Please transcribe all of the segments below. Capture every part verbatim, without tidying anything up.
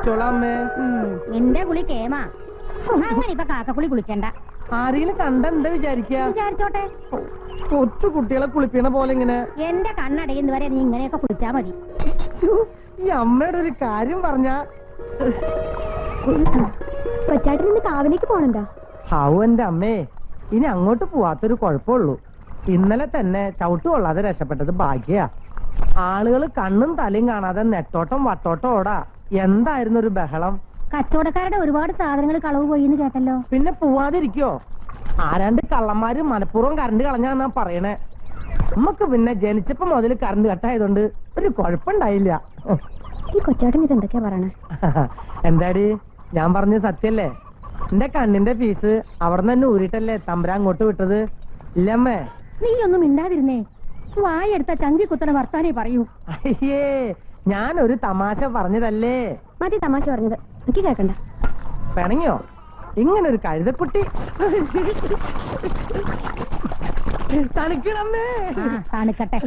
കുളിച്ചോളാം അമ്മേ. നിന്റെ കുളി കേമാ. അങ്ങനെ ഇപ്പൊ കാക്കക്കുളി കുളിക്കണ്ട. ആരെങ്കിലും കണ്ട എന്താ വിചാരിക്കാ? വിചാരിച്ചോട്ടെ. കൊച്ചു കുട്ടികളെ കുളിപ്പിക്കണ പോലെ ഇങ്ങനെ. എന്റെ കണ്ണടയുന്ന വരെ നീ ഇങ്ങനെയൊക്കെ കുളിച്ചാ മതി. ഈ അമ്മയുടെ ഒരു കാര്യം പറഞ്ഞ കൊച്ചാട്ടിൽ നിന്ന് കാവിലേക്ക് പോണുണ്ടോ? ഹാവു എന്റെ അമ്മേ, ഇനി അങ്ങോട്ട് പോവാത്തൊരു കുഴപ്പമുള്ളൂ. ഇന്നലെ തന്നെ ചവിട്ട് കൊള്ളാതെ രക്ഷപ്പെട്ടത് ഭാഗ്യാ. ആളുകൾ കണ്ണും തലയും കാണാതെ നെട്ടോട്ടം വട്ടോട്ടം ഓടാ. എന്തായിരുന്നു ഒരു ബഹളം. കച്ചവടക്കാരുടെ ഒരുപാട് സാധനങ്ങൾ കളവ് പോയി എന്ന് കേട്ടല്ലോ. പിന്നെ പോവാതിരിക്കോ? ആരാണ്ട് കള്ളന്മാര് മനഃപൂർവ്വം കറണ്ട് കളഞ്ഞാന്നാ പറയണേ. നമുക്ക് പിന്നെ ജനിച്ചപ്പോ മുതൽ കറണ്ട് കട്ടായതുകൊണ്ട് ഒരു കുഴപ്പമുണ്ടായില്ല. ഈ കൊച്ചാട്ടൻ ഇത് എന്തൊക്കെയാ പറയണേ? എന്താടി ഞാൻ പറഞ്ഞ സത്യല്ലേ? എന്റെ കണ്ണിന്റെ ഫീസ് അവിടെ നിന്ന് തന്നെ ഊരിട്ടല്ലേ തമ്പര അങ്ങോട്ട് വിട്ടത്. ഇല്ലമ്മേ, നീ ഒന്നും മിണ്ടാതിരുന്നേ. വായെടുത്ത ചങ്കി കുത്തണ വർത്താനേ പറയൂ. അയ്യേ, ഞാനൊരു തമാശ പറഞ്ഞതല്ലേ. മതി തമാശ പറഞ്ഞത്, എനിക്ക് കേക്കണ്ട. പിണങ്ങിയോ? ഇങ്ങനൊരു കഴുതക്കുട്ടി. തണുക്കണമ്മേ. തണുക്കട്ടെ.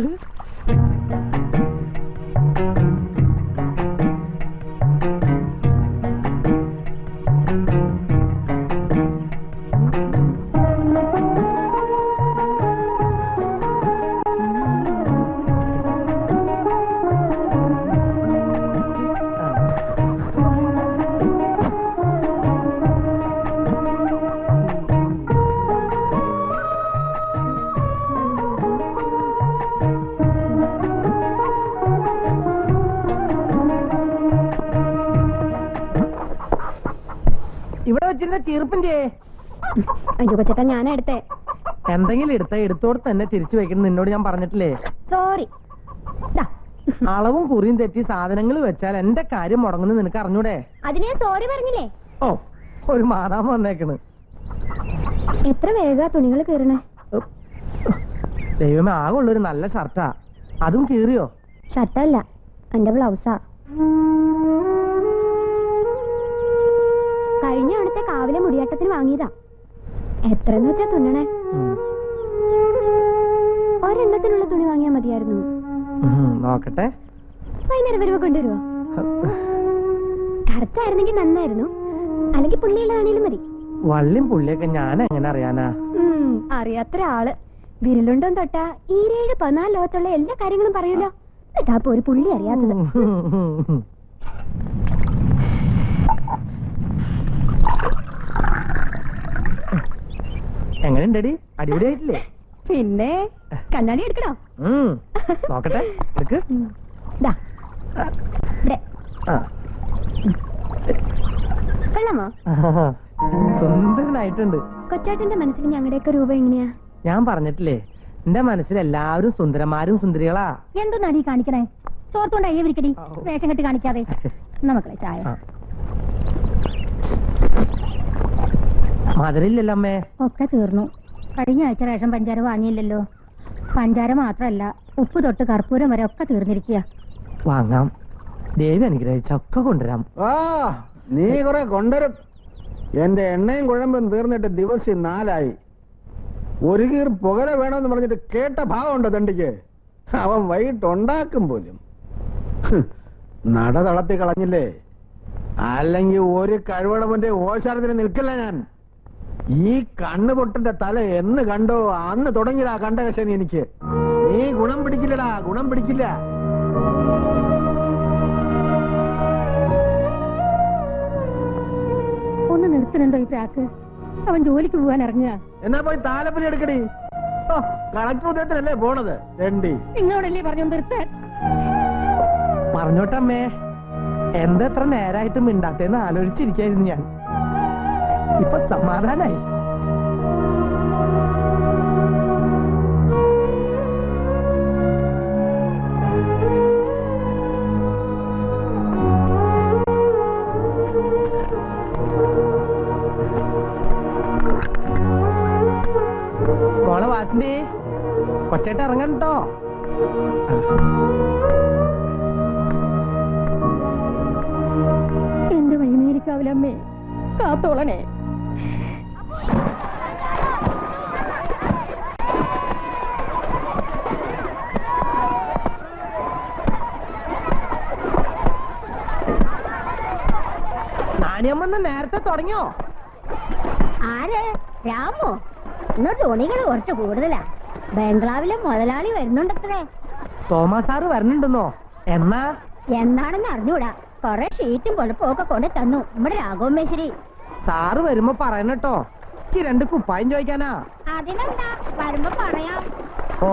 ഇവിടെ വെച്ചിരുന്ന ചീർപ്പും ചെയ്യേ. അയ്യോ കൊച്ചേട്ടാ, ഞാനാ എടുത്തേ. എന്തെങ്കിലും എടുത്ത എടുത്തോടെ തന്നെ തിരിച്ചു വെക്കണം. നിന്നോട് ഞാൻ പറഞ്ഞിട്ടില്ലേ? സോറി. അളവും കുറിയും തെറ്റി സാധനങ്ങൾ വെച്ചാൽ എന്റെ കാര്യം മുടങ്ങുന്നു നിനക്ക് അറിഞ്ഞൂടെ? അതിനെ സോറി പറഞ്ഞില്ലേ? ഓ, ഒരു മാതാമ വന്നേക്കണ്. എത്ര വേഗ തുണികൾ കീറണേ. ദൈവമേ, ആകുള്ളൊരു നല്ല ഷർട്ടാ. അതും കീറിയോ? ഷർട്ടല്ല, എന്റെ ബ്ലൗസാ. കഴിഞ്ഞ അവിടുത്തെ കാവിലെ മുടിയാട്ടത്തിന് വാങ്ങിയതാ. എത്രന്ന് വെച്ചാ തുന്നണേ? ഒരെണ്ണത്തിനുള്ള തുണി വാങ്ങിയാ മതിയായിരുന്നു. നോക്കട്ടെ. വൈകുന്നേരം വരുമ്പോ കൊണ്ടുവരുവോ? കറുത്തായിരുന്നെങ്കിൽ നന്നായിരുന്നു, അല്ലെങ്കിൽ പുള്ളിയുള്ളതാണേലും മതി. വള്ളിയും പുള്ളിയൊക്കെ ഞാൻ എങ്ങനെ അറിയാനാ? അറിയാത്ര ആള് വിരലുണ്ടോ തൊട്ടാ ഈരേഴ് പതിനാല് ലോകത്തുള്ള എല്ലാ കാര്യങ്ങളും പറയൂലോ. എന്നിട്ടാ അപ്പൊ ഒരു പുള്ളി അറിയാത്തത്. എങ്ങനെയുണ്ടടി? അടിപൊളിയായിട്ടില്ലേ? പിന്നെ കണ്ണാടി എടുക്കണോ? നോക്കട്ടെ. എടുക്ക്. കൊള്ളാമോ? സുന്ദരനായിട്ടുണ്ട്. കൊച്ചാട്ടന്റെ മനസ്സിൽ ഞങ്ങളുടെയൊക്കെ രൂപം എങ്ങനെയാ? ഞാൻ പറഞ്ഞിട്ടില്ലേ, എന്റെ മനസ്സിൽ എല്ലാവരും സുന്ദരന്മാരും സുന്ദരികളാ. എന്തൊന്നാടി കാണിക്കണേ? ചോർത്തോണ്ട് അയ്യ വിരിക്കടി, വേഷം കെട്ടി കാണിക്കാതെ. നമുക്കളെ ചായ. മധുരയില്ലല്ലോ അമ്മേ. ഒക്കെ തീർന്നു. കഴിഞ്ഞ ആഴ്ച റേഷൻ പഞ്ചാര വാങ്ങിയില്ലല്ലോ. പഞ്ചാര മാത്രല്ല, ഉപ്പ് തൊട്ട് കർപ്പൂരം വരെ ഒക്കെ തീർന്നിരിക്കുക. വാങ്ങാം. ദേവി അനുഗ്രഹിച്ച ഒക്കെ കൊണ്ടുവരാം. ആ, നീ കുറെ കൊണ്ടുവരും. എന്റെ എണ്ണയും കുഴമ്പും തീർന്നിട്ട് ദിവസം നാലായി. ഒരു കീർ പുകല വേണമെന്ന് പറഞ്ഞിട്ട് കേട്ട ഭാവമുണ്ടോ തണ്ടിക്ക്? അവൻ വൈകിട്ട് ഉണ്ടാക്കും പോലും. നട തളത്തി കളഞ്ഞില്ലേ? അല്ലെങ്കിൽ ഒരു കഴിവടവന്റെ ഓശാരത്തിന് നിൽക്കില്ല ഞാൻ. ഈ കണ്ണുപൊട്ടന്റെ തല എന്ന് കണ്ടോ അന്ന് തുടങ്ങിയതാ കണ്ടകശനി എനിക്ക്. നീ ഗുണം പിടിക്കില്ലടാ, ഗുണം പിടിക്കില്ല. ഒന്ന് നിർത്തുന്നുണ്ടോ ഈ പ്രാക്ക്? അവൻ ജോലിക്ക് പോവാൻ ഇറങ്ങുക. എന്നാ പോയി താലപ്പൊലി എടുക്കടി. കളക്ടർ ഉദ്യോഗത്തിനല്ലേ പോണത്? രണ്ടി നിങ്ങളോടല്ലേ പറഞ്ഞു നിർത്താൻ? പറഞ്ഞോട്ടമ്മേ, എന്താ എത്ര നേരായിട്ട് മിണ്ടാത്തേന്ന് ആലോചിച്ചിരിക്കായിരുന്നു ഞാൻ. ഇപ്പൊ സമാധാനായി. മോളെ വാസന്തി, കൊച്ചേട്ട ഇറങ്ങാൻ കേട്ടോ. എന്റെ വൈകുന്നേരിക്കാവിലമ്മേ, കാത്തോളനെ. റാണിയമ്മന്ന് നേരത്തെ തുടങ്ങിയോ? ആര്? രാമോ? ഇന്ന് തുണികൾ കുറച്ച് കൂടുതലാ. ബംഗ്ലാവിലെ മുതലാളി വരുന്നുണ്ടത്രേ. Thomas sir വരണുണ്ടെന്നോ? എന്നാ? എന്നാണെന്ന് അറിഞ്ഞൂടാ. കൊറേ ഷീറ്റും പൊളപ്പും ഒക്കെ കൊണ്ട് തന്നു നമ്മുടെ രാഘവമേശ്വരി. സാറ് വരുമ്പോ പറയണട്ടോ. എനിക്ക് രണ്ട് കുപ്പായം ചോദിക്കാനാ. അതിനെന്താ, വരുമ്പോ പറയാം. ഓ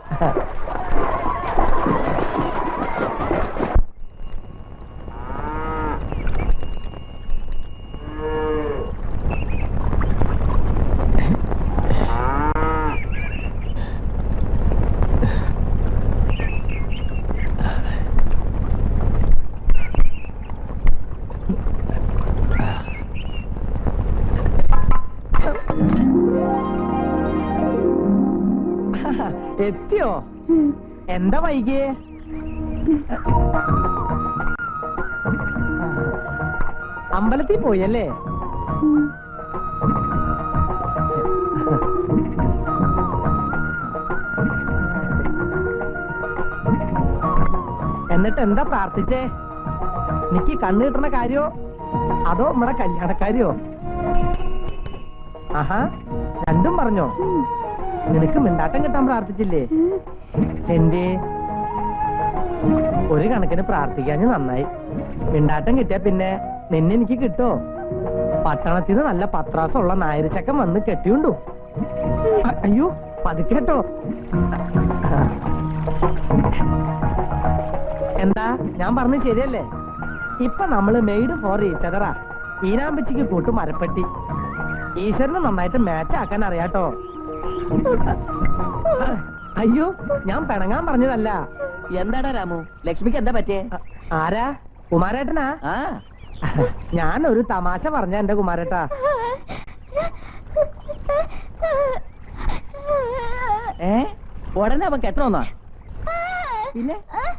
എത്തിയോ? എന്താ വൈകിയേ? അമ്പലത്തിൽ പോയല്ലേ? എന്നിട്ട് എന്താ പ്രാർത്ഥിച്ചേ? എനിക്ക് കണ്ണു കിട്ടണ കാര്യോ അതോ നമ്മുടെ കല്യാണക്കാരിയോ? ആഹാ, രണ്ടും പറഞ്ഞോ? നിനക്ക് മിണ്ടാട്ടം കിട്ടാൻ പ്രാർത്ഥിച്ചില്ലേ? എന്റെ ഒരു കണക്കിന് പ്രാർത്ഥിക്കാഞ്ഞ് നന്നായി. മിണ്ടാട്ടം കിട്ടിയ പിന്നെ നിന്നെ എനിക്ക് കിട്ടോ? പട്ടണത്തിൽ നിന്ന് നല്ല പത്രാസമുള്ള നായരിച്ചക്കൻ വന്ന് കെട്ടിയുണ്ടു. അയ്യോ, പതുക്കേട്ടോ. എന്താ ഞാൻ പറഞ്ഞു ശരിയല്ലേ? ഇപ്പൊ നമ്മള് മെയ്ഡ് ഫോർ ഈച്ചതറാ. ഈനാമ്പച്ചിക്ക് കൂട്ടു മരപ്പെട്ടി. ഈശ്വരന് നന്നായിട്ട് മാച്ച് ആക്കാൻ അറിയാട്ടോ. അയ്യോ, ഞാൻ പിണങ്ങാൻ പറഞ്ഞതല്ല. എന്താടാ രാമു, ലക്ഷ്മിക്ക് എന്താ പറ്റിയേ? ആരാ? കുമാരേട്ടനാ? ആ, ഞാൻ ഒരു തമാശ പറഞ്ഞ എന്റെ കുമാരേട്ടാ. ഏ ഉടനെ അവൻ കെട്ടണമെന്നാ? പിന്നെ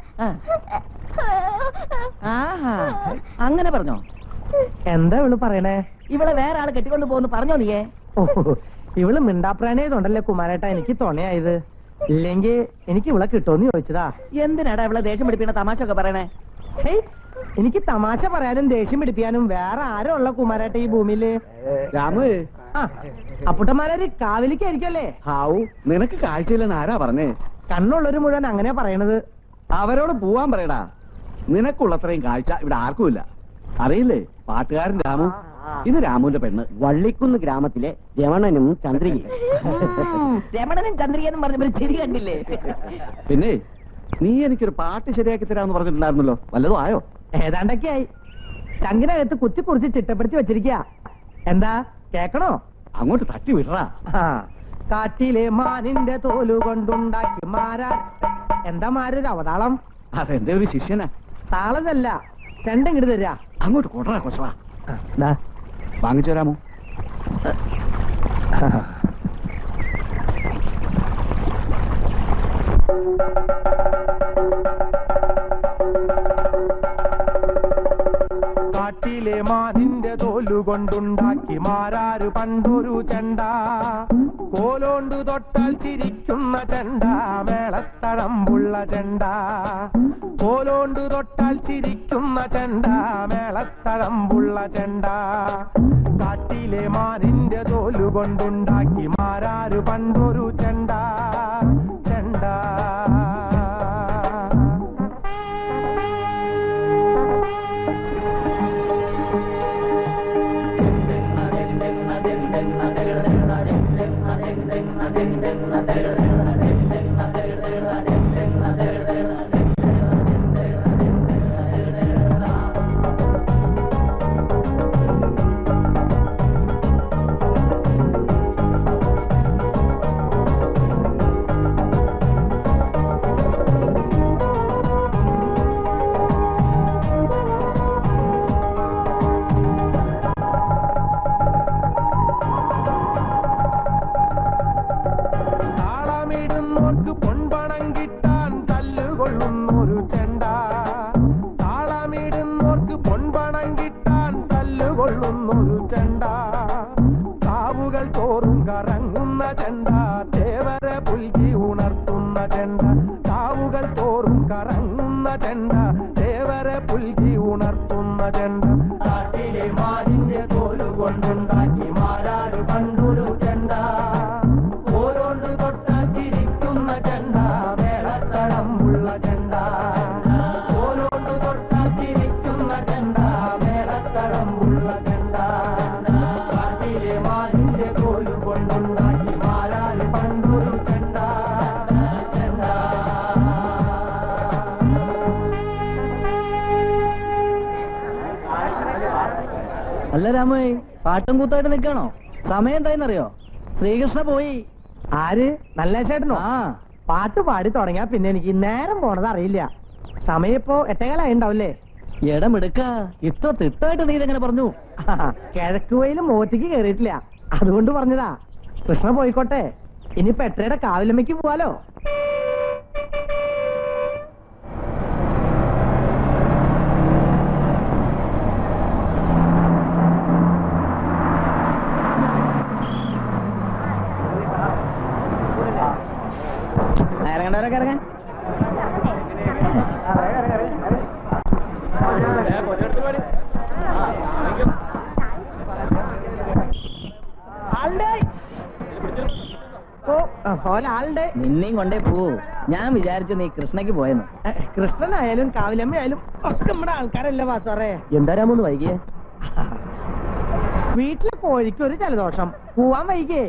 ആഹാ, അങ്ങനെ പറഞ്ഞോ? എന്താ ഇവള് പറയണേ? ഇവളെ വേറെ ആള് കെട്ടിക്കൊണ്ട് പോകുന്നു പറഞ്ഞോ നീയേ? ഓ, ഇവള് മിണ്ടാപ്രാണിയതുകൊണ്ടല്ലേ കുമാരേട്ടാ എനിക്ക് തുണയായത്. ഇല്ലെങ്കിൽ എനിക്ക് ഇവളെ കിട്ടുമെന്ന് ചോദിച്ചതാ. എന്തിനാടാ ഇവളെ ദേഷ്യം പിടിപ്പിക്കുന്ന തമാശ ഒക്കെ പറയണേ? ഹേയ്, എനിക്ക് തമാശ പറയാനും ദേഷ്യം പിടിപ്പിക്കാനും വേറെ ആരോ ഉള്ള കുമാരേട്ട ഈ ഭൂമിയില്? രാമു, ആ അപ്പുട്ടന്മാരൊരു കാവലിക്കായിരിക്കല്ലേ? ഹാവു, നിനക്ക് കാഴ്ചയില്ലെന്ന് ആരാ പറഞ്ഞേ? കണ്ണുള്ളൊരു മുഴുവൻ അങ്ങനെ പറയണത്. അവരോട് പോവാൻ പറയടാ. നിനക്കുള്ളത്രയും കാഴ്ച ഇവിടെ ആർക്കുമില്ല. അറിയില്ലേ, പാട്ടുകാരൻ രാമു. ഇത് രാമുവിന്റെ പെണ്ണ്, വള്ളിക്കുന്ന് ഗ്രാമത്തിലെ രമണനും ചന്ദ്രികയും. രമണനും ചന്ദ്രികനും പറഞ്ഞ ചിരി കണ്ടില്ലേ? പിന്നെ നീ എനിക്കൊരു പാട്ട് ശരിയാക്കി തരാമെന്ന് പറഞ്ഞിട്ടുണ്ടായിരുന്നല്ലോ, വല്ലതും ആയോ? ഏതാണ്ടൊക്കെ ആയി. ചങ്കിനകത്ത് കുത്തി കുറിച്ച് ചിട്ടപ്പെടുത്തി വെച്ചിരിക്കുക. എന്താ കേക്കണോ? അങ്ങോട്ട് തട്ടി വിടറാ. ആ, കാട്ടിലെ മാനിന്റെ തോലു കൊണ്ടുണ്ടാക്കി മാരാ. എന്താ മാരൊരു അവതാളം? അതെന്റെ ഒരു ശിഷ്യനാ. താളതല്ല, ചെണ്ടിങ്ങട് തരാ. അങ്ങോട്ട് കൊടറാ കൊച്ചവാ. ദാ, വാങ്ങിച്ചു തരാമോ? കാട്ടിലെ മാനിന്റെ തോലുകൊണ്ടുണ്ടാക്കി മാരാരു പണ്ടൊരു ചെണ്ട. കോലോണ്ടു തൊട്ടാൽ ചിരിക്കുന്ന ചെണ്ട, മേളത്തഴമ്പുള്ള ചെണ്ട. കോലോണ്ടു തൊട്ടാൽ ചിരിക്കുന്ന ചെണ്ട, മേളത്തഴമ്പുള്ള ചെണ്ട. കാട്ടിലെ മാനിന്റെ തോലുകൊണ്ടുണ്ടാക്കി മാരാരു പണ്ടൊരു ചെണ്ട. ചെണ്ട ചെണ്ട, ദേവരെ പുൽകി ഉണർത്തുന്ന ചെണ്ട. കാട്ടിലെ മാ എന്താ രാമേ പാട്ടും കൂത്തായിട്ട് നിൽക്കണോ? സമയം എന്തായെന്നറിയോ? ശ്രീകൃഷ്ണ പോയി. ആര്? നല്ല ചേട്ടനോ? ആ പാട്ട് പാടി തുടങ്ങിയാ പിന്നെ എനിക്ക് നേരം പോണത് അറിയില്ല. സമയം ഇപ്പോ എട്ടേകാലായി ഉണ്ടാവില്ലേ? ഇടമെടുക്ക ഇത്ര തിട്ടായിട്ട് നീ ഇതെങ്ങനെ പറഞ്ഞു? കിഴക്ക് വയിലും മോത്തിക്ക് കേറിയിട്ടില്ല, അതുകൊണ്ട് പറഞ്ഞതാ. കൃഷ്ണ പോയിക്കോട്ടെ, ഇനി പെട്ടയുടെ കാവിലമ്മയ്ക്ക് പോവാലോ. ഇറങ്ങണ്ടവരൊക്കെ ഇറങ്ങാൻ. ആളുണ്ട്. നിന്നെയും കൊണ്ടേ പോവൂ. ഞാൻ വിചാരിച്ചു നീ കൃഷ്ണയ്ക്ക് പോയെന്ന്. കൃഷ്ണനായാലും കാവിലമ്മയായാലും ഒക്കെ നമ്മുടെ ആൾക്കാരല്ലേ വാസാറേ. എന്താ രാമൊന്ന് വൈകിയേ? വീട്ടിലെ കോഴിക്ക് ഒരു ജലദോഷം, പോവാൻ വൈകിയേ.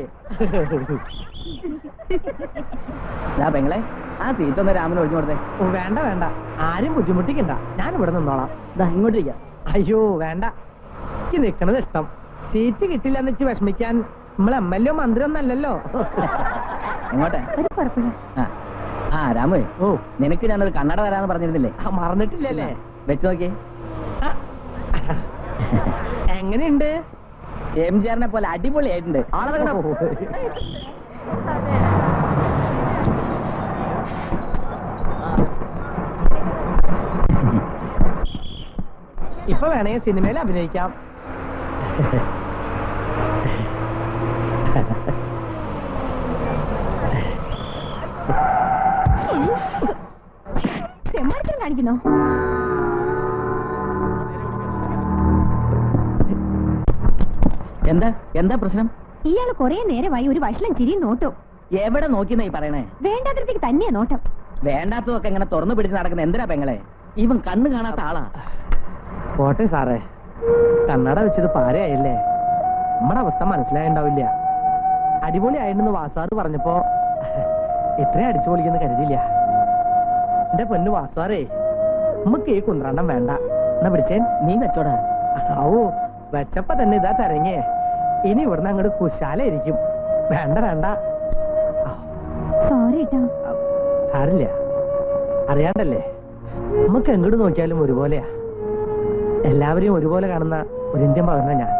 പെങ്ങളെ ആ സീറ്റ് ഒന്ന് രാമന് ഒഴിഞ്ഞു കൊടുത്തേ. ഓ വേണ്ട വേണ്ട, ആരും ബുദ്ധിമുട്ടിക്കണ്ട, ഞാൻ ഇവിടെ നിന്നോളാം. ഇങ്ങോട്ടിരിക്കാം. അയ്യോ വേണ്ട, എനിക്ക് നിക്കണത് ഇഷ്ടം. സീറ്റ് കിട്ടില്ല എന്ന് വെച്ച് വിഷമിക്കാൻ നമ്മൾ എം എൽ എ മന്ത്രി ഒന്നല്ലല്ലോ. എങ്ങോട്ടെ? ആ ആ രാമു, ഓ നിനക്ക് ഞാനൊരു കണ്ണട തരാന്ന് പറഞ്ഞിരുന്നില്ലേ? മറന്നിട്ടില്ലല്ലേ? വെച്ച് നോക്കിയേ. എങ്ങനെയുണ്ട്? എം ജി ആറിനെ പോലെ അടിപൊളിയായിട്ടുണ്ട്. ഇപ്പൊ വേണേ സിനിമയിൽ അഭിനയിക്കാം. കാണിക്കുന്നോ? എന്താ എന്താ പ്രശ്നം? ഇയാള് കൊറേ നേരമായി ഒരു വഷളം ചിരിയും നോട്ടും. എവിടെ നോക്കിന്നാ ഈ പറയണേ? വേണ്ടാത്തടത്തേക്ക് തന്നെയാ നോട്ടം. വേണ്ടാത്തതൊക്കെ എങ്ങനെ തുറന്നു പിടിച്ച് നടക്കുന്ന എന്തിനാ പെങ്ങളെ? ഇവൻ കണ്ണ് കാണാത്ത ആളാ. പോട്ടെ സാറേ, കണ്ണട വെച്ചത് പാരയായില്ലേ. നമ്മുടെ അവസ്ഥ മനസ്സിലായിണ്ടാവില്ല. അടിപൊളി ആയിട്ടെന്ന് വാസാറ് പറഞ്ഞപ്പോ ഇത്രയും അടിച്ചു പൊളിക്കുന്ന കരുതിയില്ല. എന്റെ പൊന്നു വാസാറേ, നമുക്ക് ഈ കുന്ത്രണ്ടം വേണ്ട. എന്നാ പിടിച്ചേൻ. നീ വെച്ചോടാ. ഓ വെച്ചപ്പോ തന്നെ ഇതാ തരങ്ങേ. ഇനി ഇവിടുന്ന് അങ്ങോട്ട് കുശാലായിരിക്കും. വേണ്ട വേണ്ട. സോറി കേട്ടോ. സാരില്ല, അറിയാണ്ടല്ലേ. നമുക്ക് എങ്ങോട്ട് നോക്കിയാലും ഒരുപോലെയാ. എല്ലാവരെയും ഒരുപോലെ കാണുന്ന ഒരു ഇന്ത്യൻ പൗരനാ ഞാൻ.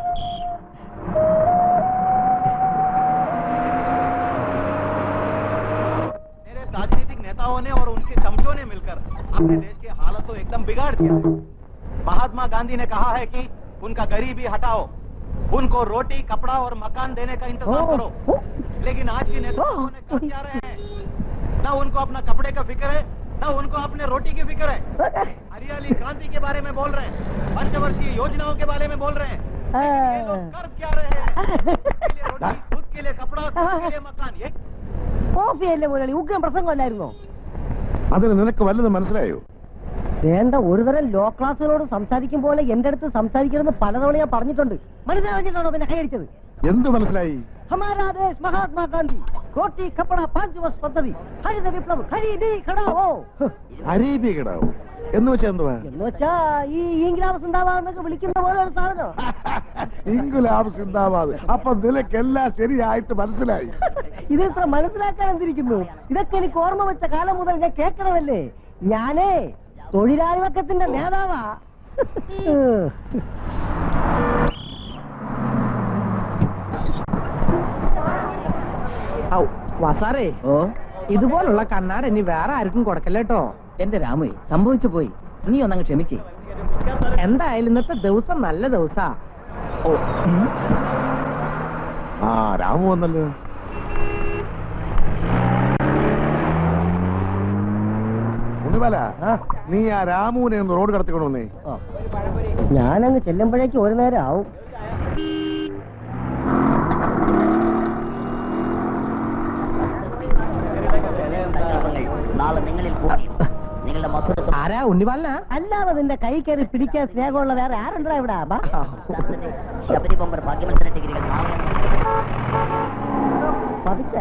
राजनीतिक नेताओं ने और उनके चमचों ने मिलकर अपने देश की हालत तो एकदम बिगाड़ दिया। महात्मा गांधी ने कहा है कि उनका गरीबी हटाओ, उनको रोटी कपड़ा और मकान देने का इंतजाम करो। लेकिन आज के नेताओं ने कर क्या रहे हैं? ना उनको अपना कपड़े का फिक्र है, ना उनको अपने रोटी की फिक्र है। हरियाली क्रांति के बारे में बोल रहे हैं, पंचवर्षीय योजनाओं के बारे में बोल रहे हैं। ये लोग कर क्या रहे हैं? रोटी, खुद के लिए कपड़ा, खुद के लिए मकान। ये കോഫിയല്ലേ മുരളി, ഉഗ്രം പ്രസംഗമല്ലായിരുന്നോ? അതിന് നിനക്ക് വല്ലതും മനസ്സിലായോ? വേണ്ട, ഒരുതരം ലോ ക്ലാസ്സുകളോട് സംസാരിക്കും പോലെ എന്റെ അടുത്ത് സംസാരിക്കണമെന്ന് പലതവണ ഞാൻ പറഞ്ഞിട്ടുണ്ട്. മനസ്സിലാക്കിയിട്ടാണോ പിന്നെ കൈയടിച്ചത്? എന്ത് മനസ്സിലായി? ഹമാരാ ദേശ് മഹാത്മാഗാന്ധി റോട്ടി കപ്പട പാഞ്ച് വർഷ പദ്ധതി ഹരിത വിപ്ലവ് ഖരീദി ഘടാവോ. അരീബി കിടാവോ എന്ന് വെച്ചാ എന്തുവാ? എന്ന് വെച്ചാ ഈ ഇംഗ്ലാബ് സിന്ദാബാദ് വിളിക്കുന്ന പോലെ ഒരു സാധനം. ഇംഗ്ലാബ് സിന്ദാബാദ്. അപ്പൊ നിനക്കെല്ലാം ശരിയായിട്ട് മനസ്സിലായി. ഇത് ഇത്ര മനസ്സിലാക്കാൻ എന്തിരിക്കുന്നു? ഇതൊക്കെ എനിക്ക് ഓർമ്മ വെച്ച കാലം മുതൽ ഞാൻ കേൾക്കണമല്ലേ. ഞാനേ തൊഴിലാളി വർഗത്തിന്റെ നേതാവാ. വാസാറേ, ഓ ഇതുപോലുള്ള കണ്ണാട് ഇനി വേറെ ആർക്കും കൊടുക്കല്ലേട്ടോ. എന്റെ രാമു, സംഭവിച്ചു പോയി. നീ ഒന്നങ്ങ് ക്ഷമിക്കേ. എന്തായാലും ഇന്നത്തെ ദിവസം നല്ല ദിവസാ. ഓ ആ രാമു വന്നല്ലോ. ഉണ്ണിമല, നീ ആ രാമുവിനെ ഒന്ന് റോഡ് കടത്തിക്കൊണ്ടുവന്നേ. ഞാനങ്ങ് ചെല്ലുമ്പോഴേക്ക് ഒരു നേരം ആവും. ആരാ? ഉണ്ണിപാലനാ? അല്ലാതെ നിന്റെ കൈ കയറി പിടിക്കാൻ സ്നേഹമുള്ള വേറെ ആരുണ്ടാ ഇവിടെ? പതുക്കെ.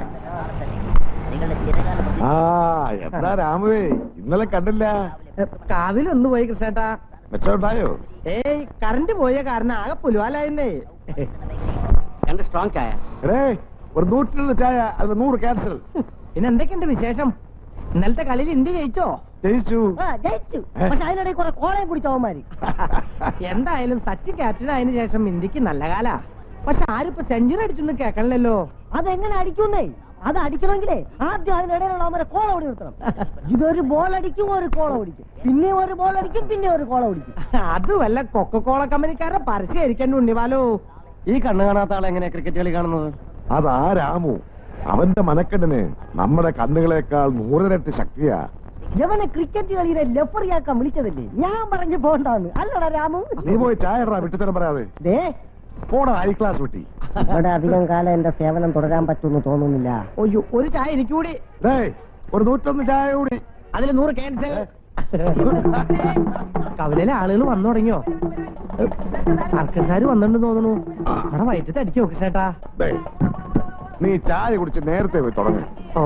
ആ എന്താ രാമുവേ, ഇന്നലെ കണ്ടില്ല. കാവിലൊന്നു പോയി കൃഷ്ണേട്ടാ. മെച്ചമുണ്ടായോ? ഏയ് കറണ്ട് പോയ കാരണം ആകെ പുലുവാലായിരുന്നേ. രണ്ട് സ്ട്രോങ് ചായ. എടേ ഒരു നൂറ്റി രണ്ട് ചായ, അത് നൂറ് ക്യാൻസൽ. പിന്നെ എന്തൊക്കെയുണ്ട് വിശേഷം? ഇന്നലത്തെ കളിയിൽ ഇന്ത്യ ജയിച്ചോ? ജയിച്ചു. ആ ജയിച്ചു. പക്ഷെ അതിനിടയിൽ കുറെ കോളയും കുടിച്ചവന്മാര്. എന്തായാലും സച്ചിൻ ക്യാപ്റ്റൻ ആയതിനു ശേഷം ഇന്ത്യക്ക് നല്ല കാലാ. പക്ഷെ ആരിപ്പോ സെഞ്ചുറി അടിച്ചൊന്നും കേൾക്കണല്ലോ. അതെങ്ങനെ അടിക്കുന്നേ? അത് അടിക്കണമെങ്കിലേ ആദ്യം അതിനിടയിലുള്ള അവരെ കോള ഓടി നിർത്തണം. ഇതൊരു ബോൾ അടിക്കും, ഒരു കോള ഓടിക്കും, പിന്നെ ഒരു ബോൾ അടിക്കും, പിന്നെ ഒരു കോള ഓടിക്കും. അത് വല്ല കൊക്കക്കോള കമ്പനിക്കാരുടെ പരസ്യമായിരിക്കാൻ ഉണ്ണിവാലോ. ഈ കണ്ണു കാണാത്ത ആളെ എങ്ങനെ ക്രിക്കറ്റ് കളി കാണുന്നത്? അതാ രാമു. അവന്റെ മനക്കെട്ടിന് നമ്മുടെ കണ്ണുകളെക്കാൾ നൂറിരട്ടി ശക്തിയാ. ജവനെ ക്രിക്കറ്റ് കളിയിലെ ലെഫറിയാക്കാൻ വിളിച്ചതല്ലേ? ഞാൻ പറഞ്ഞു പോണ്ടാന്ന്. അല്ലടാ രാമു. നീ പോയി ചായ ഇടാ, വിട്ടുതരം പറയാതെ. ദേ പോടാ ഹൈ ക്ലാസ് കുട്ടി. ഇവിടെ അധികം കാലം എന്റെ സേവനം തുടരാൻ പറ്റുമെന്ന് തോന്നുന്നില്ല. ഒയ്യോ, ഒരു ചായ എനിക്ക് കൂടി. ഡേയ് ഒരു നൂറ്റൊന്ന് ചായ കൂടി. അതിൽ നൂറ് ക്യാൻസൽ. കവലയിലെ ആളുകൾ വന്നു തുടങ്ങിയോ? സർക്കസാര് വന്നിട്ടുണ്ടെന്ന് തോന്നുന്നു. അവിടെ വയറ്റത്ത് അടിക്കോ കൃഷ്ണേട്ടാ? ഡേയ് നീ ചായ കുടിച്ച് നേരത്തെ പോയി തുടങ്ങി. ഓ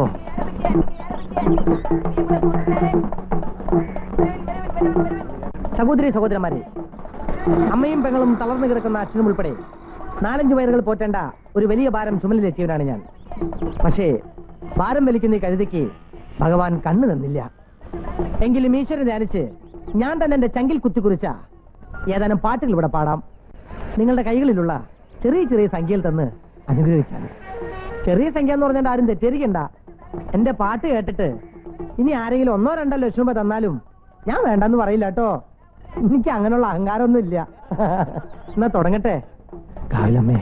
സഹോദരി സഹോദരന്മാരെ, അമ്മയും പെങ്ങളും തളർന്നു കിടക്കുന്ന അച്ഛനും ഉൾപ്പെടെ നാലഞ്ചു വയറുകൾ പോറ്റേണ്ട ഒരു വലിയ ഭാരം ചുമലിലെത്തിയവനാണ് ഞാൻ. പക്ഷേ ഭാരം വലിക്കുന്ന ഈ കഴുതയ്ക്ക് ഭഗവാൻ കണ്ണു തന്നില്ല. എങ്കിലും ഈശ്വരൻ ധ്യാനിച്ച് ഞാൻ തന്നെ എന്റെ ചങ്കിൽ കുത്തിക്കുറിച്ച ഏതാനും പാട്ടുകൾ ഇവിടെ പാടാം. നിങ്ങളുടെ കൈകളിലുള്ള ചെറിയ ചെറിയ സംഖ്യയിൽ തന്ന് അനുഗ്രഹിച്ചാണ്. ചെറിയ സംഖ്യ എന്ന് പറഞ്ഞാൽ ആരും തെറ്റിദ്ധരിക്കണ്ട. എന്റെ പാട്ട് കേട്ടിട്ട് ഇനി ആരെങ്കിലും ഒന്നോ രണ്ടോ ലക്ഷം രൂപ തന്നാലും ഞാൻ വേണ്ടെന്ന് പറയില്ല കേട്ടോ. എനിക്ക് അങ്ങനെയുള്ള അഹങ്കാരമൊന്നും ഇല്ല. എന്നാ തുടങ്ങട്ടെ. കാവിലമ്മേ,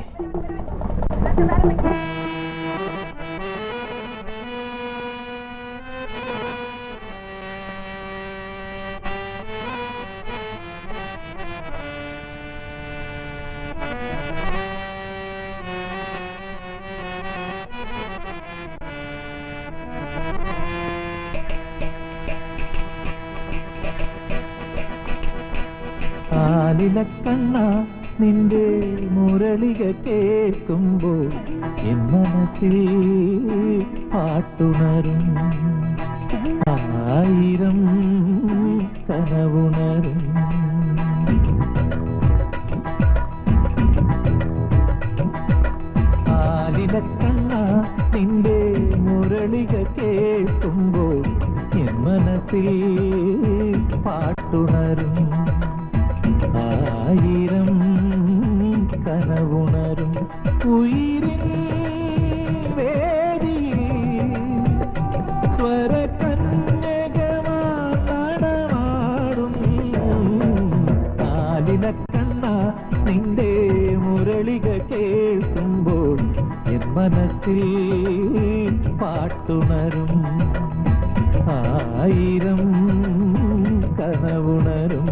ആലിലക്കണ്ണ നിന്റെ മുരളിക കേൾക്കുമ്പോൾ എൻ മനസ്സിൽ പാട്ടുണരും, ആയിരം കനവുണരും. ആലിലക്കണ്ണ നിന്റെ മുരളിക കേൾക്കുമ്പോൾ എൻ മനസ്സിൽ പാട്ടുണരും, ആയിരം കനവുണരും. ഉയിരിൻ വേദിയിൽ സ്വരകന്യകമാർ നടമാടും. ആലിലക്കണ്ണ നിന്റെ മുരളിക കേൾക്കുമ്പോൾ എൻ മനസ്സിൽ പാട്ടുണരും, ആയിരം കനവുണരും.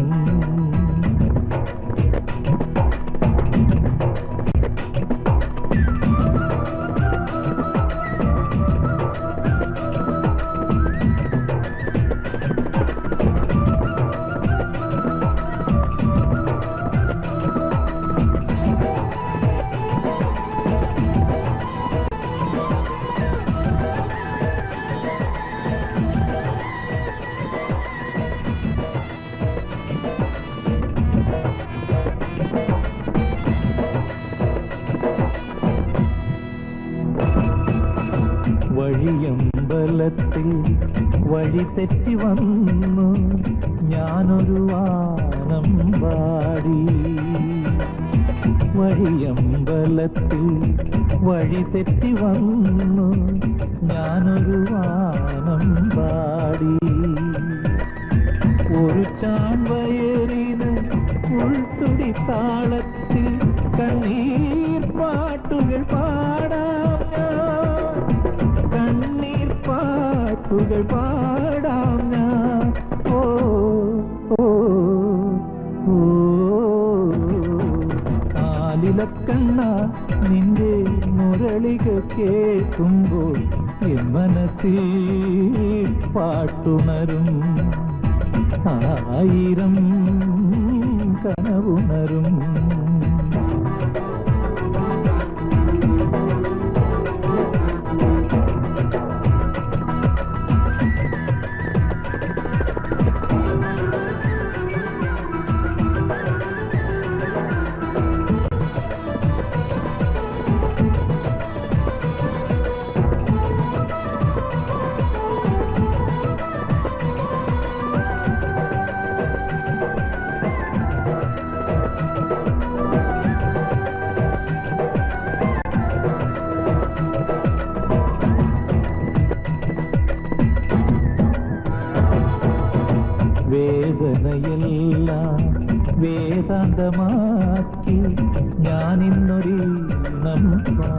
വഴിയമ്പലത്തിൽ വഴി തെറ്റി വന്നു ഞാനൊരു വാനം പാടി. വഴിയമ്പലത്തിൽ വഴി തെറ്റി വന്നു ഞാനൊരു വാനം പാടി. ഒരു ചാൺവയറിന് ഉൾത്തുടി താളത്തിൽ കണ്ണീർ പാട്ടുകൾ പാടാം ഞാൻ, കണ്ണീർ പാട്ടുകൾ പാടാം ഞാൻ. ഓ ഓ ഓ ആലിലക്കണ്ണ നിന്റെ മുരളിക കേൾക്കുമ്പോൾ എൻ മനസ്സിൽ പാട്ടുണരും, ആയിരം കനവുണരും.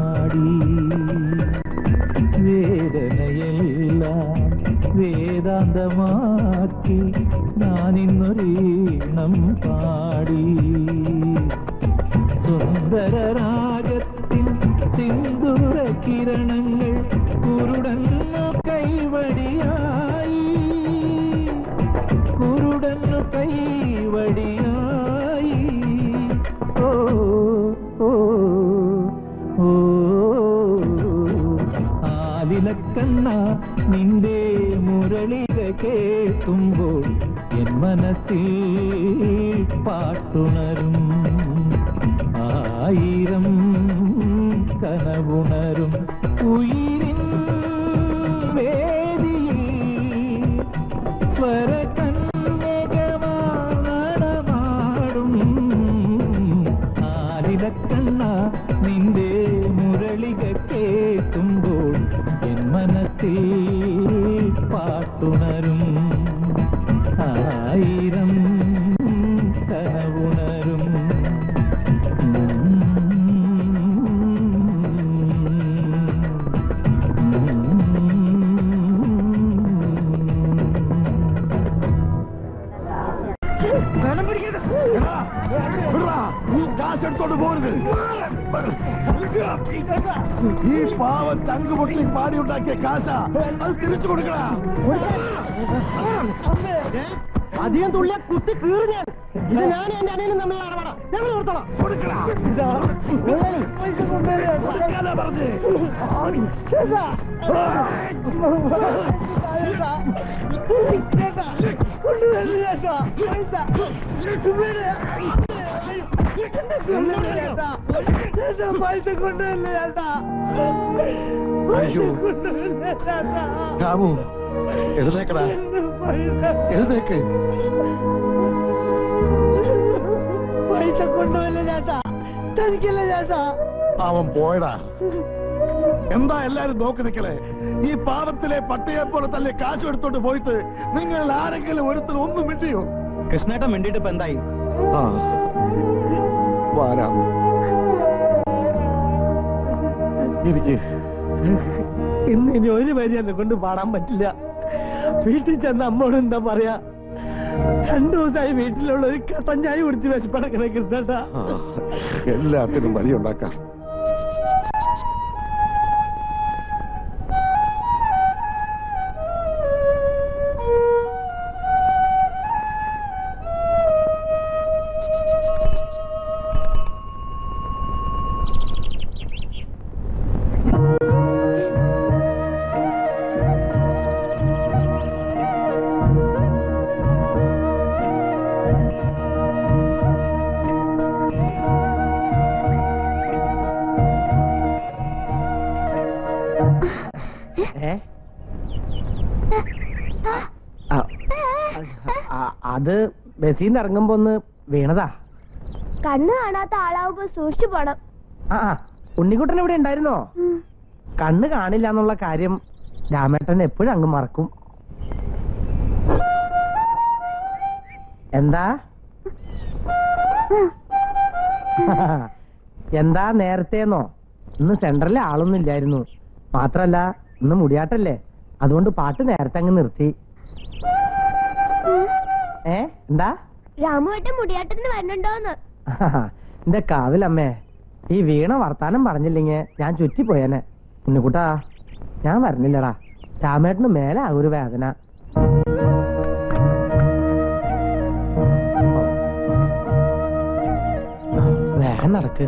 പാടി വേദനയെല്ലാം വേദാന്തമാക്കി ഞാനിന്നൊരീണം പാടി സുന്ദരരാഗത്തിൻ സിന്ദൂര കിരണങ്ങൾ കുരുടന്നു കൈവടിയായി കുരുടന്നു കൈവടിയായി ഓ ഓ ഓ ആലിലക്കണ്ണ നിന്റെ മുരളിക കേൾക്കുമ്പോൾ എൻ മനസ്സിൽ പാട്ടുണരും ആയിരം കനവുണരും ഉയിരിൻ വേദിയിൽ സ്വരകന്യകമാടമാടും ആലിലക്കണ്ണ നിന്റെ മുരളിക കേൾക്കുമ്പോൾ എൻ മനസ്സിൽ പാട്ടുണരും ആയിരം കനവുണരും കാശെടുത്തോണ്ട് പോരുത്. ഈ പാവം ചങ്കുപൊട്ടി പാടി ഉണ്ടാക്കിയ കാശ അത് തിരിച്ചു കൊടുക്കണ. അധികം തുള്ളിയ കുത്തി കീറി ഞാൻ. ഇത് ഞാൻ എന്റെ അനിയനും തമ്മിലുള്ള ഇടപാടാ. ഞങ്ങൾ കൊടുത്തോളാം. പറഞ്ഞേ പൈസ കൊണ്ടുവല്ലേ ചേട്ടാ. രാമു എഴുന്നേക്കടാ, എഴുന്നേക്ക്. പൈസ കൊണ്ടുവല്ലേ ചേട്ടാ. തനിക്കല്ലേ ചേട്ടാ. അവൻ പോയടാ. എന്താ എല്ലാരും നോക്കി നിൽക്കലേ? ഈ പാവത്തിലെ പട്ടിയെ പോലെ തന്നെ കാശ് എടുത്തോണ്ട് പോയിട്ട് നിങ്ങൾ ആരെങ്കിലും ഒരുത്തിൽ ഒന്നും മിണ്ടിയോ? കൃഷ്ണേട്ടൻ മിണ്ടിട്ട് ഇപ്പൊ എന്തായി? ആ വാരാം. എനിക്ക് ഇന്ന് ഇനി ഒരു വരി എന്നെ കൊണ്ട് പാടാൻ പറ്റില്ല. വീട്ടിൽ ചെന്ന അമ്മോട് എന്താ പറയാ? രണ്ടു ദിവസമായി വീട്ടിലുള്ള ഒരു കട്ടൻ ചായ കുടിച്ച് വിശപ്പടക്കണ കൃഷ്ണേട്ടാ. എല്ലാത്തിനും വഴിയുണ്ടാക്കാം. അത് ബസ്സിന്ന് ഇറങ്ങുമ്പോ ഒന്ന് വീണതാ. കണ്ണ് കാണാത്ത ആളാവുമ്പോ സൂക്ഷിച്ചു പോണം. ആ ഉണ്ണിക്കുട്ടൻ ഇവിടെ ഉണ്ടായിരുന്നോ? കണ്ണ് കാണില്ല എന്നുള്ള കാര്യം രാമേട്ടൻ എപ്പോഴും അങ്ങ് മറക്കും. എന്താ എന്താ നേരത്തേന്നോ? ഇന്ന് സെന്ററിലെ ആളൊന്നും ഇല്ലായിരുന്നു. മാത്രല്ല ഇന്ന് മുടിയാട്ടല്ലേ, അതുകൊണ്ട് പാട്ട് നേരത്തെ അങ്ങ് നിർത്തി. ഏ എന്താ? രാമുവേട്ടൻ മുടിയാട്ടത്തിന് വരണുണ്ടോന്ന്. എന്റെ കാവിലമ്മേ, ഈ വീണ വർത്താനം പറഞ്ഞില്ലെങ്കിൽ ഞാൻ ചുറ്റിപ്പോയേനെ. ഉണ്ണിക്കുട്ടാ, ഞാൻ വരണില്ലടാ. രാമേട്ടന് മേലെ ആ ഒരു വേദന. വേഗം നടക്ക്.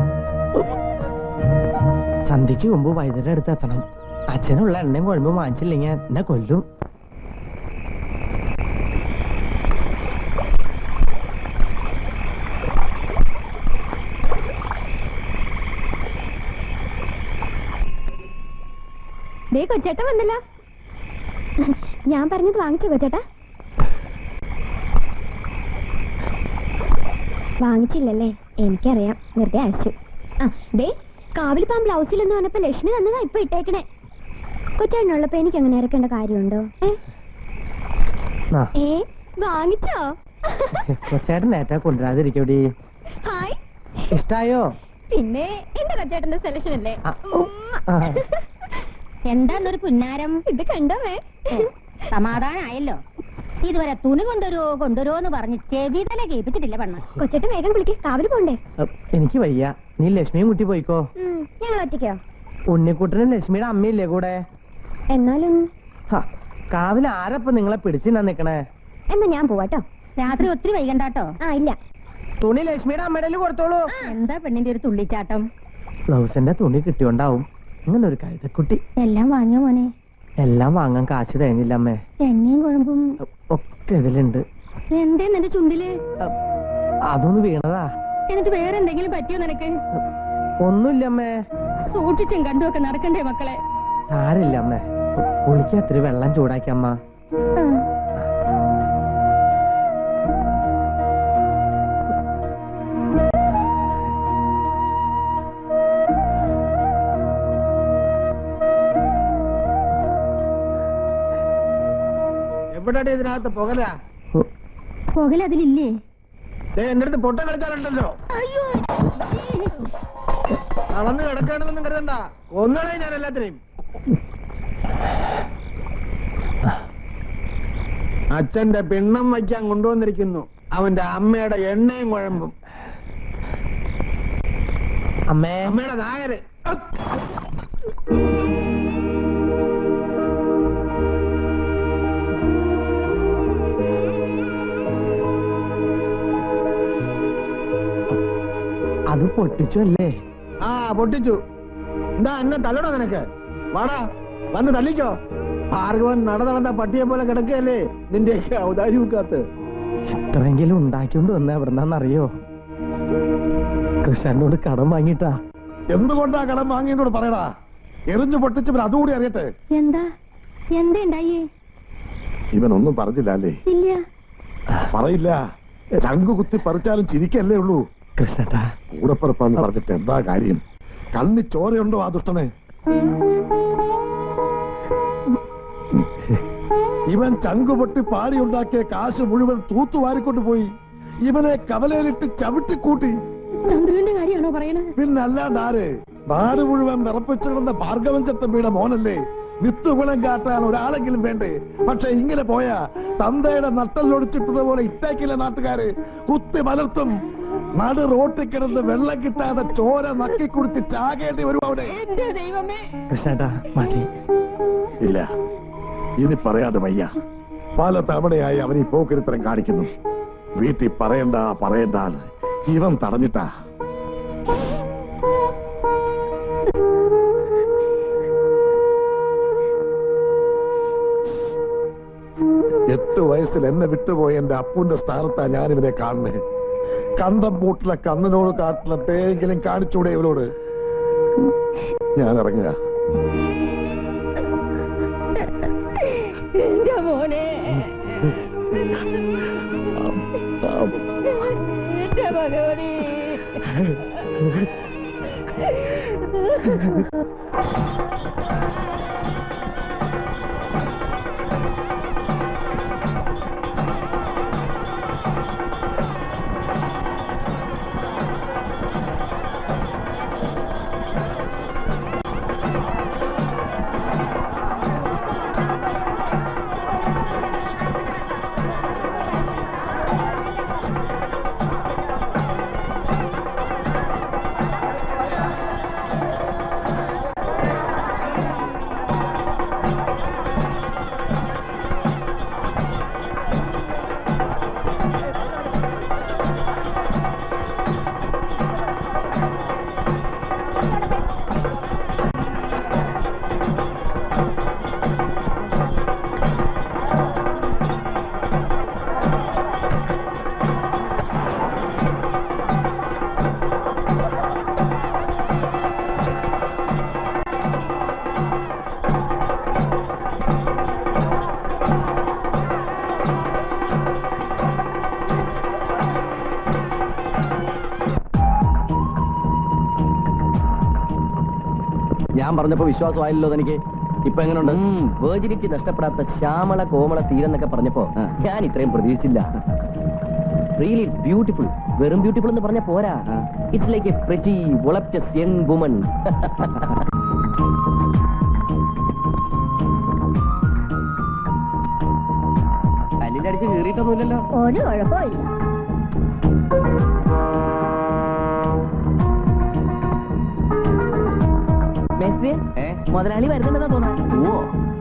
സന്ധ്യക്ക് മുമ്പ് വൈദ്യുതി അടുത്ത് എത്തണം. അച്ഛനുള്ള എണ്ണയും കുഴമ്പും വാങ്ങിച്ചില്ലെങ്കിൽ എന്നെ കൊല്ലും. ദേ കൊച്ചേട്ടൻ വന്നല്ലോ. ഞാൻ പറഞ്ഞത് വാങ്ങിച്ചോ കൊച്ചേട്ടാ? വാങ്ങിച്ചില്ലല്ലേ? എനിക്കറിയാം, വെറുതെ അയച്ചു. ആ ദേ കാവിലിപ്പാൻ ബ്ലൗസിലെന്ന് പറഞ്ഞപ്പോ ലക്ഷ്മി തന്നതാ ഇപ്പൊ ഇട്ടേക്കണേ. കൊച്ചേട്ടനുള്ളപ്പോ എനിക്ക് അങ്ങനെ ഇറക്കേണ്ട കാര്യമുണ്ടോ? ഏ വാങ്ങിച്ചോ? കൊച്ചേട്ടൻ നേറ്റാ കൊണ്ടുവരാതിരിക്കോടി. ഹായ്, ഇഷ്ടായോ? പിന്നെ എന്റെ കൊച്ചേട്ടന്റെ സെലക്ഷൻ അല്ലേ? ആ, ആ. എന്താന്നൊരു പുന്നാരം ഇത് കണ്ടോമേ? സമാധാനായല്ലോ. ഇതുവരെ തുണി കൊണ്ടുവരുവോ കൊണ്ടുവരുവോ എന്ന് പറഞ്ഞ് ചെവി തല കേൾപ്പിച്ചിട്ടില്ല പെണ്ണ. കൊച്ചേട്ടൻ വേഗം വിളിക്ക്, കാവില് പോണ്ടേ? എനിക്ക് വയ്യ, നീ ലക്ഷ്മിയും കുട്ടി പോയിക്കോ. ഞങ്ങൾ ഒറ്റയ്ക്കോ? ഉണ്ണിക്കുട്ടനും ലക്ഷ്മിയുടെ അമ്മയില്ലേ കൂടെ? എന്നാലും കാവില് ആരപ്പ നിങ്ങളെ പിടിച്ചിന്നാ നിക്കണേ? എന്നാ ഞാൻ പോവാട്ടോ. രാത്രി ഒത്തിരി വൈകണ്ടാട്ടോ. ആ ഇല്ല. തുണി ലക്ഷ്മിയുടെ അമ്മയുടെ കൊടുത്തോളൂ. എന്താ പെണ്ണിന്റെ ഒരു തുള്ളിച്ചാട്ടം? ബ്ലൗസിന്റെ തുണി കിട്ടിയോണ്ടാവും ഇങ്ങനെ ഒരു കഴുതക്കുട്ടി. എല്ലാം വാങ്ങിയോ മോനെ? എല്ലാം വാങ്ങാൻ കാശ് തേങ്ങില്ല അമ്മേ. എണ്ണയും കുഴമ്പും ഒക്കെ ഇതിലുണ്ട്. എന്തേ നിന്റെ ചുണ്ടില്? അതൊന്ന് വീണതാ. എന്നിട്ട് വേറെ എന്തെങ്കിലും പറ്റിയോ നിനക്ക്? ഒന്നുമില്ല അമ്മേ. സൂക്ഷിച്ചും കണ്ടുമൊക്കെ നടക്കണ്ടേ മക്കളെ? സാരില്ല അമ്മേ, കുളിക്ക് അത്തിരി വെള്ളം ചൂടാക്കി അമ്മ. എവിടെ ഇതിനകത്ത് പുകല? പുകലതിലില്ലേ? എന്റെ അടുത്ത് പൊട്ട കളിച്ചാലുണ്ടല്ലോ. അയ്യോ, അളന്ന് കിടക്കാണെന്നൊന്നും കരുതണ്ട, ഒന്നളെ ഞാൻ എല്ലാത്തിനെയും. അച്ഛന്റെ പിണ്ണം വയ്ക്കാൻ കൊണ്ടുവന്നിരിക്കുന്നു അവന്റെ അമ്മയുടെ എണ്ണയും കുഴമ്പും. അമ്മേ, അമ്മയുടെ നായര്. അത് പൊട്ടിച്ചു അല്ലേ? ആ പൊട്ടിച്ചു. എന്താ എന്നെ തല്ലണോ നിനക്ക്? വാടാ വന്ന് തല്ലിക്കോ. ഭാർഗവൻ നട നടന്ന പട്ടിയെ പോലെ കിടക്കുകയല്ലേ നിന്റെ ഔദാര്യമൊക്കാത്ത്. ഇത്രയെങ്കിലും ഉണ്ടാക്കിക്കൊണ്ട് വന്ന എവിടെന്നാന്നറിയോ? കൃഷ്ണനോട് കടം വാങ്ങിട്ടാ. എന്തുകൊണ്ടാ കടം വാങ്ങിയെന്നോട് പറയടാ. എറിഞ്ഞു പൊട്ടിച്ചവൻ അതുകൂടി അറിയട്ടെ. എന്താ എന്താ ഉണ്ടായേ? ഇവനൊന്നും പറഞ്ഞില്ല അല്ലേ? ഇല്ല. പറയില്ല. ചങ്കു കുത്തി പറിച്ചാലും ചിരിക്കല്ലേ ഉള്ളൂ. കൃഷ്ണട്ടാ, കൂടപ്പുറപ്പാന്ന് പറഞ്ഞിട്ട് എന്താ കാര്യം? കണ്ണി ചോരയുണ്ടോ ആ ദുഷ്ടനെ? ഇവൻ ചങ്കുപൊട്ടി പാടിയുണ്ടാക്കിയ കാശ് മുഴുവൻ തൂത്തുവാരിക്കൊണ്ട് പോയി. ഇവനെ കവലയിലിട്ട് ചവിട്ടിക്കൂട്ടി. ചന്ദ്രന്റെ കാര്യമാണോ പറയണത്? പിന്നല്ലാണ്ട് ആര്? നാട് മുഴുവൻ വിറപ്പിച്ചിടുന്ന ഭാർഗവൻ ചട്ടമ്പിയുടെ മോനല്ലേ. വിത്തുകുളം കാട്ടാൻ ഒരാളെങ്കിലും വേണ്ടേ? പക്ഷെ ഇങ്ങനെ പോയാ തന്തയുടെ നട്ടല്ലൊടിച്ചിട്ടതുപോലെ ഇട്ടേക്കില്ല നാട്ടുകാര്. കുത്തി മലർത്തും. നടു റോട്ടിൽ കിടന്ന് വെള്ളം കിട്ടാതെ ചോര നക്കി കുടിച്ച് ചാകേണ്ടി വരും അവിടെ. കൃഷ്ണട്ടാ മതി. ഇല്ല, ഇനി പറയാതെ വയ്യ. പല തവണയായി അവൻ ഈ പോക്കിരിത്തരം കാണിക്കുന്നു. വീട്ടിൽ പറയണ്ട പറയണ്ട ഇവൻ തടഞ്ഞിട്ടാ. എട്ട് വയസ്സിൽ എന്നെ വിട്ടുപോയ എന്റെ അപ്പുന്റെ സ്ഥാനത്താ ഞാനിവനെ കാണുന്നേ. കന്തം പൂട്ടിലെ കന്നനോട് കാട്ടിലെ തേങ്കിലും കാണിച്ചൂടെ ഇവരോട്? ഞാൻ ഇറങ്ങുക. മോനെ, ഭഗവതി. ഞാൻ പറഞ്ഞപ്പോ വിശ്വാസമായില്ലോ തനിക്ക്? ഇപ്പൊ എങ്ങനെയുണ്ട്? വേർജിനിറ്റി നഷ്ടപ്പെടാത്ത ശ്യാമള കോമള തീരെന്നൊക്കെ പറഞ്ഞപ്പോ ഞാൻ ഇത്രയും പ്രതീക്ഷിച്ചില്ല. Really it's beautiful. വെറും ബ്യൂട്ടിഫുൾ എന്ന് പറഞ്ഞ പോരാ, it's like a pretty voluptuous young woman. കല്ലിന്റെ അടിച്ച് കീറിയിട്ടൊന്നുമില്ലല്ലോ. ഒരു കുഴപ്പമില്ല. മേസ്ത്രി, മുതലാളി വരുന്നുണ്ടെന്നാ തോന്നാ. ഓ,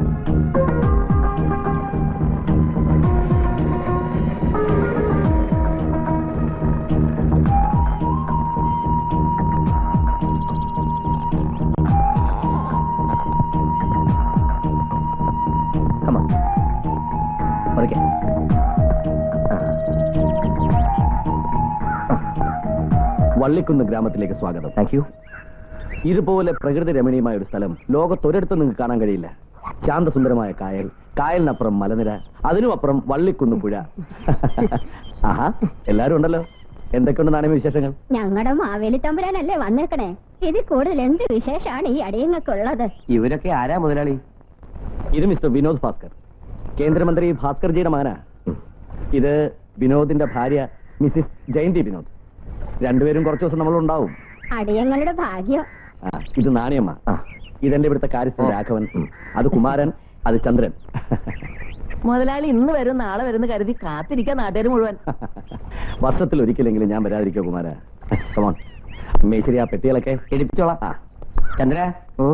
വള്ളിക്കുന്ന് ഗ്രാമത്തിലേക്ക് സ്വാഗതം. Thank you. ഇതുപോലെ പ്രകൃതി രമണീയമായ ഒരു സ്ഥലം ലോകത്തൊരിടത്തും നിങ്ങൾക്ക് കാണാൻ കഴിയില്ല. ശാന്തസുന്ദരമായ കായൽ, കായലിനപ്പുറം മലനിര, അതിനും അപ്പുറം വള്ളിക്കുന്ന് പുഴ. ആഹാ, എല്ലാരും ഉണ്ടല്ലോ. എന്തൊക്കെയുണ്ട് നാണയ വിശേഷങ്ങൾ? ഞങ്ങളുടെ മാവേലി തമ്പുരാനല്ലേ വന്നേക്കണേ. ഇതിൽ കൂടുതൽ എന്ത് വിശേഷമാണ് ഈ അടിയങ്ങൾക്കുള്ളത്? ഇവരൊക്കെ ആരാ മുതലാളി? ഇത് മിസ്റ്റർ വിനോദ് ഭാസ്കർ, കേന്ദ്രമന്ത്രി ഭാസ്കർജിയുടെ മകനാ. ഇത് വിനോദിന്റെ ഭാര്യ മിസ്സിസ് ജയന്തി വിനോദ്. രണ്ടുപേരും കുറച്ചു ദിവസം നമ്മളുണ്ടാവും. അടിയങ്ങളുടെ ഭാഗ്യം. ഇത് നാണയമ്മ, ഇതെന്റെ ഇവിടുത്തെ കാര്യസ്ഥൻ രാഘവൻ, അത് കുമാരൻ, അത് ചന്ദ്രൻ. മുതലാളി ഇന്ന് വരും നാളെ വരുന്ന കരുതി കാത്തിരിക്കാൻ നാട്ടുകാർ മുഴുവൻ. വർഷത്തിൽ ഒരിക്കലെങ്കിലും ഞാൻ വരാതിരിക്കോ കുമാര? കമോൺ മേശരി, ആ പെട്ടികളൊക്കെ എടുപ്പിച്ചോളാം. ചന്ദ്ര, ഓ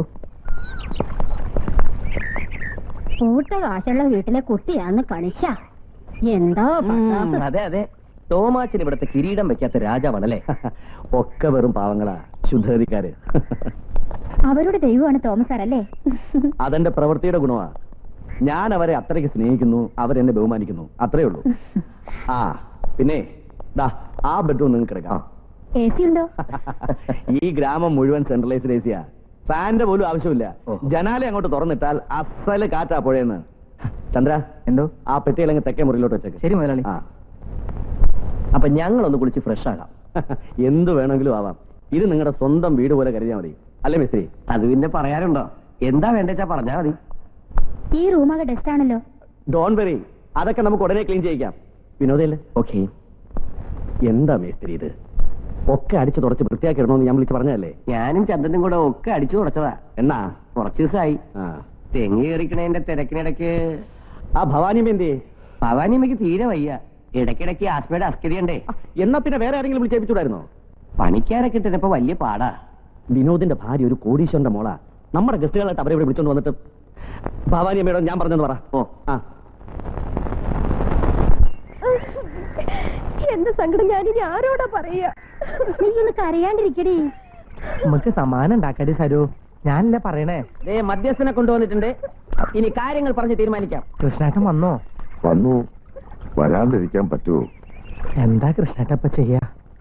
കൂട്ട കാശുള്ള വീട്ടിലെ കുട്ടിയാന്ന് കണിച്ച. എന്തോ അതെ അതെ, തോമാച്ചൻ ഇവിടുത്തെ കിരീടം വെക്കാത്ത രാജാവാണല്ലേ. ഒക്കെ വെറും പാവങ്ങളാ, ശുദ്ധഗതിക്കാര്. അവരുടെ ദൈവമാണ് തോമസ് സാറല്ലേ? അതെന്റെ പ്രവൃത്തിയുടെ ഗുണമാ. ഞാൻ അവരെ അത്രയ്ക്ക് സ്നേഹിക്കുന്നു, അവരെന്നെ ബഹുമാനിക്കുന്നു, അത്രേ ഉള്ളൂ. ആ പിന്നെ ദാ ആ ബെഡ്റൂം നിങ്ങൾക്ക് എടുക്കാം. എ സി ഉണ്ടോ? ഈ ഗ്രാമം മുഴുവൻ സെൻട്രലൈസ്ഡ് എ സിയാ. ഫാന്റെ പോലും ആവശ്യമില്ല. ജനാലെ അങ്ങോട്ട് തുറന്നിട്ടാൽ അസല് കാറ്റാ പുഴയെന്ന്. ചന്ദ്ര, എന്തോ ആ പെട്ടികളങ്ങ് തെക്കേ മുറിയിലോട്ട് വെച്ചേക്ക്. ശരി മുതലാളി. ആ, അപ്പൊ ഞങ്ങളൊന്ന് കുളിച്ച് ഫ്രഷ് ആകാം. എന്ത് വേണമെങ്കിലും ആവാം. ഇത് നിങ്ങളുടെ സ്വന്തം വീട് പോലെ കരുതിയാൽ മതി, അല്ലേ മിസ്ത്രി? അത് പിന്നെ പറയാനുണ്ടോ? എന്താ വേണ്ടെച്ചാ പറഞ്ഞാ മതി. ഈ റൂമൊക്കെ ഡസ്റ്റ് ആണല്ലോ. ഡോൺ വെറി, അതൊക്കെ നമുക്ക് ഉടനെ ക്ലീൻ ചെയ്യിക്കാം. വിനോദല്ലേ? ഓക്കെ. എന്താ മേസ്ത്രി ഇത്? ഒക്കെ അടിച്ചു തുടച്ച് വൃത്തിയാക്കി ഇടണമെന്ന് ഞാൻ വിളിച്ച് പറഞ്ഞതല്ലേ? ഞാനും ചന്ദ്രനും കൂടെ ഒക്കെ അടിച്ചു തുടച്ചതാ. എന്നാ കുറച്ച് ദിവസമായി. തെങ്ങി കയറിക്കണേന്റെ തിരക്കിനിടയ്ക്ക് ആ ഭവാനിയമ്മ എന്തേ? ഭവാനിയമ്മയ്ക്ക് തീരെ വയ്യ. ഇടയ്ക്കിടയ്ക്ക് ആസ്മയുടെ അസ്കരിയുണ്ടേ. എന്നാ പിന്നെ വേറെ ആരെങ്കിലും വിളിച്ചേപ്പിച്ചൂടായിരുന്നോ? പണിക്കാരെ കിട്ടുന്നപ്പോ വലിയ പാടാ. വിനോദിന്റെ ഭാര്യ ഒരു കോടീശ്വരന്റെ മോളാ. നമ്മുടെ ഗസ്റ്റുകളായിട്ട് അവരെ ഇവിടെ വിളിച്ചോണ്ട് വന്നിട്ട് ഭവാനിയമ്മയോട് ഞാൻ പറഞ്ഞെന്ന് പറ. ഓ ആ, എന്റെ സങ്കടം ഞാനിനി ആരോടാ പറയാ? നീ ഒന്ന് കരയാണ്ടിരിക്കടി. നമുക്ക് സമാനം ഉണ്ടാക്കടി സരു. ഞാനല്ലേ പറയണേ. മധ്യസ്ഥനെ കൊണ്ടുവന്നിട്ടുണ്ട്. ഇനി കാര്യങ്ങൾ പറഞ്ഞ് തീരുമാനിക്കാം. കൃഷ്ണേട്ടൻ വന്നോ? വന്നു. വരാണ്ടിരിക്കാൻ പറ്റുമോ? എന്താ കൃഷ്ണേട്ട ഇപ്പൊ ചെയ്യാ?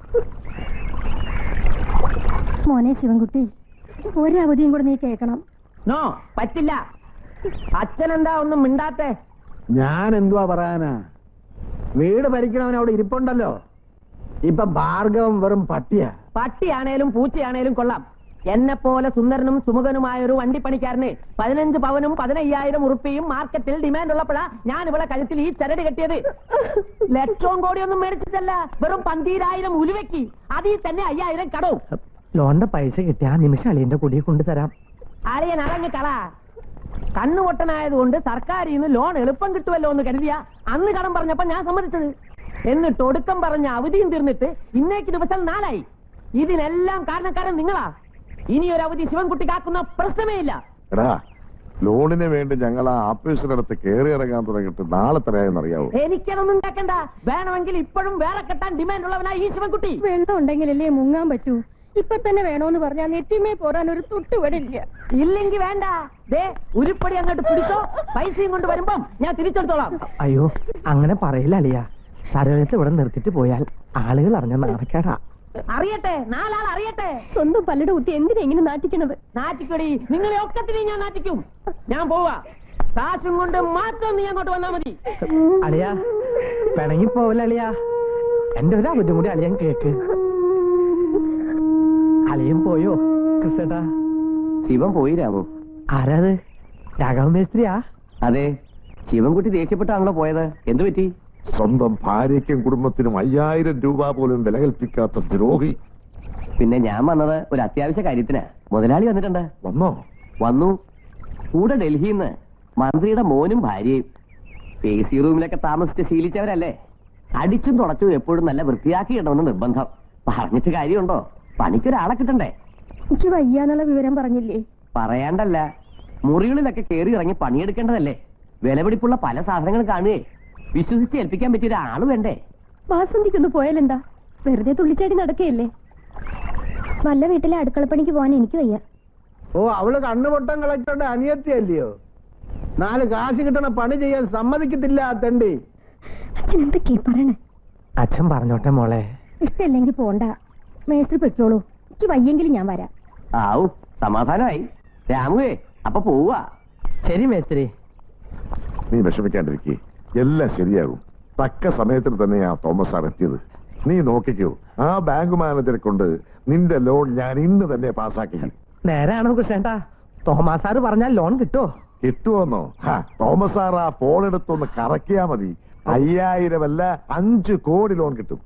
മോനെ ശിവൻകുട്ടി, ഒരു അവധിയും കൂടെ നീ കേൾക്കണം. നോ, പറ്റില്ല. അച്ഛനെന്താ ഒന്നും മിണ്ടാത്തെ? ഞാൻ എന്തുവാ പറയാനാ? വീട് ഭരിക്കണവൻ അവിടെ ഇരിപ്പുണ്ടല്ലോ. ഇപ്പൊ ഭാർഗവം വെറും പട്ടിയാ. പട്ടിയാണേലും പൂച്ചയാണേലും കൊള്ളാം. എന്നെ പോലെ സുന്ദരനും സുമുഖനുമായ ഒരു വണ്ടിപ്പണിക്കാരന് പതിനഞ്ച് പവനും പതിനയ്യായിരം ഉറുപ്പിയും മാർക്കറ്റിൽ ഡിമാൻഡ് ഉള്ളപ്പോഴാ ഞാൻ ഇവിടെ കഴുത്തിൽ ഈ ചരട് കെട്ടിയത്. ലക്ഷവും കോടിയൊന്നും മേടിച്ചിട്ടല്ല, വെറും പന്തീരായിരം ഉലുവയ്ക്ക്. അതിൽ തന്നെ അയ്യായിരം കടവും. ലോണിന്റെ പൈസ കിട്ടിയ ആ നിമിഷം അളിയന്റെ കുടിയെ കൊണ്ടുതരാം. അളിയൻ അടങ്ങ് കള. കണ്ണുപൊട്ടനായതുകൊണ്ട് സർക്കാരിൽ നിന്ന് ലോൺ എളുപ്പം കിട്ടുമല്ലോ എന്ന് കരുതിയ അന്ന് കടം പറഞ്ഞപ്പോ ഞാൻ സമ്മതിച്ചത്. എന്നിട്ട് ഒടുക്കം പറഞ്ഞ അവധിയും തീർന്നിട്ട് ഇന്നേക്ക് ദിവസം നാലായി. ഇതിനെല്ലാം കാരണക്കാരൻ നിങ്ങളാ. ഇനി ഒരു അവധി ശിവൻകുട്ടിക്കാക്കുന്ന പ്രശ്നമേ ഇല്ല. എടാ, ലോണിന് വേണ്ടി ഞങ്ങൾ ആ ആഫീസിനടുത്ത് കയറി ഇറങ്ങാൻ തുടങ്ങിയിട്ട് നാളെ തരായെന്നറിയാവോ? എനിക്കതൊന്നും കേൾക്കണ്ട. വേണമെങ്കിൽ ഇപ്പോഴും വേറെ കെട്ടാൻ ഡിമാൻഡ് ഉള്ളവനാ ഈ ശിവൻകുട്ടി. വെള്ളം ഉണ്ടെങ്കിലല്ലേ മുങ്ങാൻ പറ്റൂ. ഇപ്പൊ തന്നെ വേണോന്ന് പറഞ്ഞാൽ നെറ്റിമേ പോരാൻ ഒരു തൊട്ടുപടില്ല. ഇല്ലെങ്കിൽ വേണ്ട. ദേ ഉരുപ്പടി അങ്ങോട്ട് പിടിച്ചോ. പൈസയും കൊണ്ട് വരുമ്പം ഞാൻ തിരിച്ചെടുത്തോളാം. അയ്യോ, അങ്ങനെ പറയില്ല അളിയ. സരോജത്ത് ഇവിടെ നിർത്തിട്ട് പോയാൽ ആളുകൾ അറിഞ്ഞ നാണക്കേടാ. അറിയട്ടെ, നാലാൾ അറിയട്ടെ. സ്വന്തം പല്ലുടെ കുത്തി എന്തിനാ ഇങ്ങനെ നാട്ടിക്കണത്? നാറ്റിക്കടി, നിങ്ങളെ ഒക്കത്തിനെയും ഞാൻ നാറ്റിക്കും. ഞാൻ പോവാ. കാശും കൊണ്ട് മാത്രം നീ അങ്ങോട്ട് വന്നാ മതി. അളിയ പിണങ്ങി പോവല്ല അളിയ. എന്റെ ഒരു അവധി കൂടി അളിയൻ കേക്ക്. അളിയൻ പോയോ കൃഷ്ണേട്ടാ? ശിവൻ പോയി രാമു. ആരാത്? രാഘവ മേസ്ത്രിയാ? അതെ, ശിവൻകുട്ടി ദേഷ്യപ്പെട്ടാണല്ലോ പോയത്. എന്തു പറ്റി? സ്വന്തം ഭാര്യയ്ക്കും കുടുംബത്തിനും അയ്യായിരം രൂപ പോലും വില കൽപ്പിക്കാത്ത ദ്രോഹി. പിന്നെ ഞാൻ വന്നത് ഒരു അത്യാവശ്യ കാര്യത്തിനാ. മുതലാളി വന്നിട്ടുണ്ട്. വന്നോ? വന്നു. കൂടെ ഡൽഹിയിൽ നിന്ന് മന്ത്രിയുടെ മോനും ഭാര്യയും. എ സി റൂമിലൊക്കെ താമസിച്ച് ശീലിച്ചവരല്ലേ. അടിച്ചും തുടച്ചും എപ്പോഴും നല്ല വൃത്തിയാക്കി ഇടണമെന്ന് നിർബന്ധം. പറഞ്ഞിട്ട് കാര്യമുണ്ടോ? പണിക്കൊരാളെ കിട്ടണ്ടേ? എനിക്ക് വയ്യാന്നുള്ള വിവരം പറഞ്ഞില്ലേ? പറയാണ്ടല്ല, മുറികളിലൊക്കെ കയറി ഇറങ്ങി പണിയെടുക്കേണ്ടതല്ലേ. വിലപിടിപ്പുള്ള പല സാധനങ്ങളും കാണുകയെ. വിശ്വസിച്ച് ഏൽപ്പിക്കാൻ പറ്റിയ ഒരാള് വേണ്ടേ? വാസന്തിക്കൊന്ന് പോയാലെന്താ? വെറുതെ തുള്ളിച്ചാടി നടക്കുകയല്ലേ. വല്ല വീട്ടിലെ അടുക്കളപ്പണിക്ക് പോകാൻ എനിക്ക് വയ്യ. ഓ, അവള് കണ്ണുപൊട്ടം കളക്ടറുടെ അനിയത്തിയല്ലയോ? നാല് കാശ് കിട്ടണ പണി ചെയ്യാൻ സമ്മതിക്കത്തില്ല ആ തെണ്ടി. അച്ഛൻ എന്തൊക്കെയാ പറയണേ? അച്ഛൻ പറഞ്ഞോട്ടെ മോളെ. ഇഷ്ടല്ലെങ്കിൽ പോണ്ട, മേസ്ത്രി പൊയ്ക്കോളൂ. എനിക്ക് വയ്യെങ്കിലും ഞാൻ വരാം. ആവു, സമാധാനമായി. രാമുവേ, അപ്പൊ പോവാ. ശരി മേസ്ത്രി. നീ വിഷമിക്കാണ്ടിരിക്കേ, എല്ലാം ശരിയാകും. തക്ക സമയത്തിന് തന്നെയാ തോമസ് സാർ എത്തിയത്. നീ നോക്കിക്കോ, ആ ബാങ്ക് മാനേജറെ കൊണ്ട് നിന്റെ ലോൺ ഞാൻ ഇന്ന് തന്നെ പാസ്സാക്കിക്കും. നേരാണോ കൃഷ്ണേട്ടാ? തോമസ് സാറ് പറഞ്ഞാൽ ലോൺ കിട്ടുമോ? കിട്ടുമെന്നോ? തോമസ് സാർ ആ ഫോൺ എടുത്തൊന്ന് കറക്കിയാ മതി. അയ്യായിരം അല്ല, അഞ്ചു കോടി ലോൺ കിട്ടും.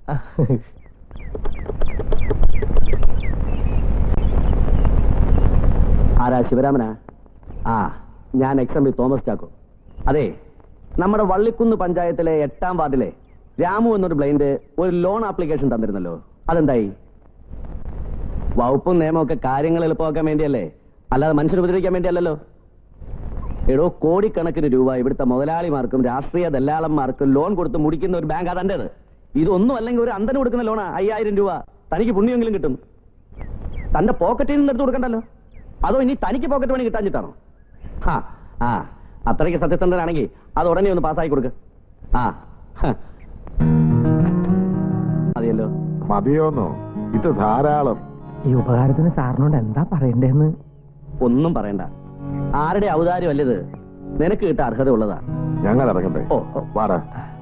ആരാ? ശിവരാമനാ? ആ, ഞാൻ ex M P Thomas Chacko. അതെ, നമ്മുടെ വള്ളിക്കുന്ന് പഞ്ചായത്തിലെ എട്ടാം വാർഡിലെ രാമു എന്നൊരു ബ്ലൈൻഡ് ഒരു ലോൺ ആപ്ലിക്കേഷൻ തന്നിരുന്നല്ലോ. അതെന്തായി? വകുപ്പും നിയമമൊക്കെ കാര്യങ്ങൾ എളുപ്പമാക്കാൻ വേണ്ടിയല്ലേ, അല്ലാതെ മനുഷ്യർ ഉപദ്രവിക്കാൻ വേണ്ടിയല്ലല്ലോ. എടോ, കോടിക്കണക്കിന് രൂപ ഇവിടുത്തെ മുതലാളിമാർക്കും രാഷ്ട്രീയ ദല്ലാളന്മാർക്കും ലോൺ കൊടുത്ത് മുടിക്കുന്ന ഒരു ബാങ്ക് അതൻ്റെത്. ഇതൊന്നും അല്ലെങ്കിൽ ഒരു അന്തന് കൊടുക്കുന്ന ലോണാ. അയ്യായിരം രൂപ തനിക്ക് പുണ്യമെങ്കിലും കിട്ടും. തന്റെ പോക്കറ്റിൽ നിന്ന് എടുത്ത് കൊടുക്കണ്ടല്ലോ. അതോ ഇനി തനിക്ക് പോക്കറ്റ് പണി കിട്ടാഞ്ഞിട്ടാണോ? ആ ആ അത്രയ്ക്ക് സത്യസന്ധനാണെങ്കിൽ അത് ഉടനെ ഒന്ന് പാസ്സാക്കി കൊടുക്ക്. ആ മതിയല്ലോ. മതിയോന്നോ? ഇത് ധാരാളം. ഈ ഉപകാരത്തിന് സാറിനോട് എന്താ പറയണ്ടേന്ന്? ഒന്നും പറയണ്ട. ആരുടെ ഔദാര്യം അല്ലത്, നിനക്ക് കിട്ടാൻ അർഹത ഉള്ളതാ. ഞങ്ങൾ ഇറങ്ങണ്ടേ? ഓ വാടാ.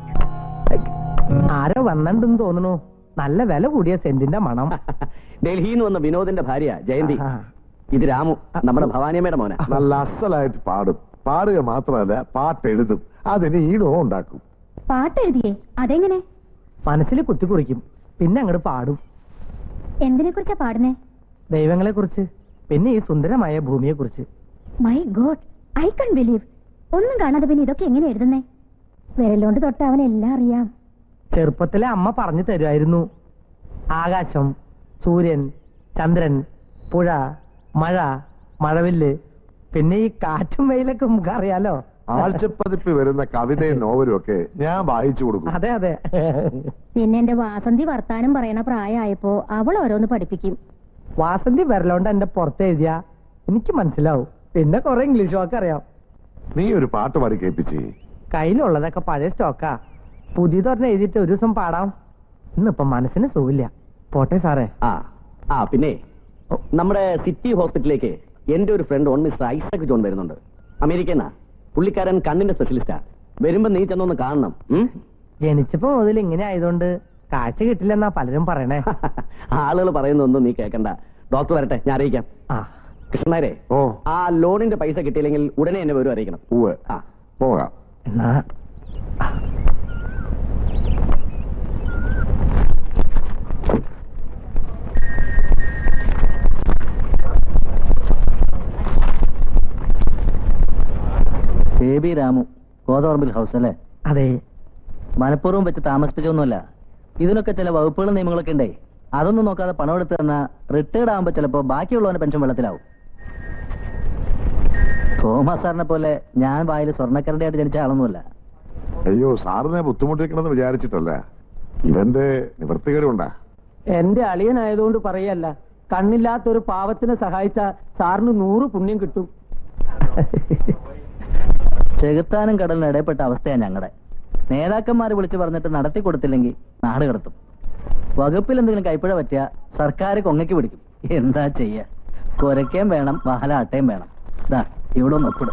ആരോ വന്നിട്ടുണ്ടെന്ന് തോന്നുന്നു. നല്ല വില കൂടിയ സെന്റിന്റെ മണം. ഡൽഹിയിൽ നിന്ന് വന്ന വിനോദിന്റെ ഭാര്യ ജയന്തി. ഇത് രാമു, നമ്മുടെ ഭവാനിയമ്മയുടെ മോന. നല്ല അസലായിട്ട് പാടും. പാടുക മാത്രമല്ല, പാട്ടെഴുതും. അതിന് ഈണവും ഉണ്ടാക്കും. പാട്ടെഴുതിയേ? അതെങ്ങനെ? മനസ്സിൽ കുത്തിക്കുറിക്കും, പിന്നെ അങ്ങോട്ട് പാടും. എന്തിനെ കുറിച്ചാ പാടുന്നേ? ദൈവങ്ങളെ കുറിച്ച്, പിന്നെ ഈ സുന്ദരമായ ഭൂമിയെ കുറിച്ച്. My god, I can believe. ഒന്നും കാണാതെ പിന്നെ ഇതൊക്കെ എങ്ങനെ എഴുതുന്നേ? വിരലോണ്ട് തൊട്ട് അവനെല്ലാം അറിയാം. ചെറുപ്പത്തിലെ അമ്മ പറഞ്ഞു തരുമായിരുന്നു. ആകാശം, സൂര്യൻ, ചന്ദ്രൻ, പുഴ, മഴ, മഴവില്ല്, പിന്നെ ഈ കാറ്റും വെയിലൊക്കെ നമുക്ക് അറിയാലോ. ആഴ്ചപ്പതിപ്പ് വരുന്ന കവിതയും നോവലും ഒക്കെ ഞാൻ വായിച്ചു കൊടുക്കും. അതെ അതെ. പിന്നെ എന്റെ വാസന്തി വർത്താനം പറയണ പ്രായമായപ്പോ അവൾ ഓരോന്ന് പഠിപ്പിക്കും. വാസന്തി വിരലോണ്ട് എന്റെ പുറത്ത് എഴുതിയ എനിക്ക് മനസ്സിലാവും. പിന്നെ കുറെ ഇംഗ്ലീഷ് വാക്ക് അറിയാം. നീ ഒരു പാട്ട് പാടി കേൾപ്പിച്ചേ. കയ്യിലുള്ളതൊക്കെ പഴയ സ്റ്റോക്കാ. പുതിയതൊരെണ്ണം എഴുതിയിട്ട് ഒരു ദിവസം പാടാം. ഇന്നിപ്പം മനസ്സിന് സുഖമില്ല. പോട്ടെ സാറേ. ആ ആ പിന്നെ നമ്മുടെ സിറ്റി ഹോസ്പിറ്റലിലേക്ക് എന്റെ ഒരു friend on mister Isaac John വരുന്നുണ്ട്. അമേരിക്കന്നാ. പുള്ളിക്കാരൻ കണ്ണിന്റെ സ്പെഷ്യലിസ്റ്റാ. വരുമ്പോ നീ ചെന്നൊന്ന് കാണണം. ജനിച്ചപ്പോ മുതൽ ഇങ്ങനെ ആയതുകൊണ്ട് കാഴ്ച കിട്ടില്ലെന്നാ പലരും പറയണേ. ആളുകൾ പറയുന്നൊന്നും നീ കേൾക്കണ്ട. ഡോക്ടർ വരട്ടെ, ഞാൻ അറിയിക്കാം. ആ കൃഷ്ണനാരെ, ഓ, ആ ലോണിന്റെ പൈസ കിട്ടിയില്ലെങ്കിൽ ഉടനെ എന്നെ വരും അറിയിക്കണം. ഉവ്വ്. ആ പോകാം. എന്നാ ബേബി രാമു, ഗോതവർമ്പിൽ ഹൗസ് അല്ലേ? അതെ. മനഃപൂർവ്വം വെച്ച് താമസിപ്പിച്ചൊന്നുമല്ല. ഇതിനൊക്കെ ചില വകുപ്പുകളും നിയമങ്ങളൊക്കെ ഉണ്ടേ. അതൊന്നും നോക്കാതെ പണം എടുത്ത് തന്നാൽ റിട്ടയർഡ് ആകുമ്പോൾ ചിലപ്പോൾ ബാക്കിയുള്ളവന് പെൻഷൻ വെള്ളത്തിലാവും. തോമസ് സാറിനെ പോലെ ഞാൻ വായിൽ സ്വർണ്ണക്കരടിയായിട്ട് ജനിച്ച ആളൊന്നുമല്ല. അയ്യോ, സാറിനെ ബുദ്ധിമുട്ടിക്കണമെന്ന് വിചാരിച്ചിട്ടല്ല. ഇവന്റെ നിവൃത്തികേട് കൊണ്ടാ. എന്റെ അളിയനായതുകൊണ്ട് പറയല്ല. കണ്ണില്ലാത്തൊരു പാവത്തിനെ സഹായിച്ച സാറിന് നൂറ് പുണ്യം കിട്ടും. ചെകുത്താനും കടലിനും ഇടയപ്പെട്ട അവസ്ഥയാണ് ഞങ്ങളുടെ. നേതാക്കന്മാർ വിളിച്ചു പറഞ്ഞിട്ട് നടത്തി കൊടുത്തില്ലെങ്കിൽ നാട് കടത്തും. വകുപ്പിൽ എന്തെങ്കിലും കൈപ്പിഴ പറ്റിയ സർക്കാർ കൊങ്ങയ്ക്ക് പിടിക്കും. എന്താ ചെയ്യ? കുരയ്ക്കേം വേണം, വാലാട്ടയും വേണം. ഇതാ ഇവിടെ ഒന്ന് ഒപ്പിടും.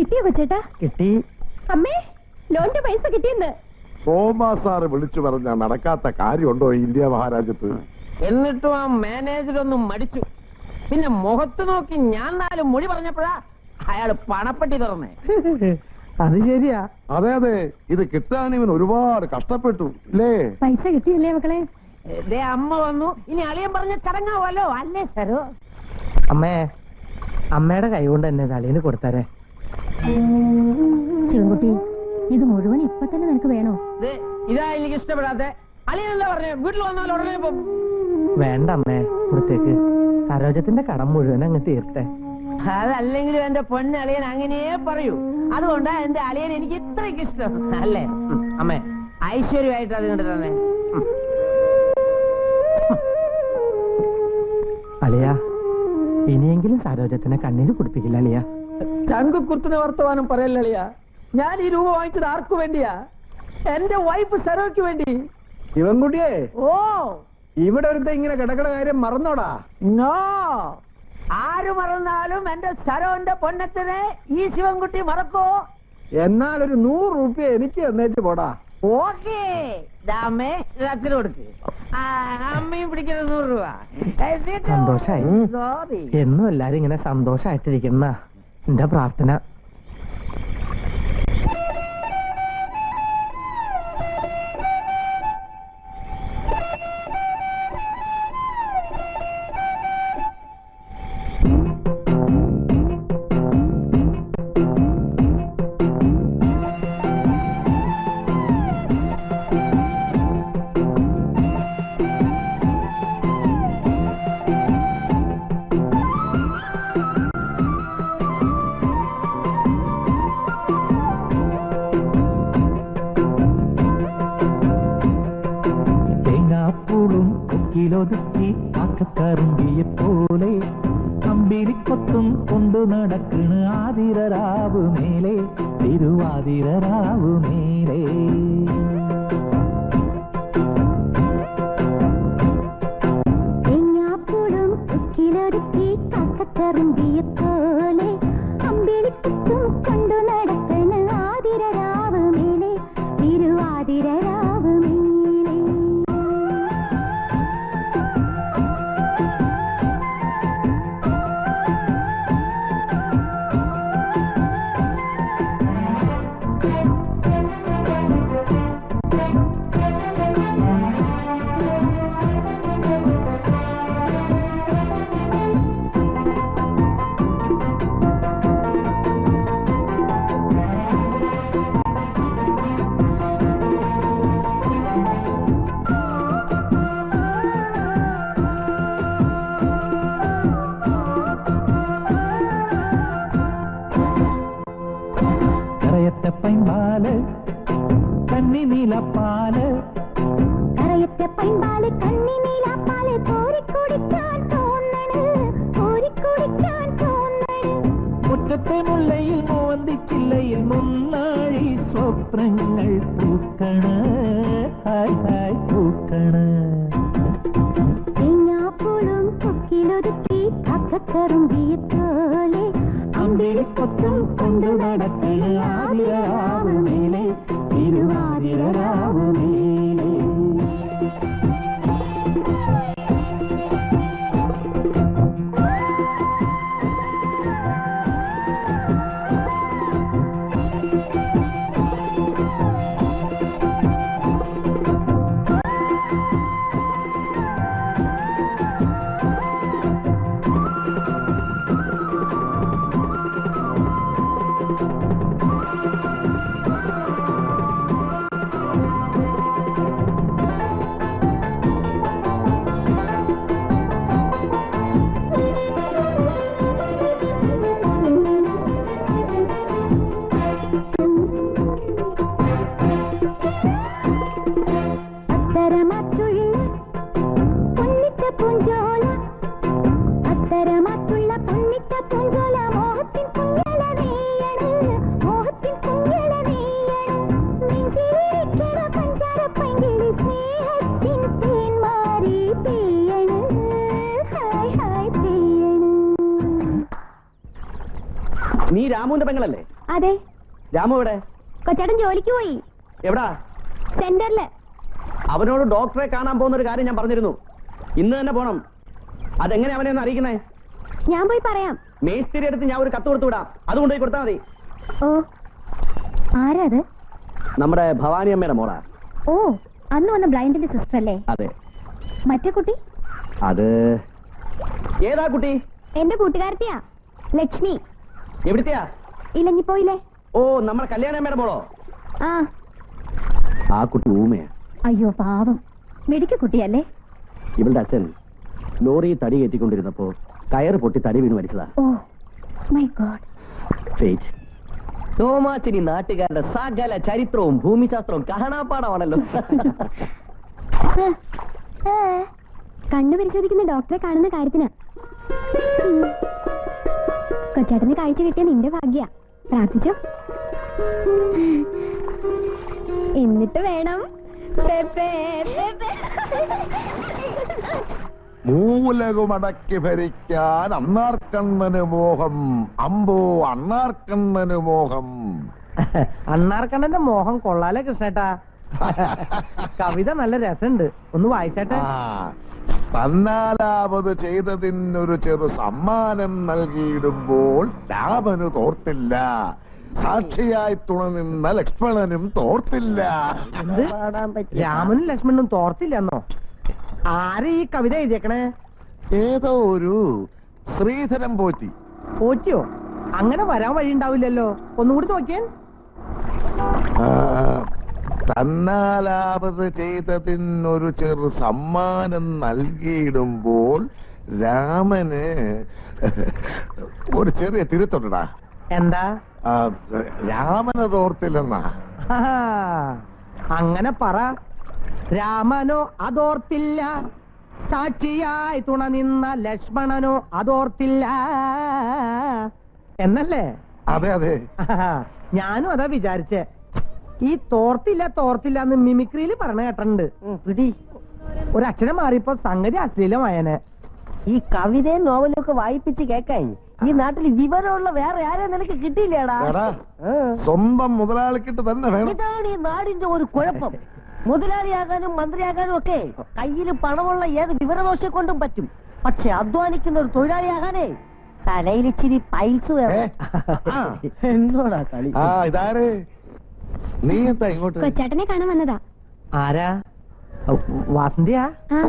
കിട്ടിയോ കൊച്ചേട്ടാ? കിട്ടി. അമ്മേ, ലോണിന്റെ പൈസ കിട്ടിയെന്ന്. തോമസ് സാറ് വിളിച്ചു പറഞ്ഞ നടക്കാത്ത കാര്യമുണ്ടോ ഇന്ത്യ മഹാരാജ്യത്ത്? എന്നിട്ടും ആ മാനേജർ ഒന്നും മടിച്ചു. പിന്നെ മുഖത്ത് നോക്കി ഞാൻ നാല് മൊഴി പറഞ്ഞപ്പോഴാ അയാള് പണപ്പെട്ടി തുറന്നേ. അത് ശരിയാ. അതെ അതെ, ഇത് കിട്ടാൻ ഇവൻ ഒരുപാട് കഷ്ടപ്പെട്ടു അല്ലേ? പൈസ കിട്ടിയല്ലേ മക്കളെ? ദേ അമ്മ വന്നു. ഇനി അളിയൻ പറഞ്ഞ ചടങ്ങാവല്ലോ അല്ലേ സരോ? അമ്മേ, അമ്മയുടെ കൈ കൊണ്ട് തന്നെ അളിയന് കൊടുത്തരേ. ശിവൻകുട്ടി, ഇത് മുഴുവൻ ഇപ്പൊ തന്നെ നിനക്ക് വേണോ? ഇതാ എനിക്ക് ഇഷ്ടപ്പെടാത്തെ. അളിയൻ എന്താ പറഞ്ഞേ? വീട്ടിൽ വന്നാൽ ഉടനെ വേണ്ട അമ്മേ, കൊടുത്തേക്ക്. സരോജത്തിന്റെ കടം മുഴുവൻ അങ്ങ് തീർത്തെ. അതല്ലെങ്കിലും എന്റെ പൊന്നളിയൻ അങ്ങനെയേ പറയൂ. അതുകൊണ്ടാ എന്റെ അളിയൻ എനിക്ക് ഇത്രയ്ക്ക് ഇഷ്ടം അല്ലേ? അമ്മേ, ഐശ്വര്യമായിട്ട് അത് കണ്ടു തന്നെ. അളിയ, ഇനിയെങ്കിലും സരോജത്തിനെ കണ്ണീര് കുടിപ്പിക്കില്ല അളിയ. ചങ്കു കുത്തുന്ന വർത്തമാനം പറയല്ല അളിയ. ഞാൻ ഈ രൂപ വാങ്ങിച്ചത് ആർക്കു വേണ്ടിയാ? എന്റെ വൈഫ് സരോയ്ക്ക് വേണ്ടി. ശിവൻകുട്ടിയെ, ഓ, ഇവിടെ ഒരുത്ത ഇങ്ങനെ കിടക്കണ കാര്യം മറന്നോടാ? നോ, ആര് മറന്നാലും എന്റെ സരോന്റെ പൊന്നത്തിനെ ഈ ശിവൻകുട്ടി മറക്കോ? എന്നാൽ ഒരു നൂറ് റുപ്യ എനിക്ക് എന്നേച്ച് പോടാ. ഓക്കേ, അമ്മേ അച്ഛന് കൊടുക്ക്. അമ്മയും പിടിക്കുന്ന നൂറ് രൂപ. സന്തോഷായി. സോറി. എന്നും എല്ലാരും ഇങ്ങനെ സന്തോഷായിട്ടിരിക്കുന്ന എന്റെ പ്രാർത്ഥന. ഒതുക്കി കാക്കക്കറുമ്പിയെ പോലെ അമ്പിളിക്കൊത്തും കൊണ്ടു നടക്കണ് ആതിരരാവു മേലെ തിരുവാതിരരാവു മേലെ. തേങ്ങാപ്പൂളും ഉക്കിലൊതുക്കി കാക്കക്കറുമ്പിയെ പോലെ അമ്പിളിക്കൊത്തും കൊണ്ടു നടക്കണ് ആതിരരാവു മേലെ തിരുവാതിരരാവു മേലെ. പൈമ്പാല് കന്നി നീലപ്പാല് കരയത്തെ പൈമ്പാല് കന്നി നീലപ്പാല് കോരിക്കുടിക്കാൻ തോന്നണ് കോരിക്കുടിക്കാൻ തോന്നണ്. മുറ്റത്തെ മുല്ലയിൽ മോന്തിച്ചില്ലയിൽ മുന്നാഴി സ്വപ്നങ്ങൾ പൂക്കണ് ഹായ് ഹായ് പൂക്കണ്. തേങ്ങാപ്പൂളും കൊക്കിലൊതുക്കി കാക്കക്കറുമ്പിയെ പോലെ അമ്പിളിക്കൊത്തും കൊണ്ടു നടക്കണ് ആതിരരാവു മേലെ തിരുവാതിരരാവു മേലെ. നീ രാമുവിന്റെ പെങ്ങളല്ലേ? അതെ. രാമു എവിടെ? കൊച്ചേട്ടൻ ജോലിക്ക് പോയി. എവിടാ? സെന്ററില്. അവനോട് ഡോക്ടറെ കാണാൻ പോകുന്ന ഒരു കാര്യം ഞാൻ പറഞ്ഞിരുന്നു. ഇന്ന് തന്നെ പോണം. അതെങ്ങനെ അവനെ ഒന്ന് അറിയിക്കുന്നേ? ഞാൻ പോയി പറയാം. മേസ്തിരി അടുത്ത് ഞാൻ ഒരു കത്ത് കൊടുത്തു വിടാം. അത് കൊണ്ടുപോയി കൊടുത്താൽ മതി. ഓ, ആരാ അത്? നമ്മുടെ ഭവാനി അമ്മയുടെ മോളാ. ഓ, അന്ന് വന്ന ബ്ലൈൻഡിന്റെ സിസ്റ്റർ അല്ലേ? അതെ. മറ്റേ കുട്ടി? അത് ഏതാ കുട്ടി? എന്റെ കൂട്ടുകാരത്തിയാ, ലക്ഷ്മി. എവിടത്തെയാ? ഇല്ലഞ്ഞി പോയില്ലേ? ഓ, നമ്മുടെ കല്യാണമ്മയുടെ മോളോ? ആ. ആ കുട്ടി ഊമയാ. അയ്യോ പാവം, മെഡിക്ക കുട്ടിയല്ലേ? ഇവളുടെ അച്ഛൻ ലോറി തടി കയറ്റിക്കൊണ്ടിരുന്നപ്പോ കയറ് പൊട്ടി തടി വീണ് മരിച്ചതാ. Oh my god. ഫേറ്റ്. തോമാച്ചിനി നാട്ടുകാരുടെ സകല ചരിത്രവും ഭൂമിശാസ്ത്രവും കാണാപ്പാടമാണല്ലോ. കണ്ണു പരിശോധിക്കുന്ന ഡോക്ടറെ കാണുന്ന കാര്യത്തിനാ. കൊച്ചേട്ടന് കാഴ്ച കിട്ടിയ നിന്റെ ഭാഗ്യ. പ്രാർത്ഥിച്ചോ. എന്നിട്ട് വേണം മൂലകുമടക്കി ഭരിക്കാൻ അണ്ണാർക്കണ്ണന് മോഹം. അമ്പോ അണ്ണാർക്കണ്ണന് മോഹം. അണ്ണാർക്കണ്ണന്റെ മോഹം കൊള്ളാലേ കൃഷ്ണേട്ടാ. കവിത നല്ല രസമുണ്ട്, ഒന്ന് വായിച്ചേട്ടെ. തന്നാലാവത് ചെയ്തതിനൊരു ചെറു സമ്മാനം നൽകിയിടുമ്പോൾ രാമന് തോർത്തില്ല, സാക്ഷിയായി തുണനിന്ന ലക്ഷ്മണനും തോർത്തില്ല. രാമനും ലക്ഷ്മണനും തോർത്തില്ലെന്നോ? ആര് ഈ കവിത എഴുതിയേക്കണേ? ഏതോ ഒരു ശ്രീധരൻ പോറ്റി. പോറ്റിയോ? അങ്ങനെ വരാൻ വഴി ഉണ്ടാവില്ലല്ലോ, ഒന്നുകൂടി നോക്കിയാൻ. തന്നാലാപത് ചെയ്തതിനൊരു ചെറു സമ്മാനം നൽകിയിടുമ്പോൾ രാമന് ഒരു ചെറിയ തിരുത്തുണ്ടാ. എന്താ? രാമന് തോർത്തില്ലെന്നാ. അങ്ങനെ പറ. രാമനോ അതോർത്തില്ല, സാക്ഷിയായി തുണ നിന്ന ലക്ഷ്മണനോ അതോർത്തില്ല എന്നല്ലേ? അതെ അതെ, ഞാനും അതാ വിചാരിച്ചേ. ഈ തോർത്തില്ല തോർത്തില്ല എന്ന് മിമിക്രിയിൽ പറഞ്ഞ കേട്ടിട്ടുണ്ട്. പിടി ഒരക്ഷരം മാറിയപ്പോ സംഗതി അശ്ലീലമായനെ. ഈ കവിതയും നോവലും ഒക്കെ വായിപ്പിച്ച് കേക്കാൻ ഈ നാട്ടിൽ വിവരമുള്ള വേറെ ആരെയും നിനക്ക് കിട്ടിയില്ലേടാ? സ്വന്തം മുതലാളിക്കിട്ട് തന്നെ വേണം. ഇതാണ് ഈ നാടിന്റെ ഒരു കുഴപ്പം. മുതലാളിയാകാനും മന്ത്രിയാകാനും ഒക്കെ കയ്യിൽ പണമുള്ള ഏത് വിവരദോഷെ കൊണ്ടും പറ്റും. പക്ഷെ അധ്വാനിക്കുന്ന ഒരു തൊഴിലാളിയാകാനേ തലയിൽ ഇച്ചിരി പൈൽസ് വേണം. എന്നോടാ കളി. ആ ഇതാര്? നീ എന്താ ഇങ്ങോട്ട്? കൊച്ചാട്ടനെ കാണാൻ വന്നതാ. ആരാ? വാസന്തിയാ?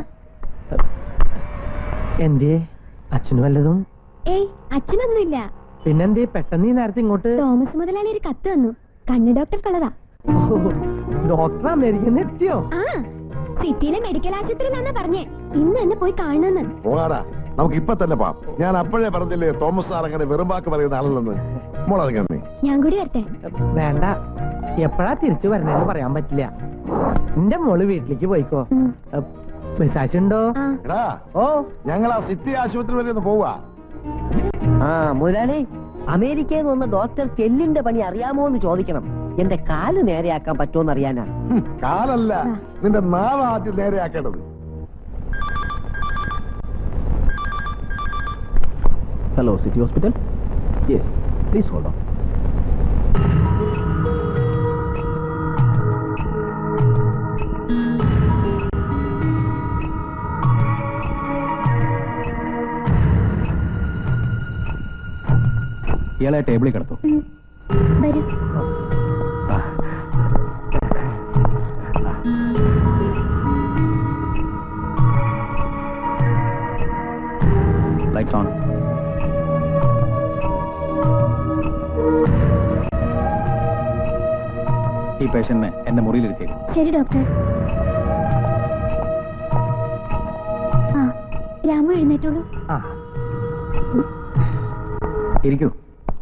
എന്തേ അച്ഛനും വല്ലതും? ഏയ് അച്ഛനൊന്നുമില്ല. പിന്നെന്തേ പെട്ടെന്ന് ഈ നേരത്തെ ഇങ്ങോട്ട്? തോമസ് മുതലാളി ഒരു കത്ത് വന്നു. കണ്ണ് ഡോക്ടർക്കുള്ളതാ. ഡോക്ടർ അമേരിക്കയിൽ നിന്ന് എത്തിയോ? ആ, സിറ്റിയിലെ മെഡിക്കൽ ആശുപത്രിയിലാന്നാ പറഞ്ഞേ. ഇന്ന് തന്നെ പോയി കാണണമെന്ന്. പോകാടാ, നമുക്ക് ഇപ്പൊ തന്നെ പോവാം. ഞാൻ അപ്പോഴേ പറഞ്ഞില്ലേ തോമസ് സാർ അങ്ങനെ വെറും വാക്ക് പറയുന്ന ആളല്ലെന്ന്. മോളെ ഞാൻ കൂടി വരട്ടെ? വേണ്ട, എപ്പോഴാ തിരിച്ചു വരണേന്ന് പറയാൻ പറ്റില്ല. എന്റെ മോള് വീട്ടിലേക്ക് പോയിക്കോ. വിശാശുണ്ടോ? ഓ, ഞങ്ങൾ ആ സിറ്റി ആശുപത്രി വരെ ഒന്ന് പോവാ. ആ മുതലാളി, അമേരിക്കയിൽ നിന്ന് വന്ന ഡോക്ടർ കെല്ലിന്റെ പണി അറിയാമോ എന്ന് ചോദിക്കണം. എന്റെ കാല് നേരെയാക്കാൻ പറ്റുമോന്ന് അറിയാനാ. കാലല്ല, നിന്റെ നാവ് ആദ്യം നേരെയാക്കേണ്ടത്. Hello, city hospital? Yes, please hold on. ഇയാളെ ടേബിളിൽ കിടത്തു. വരൂ. Lights on. ഈ പേഷ്യന്റിനെ എന്റെ മുറിയിലിരുത്തിയേക്കും. ശരി ഡോക്ടർ. ആ, രാമു എഴുന്നേറ്റോളൂ. ഇരിക്കൂ.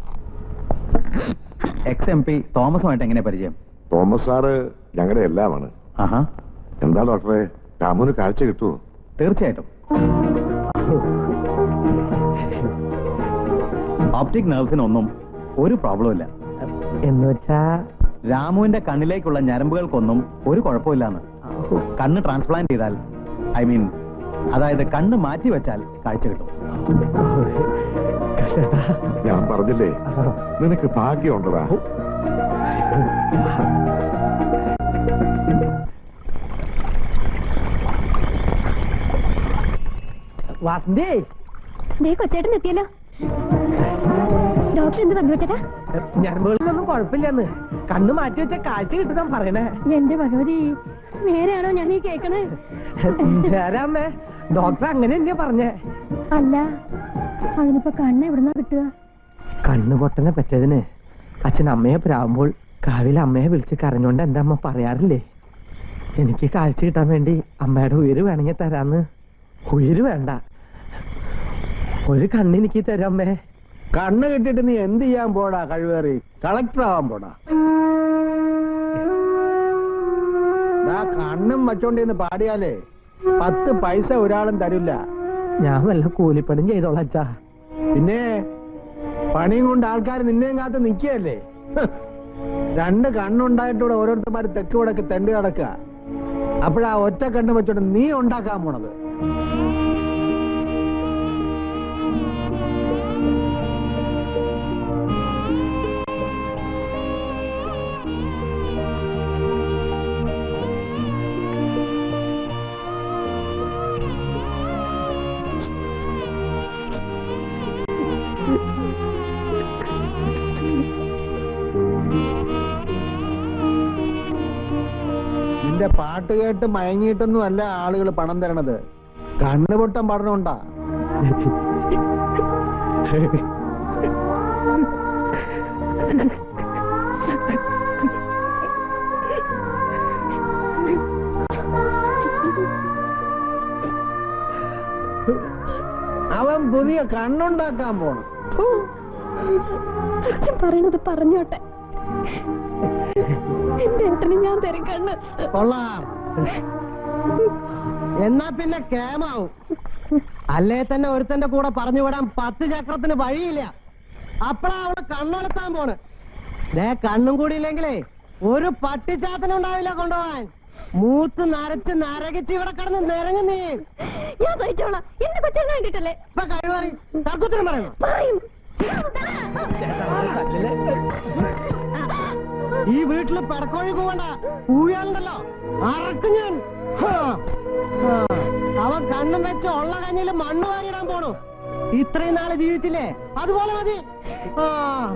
എക്സ് എം പി തോമസുമായിട്ട് എങ്ങനെ പരിചയം? തോമസ് സാറ് ഞങ്ങളുടെ എല്ലാമാണ്. ആഹാ. എന്താ ഡോക്ടറെ, രാമുന് കാഴ്ച കിട്ടുമോ? തീർച്ചയായിട്ടും. ഓപ്റ്റിക് നെർവ്സിനൊന്നും ഒരു പ്രോബ്ലം ഇല്ല. എന്ന് വെച്ചാ രാമുവിന്റെ കണ്ണിലേക്കുള്ള ഞരമ്പുകൾക്കൊന്നും ഒരു കുഴപ്പമില്ലാന്ന്. കണ്ണ് ട്രാൻസ്പ്ലാന്റ് ചെയ്താൽ, ഐ മീൻ അതായത് കണ്ണ് മാറ്റി വെച്ചാൽ കാഴ്ച കിട്ടും. ഞാൻ പറഞ്ഞില്ലേ നിനക്ക് ഭാഗ്യമുണ്ടടാ. വാസന്തി ദേ കൊച്ചേട്ടൻ എത്തിയല്ലോ. ഡോക്ടർ എന്ത് പറഞ്ഞു വെച്ചേട്ടാ? ഞരമ്പുകളിലൊന്നും കുഴപ്പമില്ലെന്ന്, കണ്ണു മാറ്റി വെച്ച കാഴ്ച കിട്ടുന്ന പറയണേ. എന്റെ ഭഗവതി, നേരെയാണോ ഞാൻ ഈ കേക്കണേ? നേരാമ്മേ, ഡോക്ടർ അങ്ങനെ തന്നെയാ പറഞ്ഞേ. അല്ല, അതിനിപ്പോ കണ്ണ് എവിടുന്നാ കിട്ടുക? കണ്ണു പൊട്ടനെ പറ്റിയതിന് അച്ഛൻ അമ്മയെ പ്രാവുമ്പോൾ കാവിലെ അമ്മയെ വിളിച്ച് കരഞ്ഞോണ്ട് എന്റെ അമ്മ പറയാറില്ലേ, എനിക്ക് കാഴ്ച കിട്ടാൻ വേണ്ടി അമ്മയുടെ ഉയിര് വേണമെങ്കിൽ തരാന്ന്. ഉയിര് വേണ്ട, ഒരു കണ്ണെനിക്ക് തരാമ്മേ. കണ്ണ് കിട്ടിയിട്ട് നീ എന്ത് ചെയ്യാൻ പോടാ? കഴിവേറി കളക്ടർ ആവാൻ പോടാ. കണ്ണും വച്ചോണ്ടിന്ന് പാടിയാലേ പത്ത് പൈസ ഒരാളും തരില്ല. ഞാൻ വല്ല കൂലിപ്പണിയും ചെയ്തോളാം അച്ഛാ. പിന്നെ പണിയും കൊണ്ട് ആൾക്കാർ നിന്നെയും കാത്ത് നിൽക്കുകയല്ലേ. രണ്ട് കണ്ണുണ്ടായിട്ടൂടെ ഓരോരുത്തന്മാര് തെക്ക് വടക്ക് തെണ്ടി കിടക്കുക. അപ്പോഴാ ഒറ്റ കണ്ണ് വെച്ചോണ്ട് നീ ഉണ്ടാക്കാൻ പോണത്. നിന്റെ പാട്ട് കേട്ട് മയങ്ങിയിട്ടൊന്നും അല്ല ആളുകൾ പണം തരണത്, കണ്ണുപൊട്ടം പഠനമുണ്ടാ. അവൻ പുതിയ കണ്ണുണ്ടാക്കാൻ പോണം. അച്ഛൻ പറയണത് പറഞ്ഞോട്ടെ, എന്റെ ഏട്ടന് ഞാൻ തരും കണ്ണ്. കൊള്ളാം, എന്നാ പിന്നെ കേമാവും. അല്ലേ തന്നെ ഒരുത്തന്റെ കൂടെ പറഞ്ഞു വിടാൻ പത്ത് ചക്രത്തിന് വഴിയില്ല. അപ്പഴാ അവള് കണ്ണെളുത്താൻ പോണ്. ദേ കണ്ണും കൂടി ഇല്ലെങ്കിലേ ഒരു പട്ടിച്ചാത്തനുണ്ടാവില്ല കൊണ്ടുപോവാൻ. മൂത്ത് നരച്ച് നരകിച്ച് ഇവിടെ കിടന്ന് നിരങ്ങി നീ. ഞാൻ സഹിച്ചോളാം, എന്റെ കൊച്ചെണ്ണ വേണ്ടിട്ടല്ലേ. ഇപ്പൊ കഴിവറി തർക്കുത്തരം പറയുന്നു. പറയും. ഈ വീട്ടില് പെടക്കോഴി കൂവണ്ട, കൂവിയാലുണ്ടല്ലോ അറക്കും ഞാൻ. അവൻ കണ്ണും വെച്ച് ഉള്ള കഞ്ഞില് മണ്ണ് വാരിയിടാൻ പോണു. ഇത്രയും നാള് ജീവിച്ചില്ലേ, അതുപോലെ മതി. ആ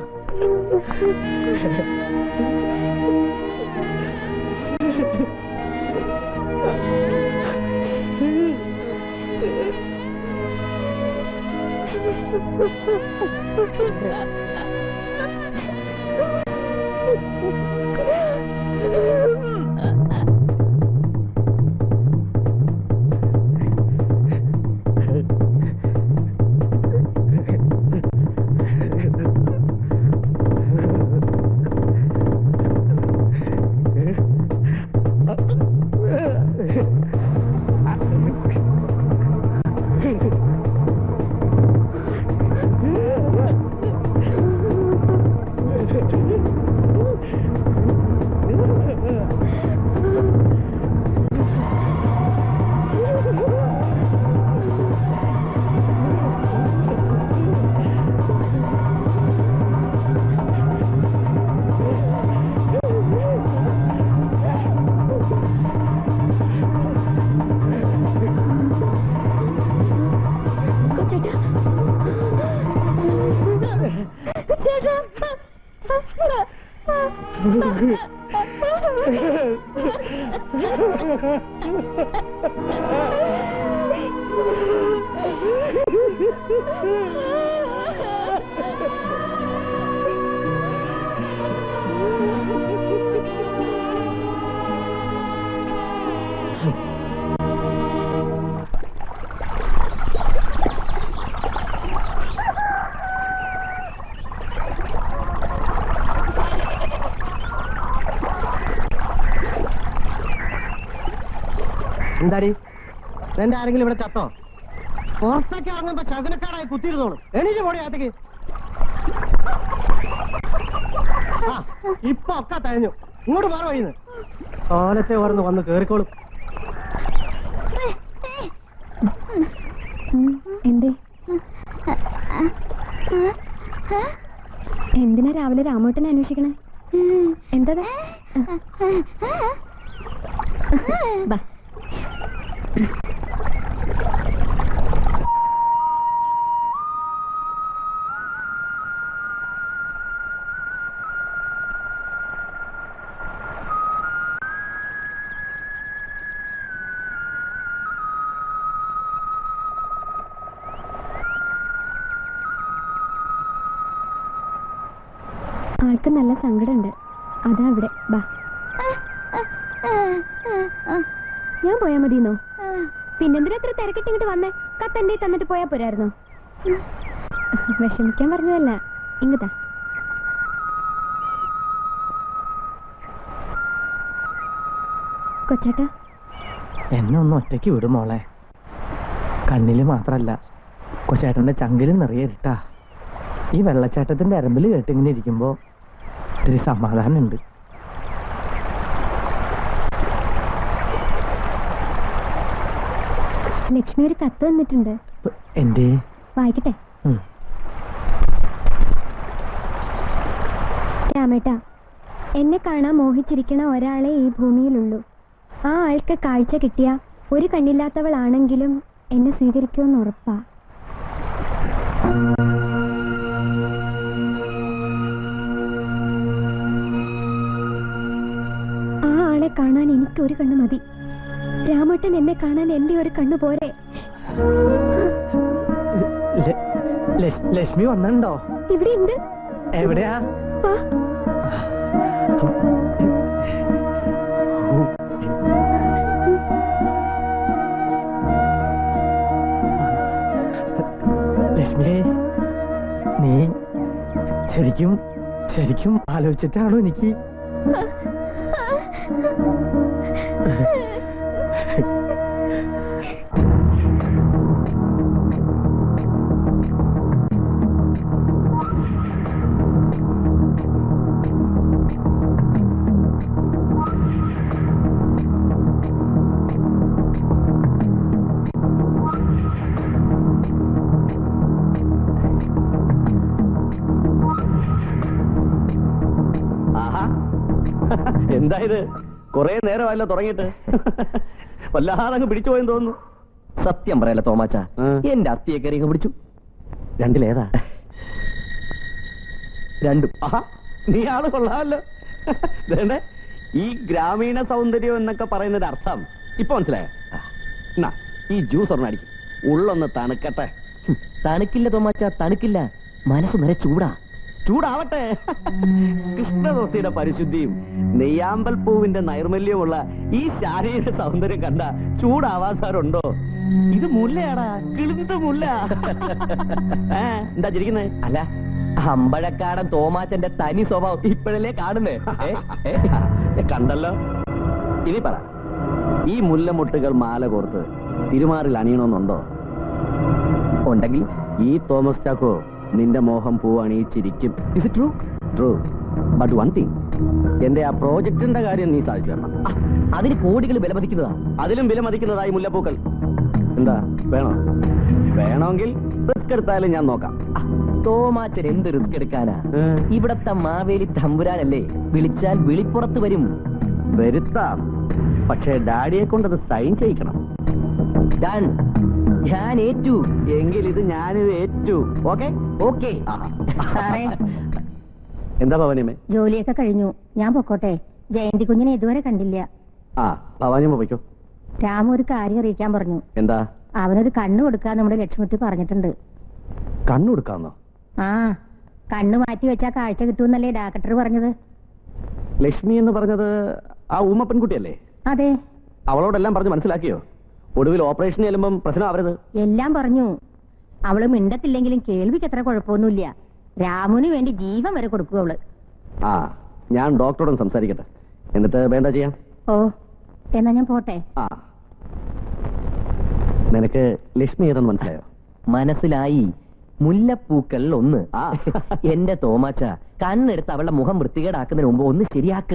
എന്താടി എന്റെ ആരെങ്കിലും ഇവിടെ ചത്തോ? പുറത്തേക്ക് ഇറങ്ങുമ്പോ ശകുനക്കാടായി കുത്തിയിരുന്നോളൂ. എണീറ്റ് പോടി അകത്തേക്ക്. ആ ഇപ്പൊ ഒക്കെ തഴഞ്ഞു, ഇങ്ങോട്ട് മാറി വഴിന്ന്. ഓലത്തെ ഓർന്ന് വന്ന് കേറിക്കോളും. എന്തേ എന്തിനാ രാവിലെ രാമോട്ടനെ അന്വേഷിക്കണേ? എന്താ ബാ. ആൾക്ക് നല്ല സങ്കടമുണ്ട്, അതാ ഇവിടെ. ബാ, ഞാൻ പോയാ മതിന്നോ? പിന്നെന്തിനാ എത്ര തിരക്കിട്ട് ഇങ്ങോട്ട് വന്നേ? കത്തന്റെ തന്നിട്ട് പോയാ പോരായിരുന്നോ? വിഷമിക്കാൻ പറഞ്ഞതല്ല, ഇങ്ങത്താ. കൊച്ചേട്ടാ, എന്നെ ഒന്ന് ഒറ്റയ്ക്ക് വിടും മോളെ. കണ്ണില് മാത്രല്ല, കൊച്ചേട്ടന്റെ ചങ്കിലും നിറയെ ഇരുട്ടാ. ഈ വെള്ളച്ചാട്ടത്തിന്റെ അരമ്പിൽ കേട്ടിങ്ങനെ ഇരിക്കുമ്പോ ഇത്തിരി സമാധാനമുണ്ട്. ലക്ഷ്മി ഒരു കത്ത് തന്നിട്ടുണ്ട്. എന്തേ? വായിക്കട്ടെ. രാമേട്ടാ, എന്നെ കാണാൻ മോഹിച്ചിരിക്കണ ഒരാളെ ഈ ഭൂമിയിലുള്ളൂ. ആ ആൾക്ക് കാഴ്ച കിട്ടിയ ഒരു കണ്ണില്ലാത്തവളാണെങ്കിലും എന്നെ സ്വീകരിക്കുമെന്ന് ഉറപ്പാ. ആ ആളെ കാണാൻ എനിക്ക് ഒരു കണ്ണ് മതി. രാമേട്ടൻ എന്നെ കാണാൻ എന്റെ ഒരു കണ്ണ് പോരെ. ലക്ഷ്മി വന്നിട്ടുണ്ടോ? ഇവിടെ ഉണ്ട്. എവിടെയാ? ലക്ഷ്മി, നീ ശരിക്കും ശരിക്കും ആലോചിച്ചിട്ടാണോ എനിക്ക്? എന്തായത്? കൊറേ നേരമല്ലോ തുടങ്ങിയിട്ട്. വല്ലാതെ പിടിച്ചു പോയെന്ന് തോന്നുന്നു. സത്യം പറയല്ല തോമാച്ച, എന്റെ അസ്ഥിയെ കയറി പിടിച്ചു. രണ്ടിലേതാ? രണ്ടും. ആഹാ, നീ ആള് കൊള്ളാമല്ലോ. ഈ ഗ്രാമീണ സൗന്ദര്യം എന്നൊക്കെ പറയുന്നതിന്റെ അർത്ഥം ഇപ്പൊ മനസ്സിലായോ? എന്നാ ഈ ജ്യൂസ് ഒരെണ്ണം അടിക്കും, ഉള്ളൊന്ന് തണുക്കട്ടെ. തണുക്കില്ല തോമാച്ച, തണുക്കില്ല. മനസ്സ് നിറയെ ചൂടാ. ചൂടാവട്ടെ. കൃഷ്ണദോസിയുടെ പരിശുദ്ധിയും നെയ്യാമ്പൽ പൂവിന്റെ നൈർമല്യമുള്ള ഈ ശാരീരിക സൗന്ദര്യം കണ്ട ചൂടാവാസാരുണ്ടോ? ഇത് മുല്ലയാടാ, കിളിന്ത മുല്ല. എന്താ ചിരിക്കുന്നേ? അല്ല, അമ്പഴക്കാടൻ തോമാച്ചന്റെ തനി സ്വഭാവം ഇപ്പോഴല്ലേ കാണുന്നേ. കണ്ടല്ലോ. ഇനി പറ, ഈ മുല്ലമുട്ടുകൾ മാല കോർത്ത് തിരുമാറിൽ അണിയണമെന്നുണ്ടോ? ഉണ്ടെങ്കിൽ ഈ തോമസ് ചാക്കോ നിന്റെ മോഹം പൂ അണിയിച്ചിരിക്കും. Is it true? True. But one thing, എന്റെ ആ പ്രോജക്റ്റിന്റെ കാര്യം നീ സാധിച്ചു തരണം. അതിന് കോടികൾ വിലമതിക്കുന്നതാ. അതിലും വിലമതിക്കുന്നതായി മുല്ലപ്പൂക്കൾ. എന്താ വേണോ? വേണമെങ്കിൽ റിസ്ക് എടുത്താലും ഞാൻ നോക്കാം. തോമാച്ചൻ എന്ത് റിസ്ക് എടുക്കാനാ? ഇവിടത്തെ മാവേലി തമ്പുരാനല്ലേ, വിളിച്ചാൽ വിളിപ്പുറത്ത് വരും. വരുത്താം, പക്ഷേ ഡാഡിയെ കൊണ്ടത് സൈൻ ചെയ്യിക്കണം. ഡൺ. ഞാൻ ഏറ്റു. എങ്കിൽ ഇത് ഞാനിത് ഏറ്റു. Okay okay. സാറേ, എന്താ ഭവാനിയമ്മേ? ജോലിയൊക്കെ കഴിഞ്ഞു, ഞാൻ പൊക്കോട്ടെ. ജയന്തി കുഞ്ഞിനെ ഇതുവരെ കണ്ടില്ല. ആ, ഭവാനിയമ്മ പോയിക്കോ. രാമു ഒരു കാര്യം അറിയിക്കാൻ പറഞ്ഞു. എന്താ? അവനൊരു കണ്ണ് കൊടുക്കാൻ നമ്മുടെ ലക്ഷ്മിട്ടി പറഞ്ഞിട്ടുണ്ട്. കണ്ണു കൊടുക്കാന്നോ? ആ, കണ്ണ് മാറ്റി വെച്ചാ കാഴ്ച കിട്ടുമെന്നല്ലേ ഡാക്ടർ പറഞ്ഞത്. ലക്ഷ്മി എന്ന് പറഞ്ഞത് ആ ഊമ പെൺകുട്ടിയല്ലേ? അതെ. അവളോടെല്ലാം പറഞ്ഞ് മനസ്സിലാക്കിയോ? ഒടുവിൽ ഓപ്പറേഷൻ ചെല്ലുമ്പം പ്രശ്നം ആവരുത്. എല്ലാം പറഞ്ഞു. അവള് മിണ്ടത്തില്ലെങ്കിലും കേൾവിക്ക് എത്ര കുഴപ്പമൊന്നുമില്ല. രാമുന് വേണ്ടി ജീവൻ വരെ കൊടുക്കും അവള്. ആ, ഞാൻ ഡോക്ടറോടും സംസാരിക്കട്ടെ, എന്നിട്ട് വേണ്ട ചെയ്യാം. ഓ, എന്നാ ഞാൻ പോട്ടെ. ആ, നിനക്ക് ലക്ഷ്മി ഏതെന്ന് മനസ്സിലായോ? മനസ്സിലായി. മുല്ലപ്പൂക്കൾ ഒന്ന്. എന്റെ തോമാച്ച, കണ്ണെടുത്ത് അവളുടെ മുഖം വൃത്തികേടാക്കുന്നതിന് മുമ്പ് ഒന്ന് ശരിയാക്ക്.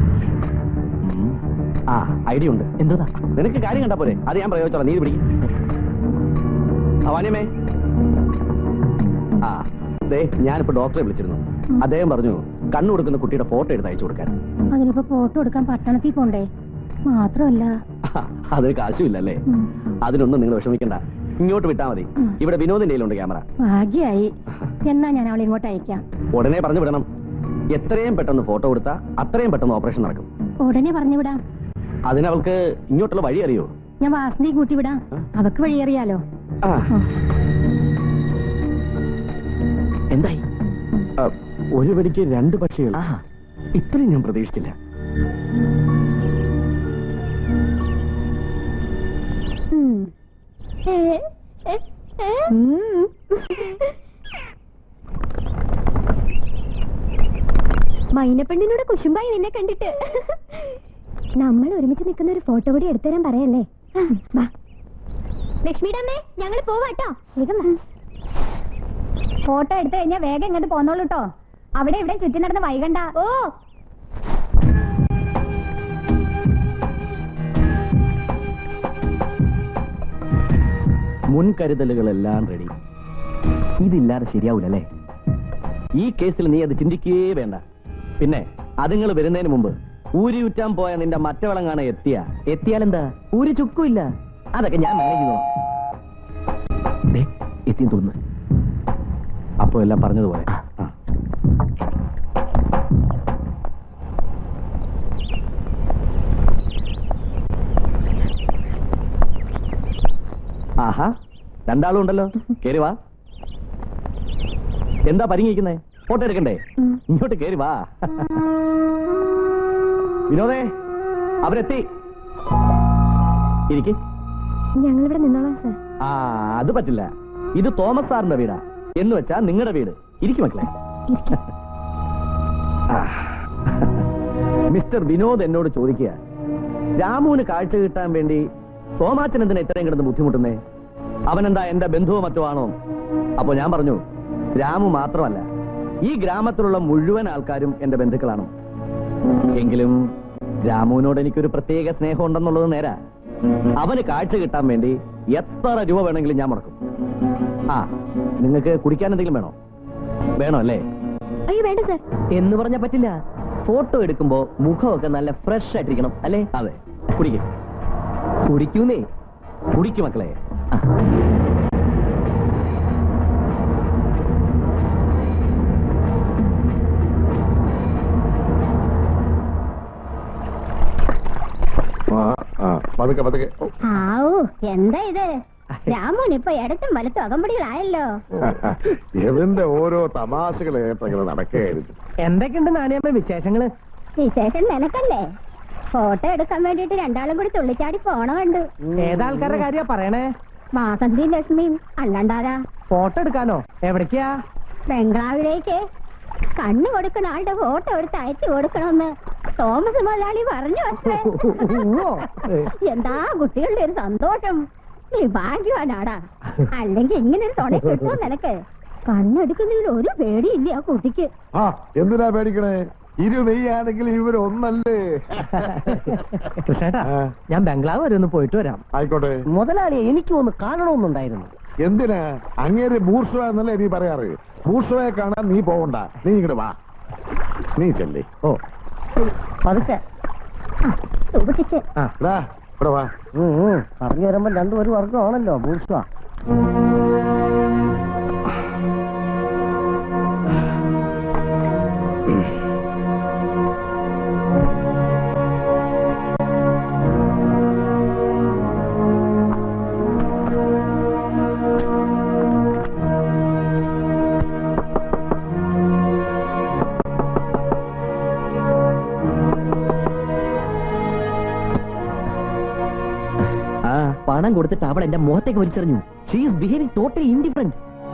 ആ, ഐഡിയ ഉണ്ട്. എന്തോതാ? നിനക്ക് കാര്യം കണ്ടാ പോരെ, അത് ഞാൻ പ്രയോഗിച്ചോളാം. നീ പിടിക്കും. ഭവാനിയമ്മേ, ആ ദേ ഞാനിപ്പോ ഡോക്ടറെ വിളിച്ചിരുന്നു. അദ്ദേഹം പറഞ്ഞു കണ്ണു കൊടുക്കുന്ന കുട്ടിയുടെ ഫോട്ടോ എടുത്ത് അയച്ചു കൊടുക്കാൻ. അതിനിപ്പോ ഫോട്ടോ എടുക്കാൻ പട്ടണത്തിൽ പോണ്ടേ? മാത്രമല്ല അതൊരു കാശുമില്ലല്ലേ. അതിനൊന്നും നിങ്ങൾ വിഷമിക്കണ്ട, ഇങ്ങോട്ട് വിട്ടാ മതി. ഇവിടെ വിനോദിന്റെ കയ്യിലുണ്ട് ക്യാമറ. ഭാഗ്യായി. എന്നാ ഞാൻ അവളെ ഇങ്ങോട്ട് അയക്കാം. ഉടനെ പറഞ്ഞു വിടണം. എത്രയും പെട്ടെന്ന് ഫോട്ടോ കൊടുത്താ അത്രയും പെട്ടെന്ന് ഓപ്പറേഷൻ നടക്കും. ഉടനെ പറഞ്ഞു വിടാം. അതിനവൾക്ക് ഇങ്ങോട്ടുള്ള വഴി അറിയോ? ഞാൻ വാസന്തി കൂട്ടി വിടാം, അവക്ക് വഴി അറിയാലോ. എന്തായി? ഒരു വെടിക്ക് രണ്ട് പക്ഷികൾ. ഇത്രയും ഞാൻ പ്രതീക്ഷിച്ചില്ല. മൈനപ്പെണ്ണിനോട് കുശുമ്പായി നിന്നെ കണ്ടിട്ട്. നമ്മൾ ഒരുമിച്ച് നിൽക്കുന്ന ഒരു ഫോട്ടോ കൂടി എടുത്തുതരാൻ പറയല്ലേ? ലക്ഷ്മിയുടെ അമ്മേ, ഞങ്ങൾ പോവാട്ടോ. ഫോട്ടോ എടുത്തു കഴിഞ്ഞാൽ വേഗം ഇങ്ങോട്ട് പോന്നോളൂ കേട്ടോ. അവിടെ ഇവിടെ ചുറ്റി നടന്ന് വൈകണ്ട. ഓ മുൻകരുതലുകളെല്ലാം റെഡി. ഇതില്ലാതെ ശരിയാവൂലല്ലേ? ഈ കേസിൽ നീ അത് ചിന്തിക്കേ വേണ്ട. പിന്നെ അതുങ്ങൾ വരുന്നതിന് മുമ്പ് ഊരിയുറ്റാൻ പോയ നിന്റെ മറ്റവളങ്ങാണ് എത്തിയ എത്തിയാലെന്താ? ഊരി ചുക്കുമില്ല. അതൊക്കെ ഞാൻ മാനേജ് ചെയ്തോളാം. എത്തിയും തോന്നുന്നു. അപ്പോ എല്ലാം പറഞ്ഞതുപോലെ. ആഹാ, രണ്ടാളും ഉണ്ടല്ലോ. കേറി വാ. എന്താ പരിങ്ങിക്കുന്നേ? ഫോട്ടോ എടുക്കണ്ടേ? ഇങ്ങോട്ട് കേറി വാ. വിനോദേ, അവരെത്തി. ഇരിക്ക്. ഞങ്ങളിവിടെ നിന്നോളാം സാർ. ആ, അത് പറ്റില്ല. ഇത് തോമസ് സാറിന്റെ വീടാ. എന്ന് വെച്ചാ നിങ്ങളുടെ വീട്. ഇരിക്കും മക്കളെ. മിസ്റ്റർ വിനോദ് എന്നോട് ചോദിക്കുക, രാമുവിന് കാഴ്ച കിട്ടാൻ വേണ്ടി തോമാച്ചൻ എന്തിനാ ഇത്രയും കിടന്ന് ബുദ്ധിമുട്ടുന്നേ? അവനെന്താ എന്റെ ബന്ധുവോ മറ്റോ ആണോ? അപ്പൊ ഞാൻ പറഞ്ഞു, രാമു മാത്രമല്ല, ഈ ഗ്രാമത്തിലുള്ള മുഴുവൻ ആൾക്കാരും എന്റെ ബന്ധുക്കളാണ്. എങ്കിലും രാമുവിനോട് എനിക്കൊരു പ്രത്യേക സ്നേഹം ഉണ്ടെന്നുള്ളത് നേരാ. അവന് കാഴ്ച കിട്ടാൻ വേണ്ടി എത്ര രൂപ വേണമെങ്കിലും ഞാൻ മുടക്കും. ആ, നിങ്ങൾക്ക് കുടിക്കാൻ എന്തെങ്കിലും വേണോ? വേണോ അല്ലേ? അയ്യോ വേണ്ട സാർ. എന്ന് പറഞ്ഞാ പറ്റില്ല. ഫോട്ടോ എടുക്കുമ്പോ മുഖമൊക്കെ നല്ല ഫ്രഷ് ആയിട്ടിരിക്കണം അല്ലേ? അതെ. കുടിക്കും. കുടിക്കൂന്നേ. കുടിക്കും മക്കളെ. പതുക്കെ പതുക്കെ. ആവൂ, എന്താ ഇത്? രാമോൻ ഇപ്പൊ ഇടത്തും വലത്തും അകമ്പടികളായല്ലോ. ഇവന്റെ ഓരോ തമാശകൾ കേട്ടങ്ങനെ നടക്കുകയായിരുന്നു. എന്തൊക്കെയുണ്ട് നാണിയമ്മ വിശേഷങ്ങള്? വിശേഷം നിനക്കല്ലേ? ഫോട്ടോ എടുക്കാൻ വേണ്ടിട്ട് രണ്ടാളും കൂടി തുള്ളിച്ചാടി പോണ കണ്ടു. ഏതാൾക്കാരുടെ കാര്യ പറയണേ? വാസന്തിയും ലക്ഷ്മിയും. അല്ലാണ്ടാരാ? ഫോട്ടോ എടുക്കാനോ? എവിടേക്കാ? ബംഗ്ലാവിലേക്ക്. കണ്ണു കൊടുക്കുന്ന ആളുടെ ഫോട്ടോ എടുത്ത് അയച്ചു കൊടുക്കണമെന്ന് തോമസ് മുതലാളി പറഞ്ഞു. അത്രേ. എന്താ കുട്ടികളുടെ ഒരു സന്തോഷം. നീ ഭാഗ്യവാനാടാ. അല്ലെങ്കിൽ ഇങ്ങനെ ഒരു തുണ കിട്ടുമോ നിനക്ക്? കണ്ണെടുക്കുന്നതിൽ ഒരു പേടിയില്ല ആ കുട്ടിക്ക്. ആ, എന്തിനാ പേടിക്കണേ? ഇരു മെയ്യാണെങ്കിൽ ഇവരൊന്നല്ലേ. കൃഷ്ണേട്ടാ, ഞാൻ ബംഗ്ലാവ് വരെ ഒന്ന് പോയിട്ട് വരാം. ആയിക്കോട്ടെ. മുതലാളിയെ എനിക്ക് ഒന്ന് കാണണമെന്നുണ്ടായിരുന്നു. എന്തിനാ? അങ്ങേര് ബൂർഷോ എന്നല്ലേ നീ പറയാറ്? ബൂർഷോയെ കാണാൻ നീ പോകണ്ട. നീ ഇങ്ങോട്ട് വാ. നീ ചെല്ലേ. ഓ, പതുക്കെ. സൂക്ഷിച്ച്. ഇവിടെ വാ. പറഞ്ഞു വരുമ്പോ രണ്ടും ഒരു വർഗമാണല്ലോ ബൂർഷോ. പണം കൊടുത്തിട്ട് അവൾ എന്റെ മുഖത്തേക്ക് വലിച്ചെറിഞ്ഞു. She is behaving totally indifferent.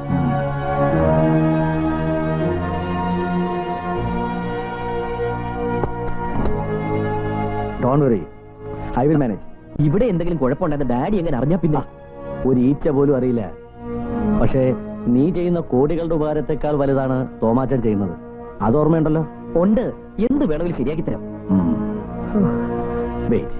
Don't worry, I will manage. ഇവിടെ എന്തെങ്കിലും കുഴപ്പമുണ്ടെന്ന് ഡാഡി എങ്ങനെ അറിഞ്ഞാ പിന്നെ? ഒരു ഈച്ച പോലും അറിയില്ല. പക്ഷേ നീ ചെയ്യുന്ന കോടികളുടെ ഉപകാരത്തെക്കാൾ വലുതാണ് തോമാച്ചൻ ചെയ്യുന്നത്. അത് ഓർമ്മയുണ്ടല്ലോ? ഉണ്ട്. എന്ത് വേണമെങ്കിലും ശരിയാക്കി തരാം. വെയിറ്റ്.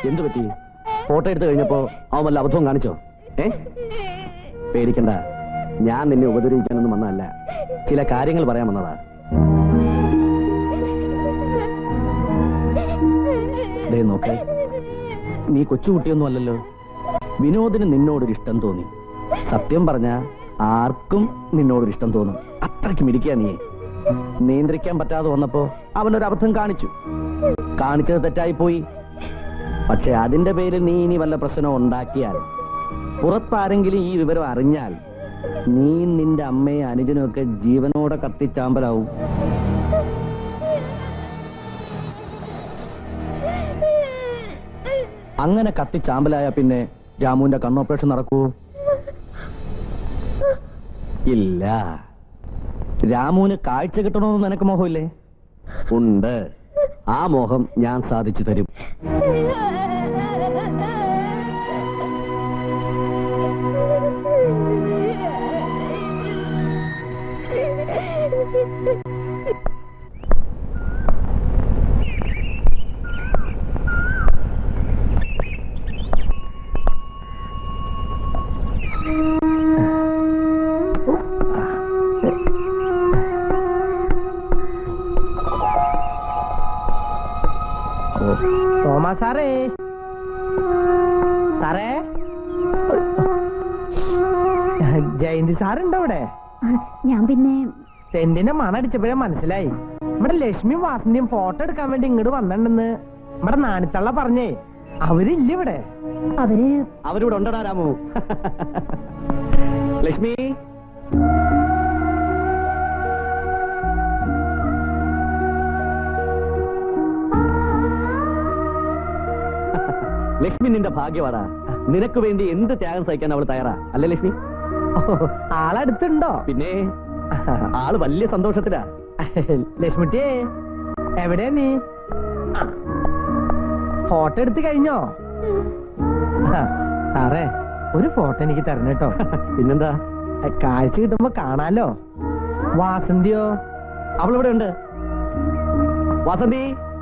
എന്തു പറ്റി? ഫോട്ടോ എടുത്തു കഴിഞ്ഞപ്പോ അവൻ വല്ല അബദ്ധവും കാണിച്ചോ? ഏ പേടിക്കണ്ട, ഞാൻ നിന്നെ ഉപദ്രവിക്കാനൊന്നും വന്നതല്ല, ചില കാര്യങ്ങൾ പറയാൻ വന്നതാ. ദേ നോക്കേ, നീ കൊച്ചുകുട്ടിയൊന്നും അല്ലല്ലോ. വിനോദിന് നിന്നോടൊരു ഇഷ്ടം തോന്നി. സത്യം പറഞ്ഞ ആർക്കും നിന്നോടൊരു ഇഷ്ടം തോന്നും. അത്രയ്ക്ക് മിടിക്കുക നീ. നിയന്ത്രിക്കാൻ പറ്റാതെ വന്നപ്പോ അവനൊരു അബദ്ധം കാണിച്ചു. കാണിച്ചത് തെറ്റായി പോയി. പക്ഷെ അതിന്റെ പേരിൽ നീ ഇനി വല്ല പ്രശ്നം ഉണ്ടാക്കിയാൽ, പുറത്താരെങ്കിലും ഈ വിവരം അറിഞ്ഞാൽ, നീ നിന്റെ അമ്മയെ അനുജനൊക്കെ ജീവനോടെ കത്തിച്ചാമ്പലാവും. അങ്ങനെ കത്തിച്ചാമ്പലായ പിന്നെ രാമുവിന്റെ കണ്ണോപ്പറേഷൻ നടക്കൂ? ഇല്ല. രാമുവിന് കാഴ്ച കിട്ടണമെന്ന് നിനക്ക് മോഹമില്ലേ? ഉണ്ട്. ആ മോഹം ഞാൻ സാധിച്ചു തരും. തോമാ സാറേ, സാറേ, ജയന്തി സാറുണ്ടോ ഇവിടെ? ഞാൻ പിന്നെ സെന്റിന്റെ മണടിച്ചപ്പോഴേ മനസ്സിലായി. ഇവിടെ ലക്ഷ്മിയും വാസന്തിയും ഫോട്ടോ എടുക്കാൻ വേണ്ടി ഇങ്ങോട്ട് വന്നിട്ടുണ്ടെന്ന് ഇവിടെ നാണിത്തള്ള പറഞ്ഞേ. അവരില്ല ഇവിടെ. അവര് അവരിവിടെ ഉണ്ടടാ രാമു. ലക്ഷ്മി, ലക്ഷ്മി നിന്റെ ഭാഗ്യവാടാ. നിനക്ക് വേണ്ടി എന്ത് ത്യാഗം സഹിക്കാൻ അവൾ തയ്യാറാ, അല്ലേ ലക്ഷ്മി? ആളടുത്തുണ്ടോ? പിന്നെ ആള് വലിയ സന്തോഷത്തിലാ. ലക്ഷ്മിട്ടിയെ, എവിടെയാ നീ? ഫോട്ടോ എടുത്ത് കഴിഞ്ഞോ? സാറേ, ഒരു ഫോട്ടോ എനിക്ക് തരണം കേട്ടോ. പിന്നെന്താ, കാഴ്ച കിട്ടുമ്പോ കാണാലോ. വാസന്തിയോ? അവളിവിടെ ഉണ്ട്. വാസന്തി,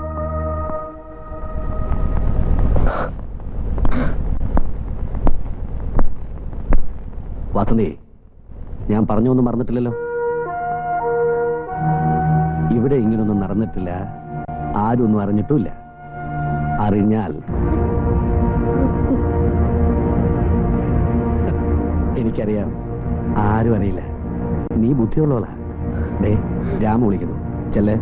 വാസന്തി, ഞാൻ പറഞ്ഞൊന്നും മറന്നിട്ടില്ലല്ലോ. ഇവിടെ ഇങ്ങനൊന്നും നടന്നിട്ടില്ല, ആരും ഒന്നും അറിഞ്ഞിട്ടുമില്ല. അറിഞ്ഞാൽ എനിക്കറിയാം, ആരും അറിയില്ല. നീ ബുദ്ധിയുള്ളവളാ. ദേ, രാമു വിളിക്കുന്നു, ചെല്ലേ.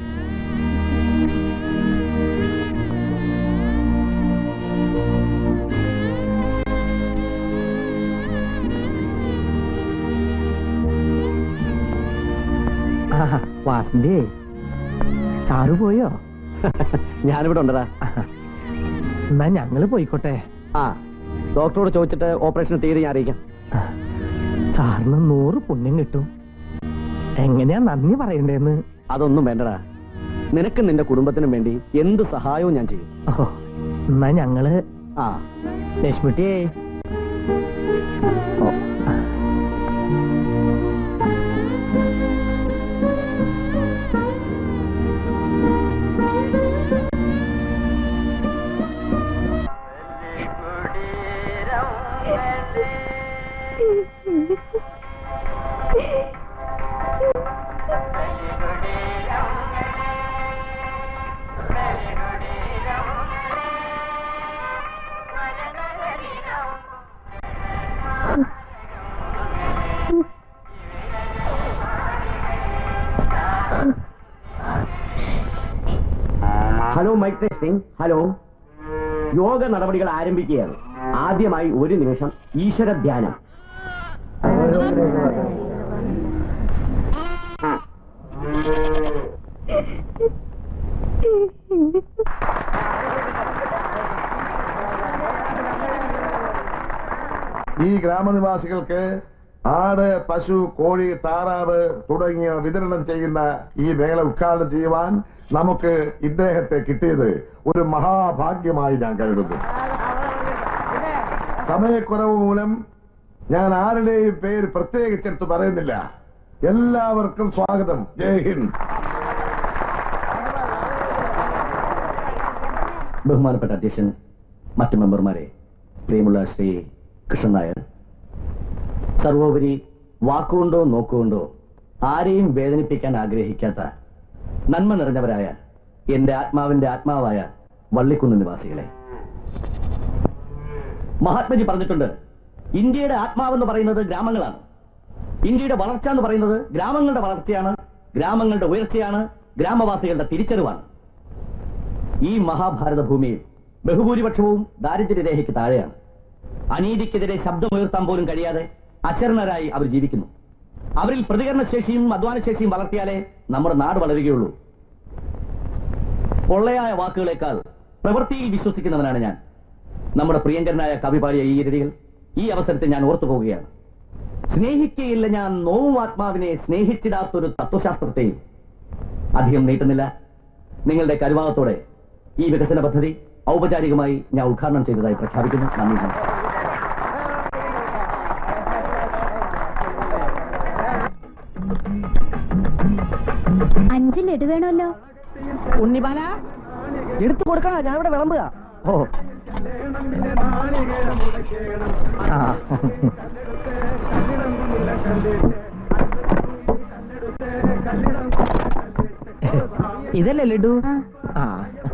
വാസന്തി, സാറ് പോയോ? ഞാനിവിടെ ഉണ്ടടാ. എന്നാ ഞങ്ങള് പോയിക്കോട്ടെ. ആ, ഡോക്ടറോട് ചോദിച്ചിട്ട് ഓപ്പറേഷൻ തീയതി ഞാൻ അറിയിക്കാം. സാറിന് നൂറ് പുണ്യം കിട്ടും. എങ്ങനെയാ നന്ദി പറയണ്ടേന്ന്? അതൊന്നും വേണ്ടടാ. നിനക്കും നിന്റെ കുടുംബത്തിനും വേണ്ടി എന്ത് സഹായവും ഞാൻ ചെയ്യും. ഓ, എന്നാ ഞങ്ങള് ആ ലക്ഷ്മിട്ടിയെ. ഓ, ഹലോ, മൈക്ക് ടെസ്റ്റിംഗ്. ഹലോ, യോഗ നടപടികൾ ആരംഭിക്കുകയാണ്. ആദ്യമായി ഒരു നിമിഷം ഈശ്വര ധ്യാനം. ഈ ഗ്രാമനിവാസികൾക്ക് ആട്, പശു, കോഴി, താറാവ് തുടങ്ങിയ വിതരണം ചെയ്യുന്ന ഈ മേള ഉദ്ഘാടനം ചെയ്യുവാൻ നമുക്ക് ഇദ്ദേഹത്തെ കിട്ടിയത് ഒരു മഹാഭാഗ്യമായി ഞാൻ കരുതുന്നു. സമയക്കുറവ് മൂലം ഞാൻ ആരുടെയും പേര് പ്രത്യേകിച്ചെടുത്ത് പറയുന്നില്ല. എല്ലാവർക്കും സ്വാഗതം. ജയ് ഹിന്ദ്. ബഹുമാനപ്പെട്ട അധ്യക്ഷൻ, മറ്റു മെമ്പർമാരെ, പ്രിയമുള്ള ശ്രീ കൃഷ്ണൻ നായർ, സർവോപരി വാക്കുകൊണ്ടോ നോക്കുകൊണ്ടോ ആരെയും വേദനിപ്പിക്കാൻ ആഗ്രഹിക്കാത്ത നന്മ നിറഞ്ഞവരായ എന്റെ ആത്മാവിന്റെ ആത്മാവായ വള്ളിക്കുന്ന് നിവാസികളെ, മഹാത്മജി പറഞ്ഞിട്ടുണ്ട്, ഇന്ത്യയുടെ ആത്മാവെന്ന് പറയുന്നത് ഗ്രാമങ്ങളാണ്. ഇന്ത്യയുടെ വളർച്ച എന്ന് പറയുന്നത് ഗ്രാമങ്ങളുടെ വളർച്ചയാണ്, ഗ്രാമങ്ങളുടെ ഉയർച്ചയാണ്, ഗ്രാമവാസികളുടെ തിരിച്ചറിവാണ്. ഈ മഹാഭാരത ഭൂമിയിൽ ബഹുഭൂരിപക്ഷവും ദാരിദ്ര്യരേഖയ്ക്ക് താഴെയാണ്. അനീതിക്കെതിരെ ശബ്ദമുയർത്താൻ പോലും കഴിയാതെ അശരണരായി അവർ ജീവിക്കുന്നു. അവരിൽ പ്രതികരണശേഷിയും അധ്വാനശേഷിയും വളർത്തിയാലേ നമ്മുടെ നാട് വളരുകയുള്ളൂ. പൊള്ളയായ വാക്കുകളേക്കാൾ പ്രവൃത്തിയിൽ വിശ്വസിക്കുന്നവനാണ് ഞാൻ. നമ്മുടെ പ്രിയങ്കരനായ കവി പാടിയ ഈ രീതികൾ ഈ അവസരത്തിൽ ഞാൻ ഓർത്തു പോവുകയാണ്. സ്നേഹിക്കയില്ല ഞാൻ നോവും ആത്മാവിനെ സ്നേഹിച്ചിടാത്തൊരു തത്വശാസ്ത്രത്തെയും. അധികം നീട്ടുന്നില്ല, നിങ്ങളുടെ കരുവാകത്തോടെ ഈ വികസന പദ്ധതി ഔപചാരികമായി ഞാൻ ഉദ്ഘാടനം ചെയ്തതായി പ്രഖ്യാപിക്കുന്നു. നന്ദി, നമസ്കാരം. അഞ്ച് ലഡു വേണമല്ലോ. ഉണ്ണിബാല എടുത്തു കൊടുക്കണ, ഞാൻ ഇവിടെ വിളമ്പുക. ഓ ആ ഇതല്ലേ ലഡു? ആ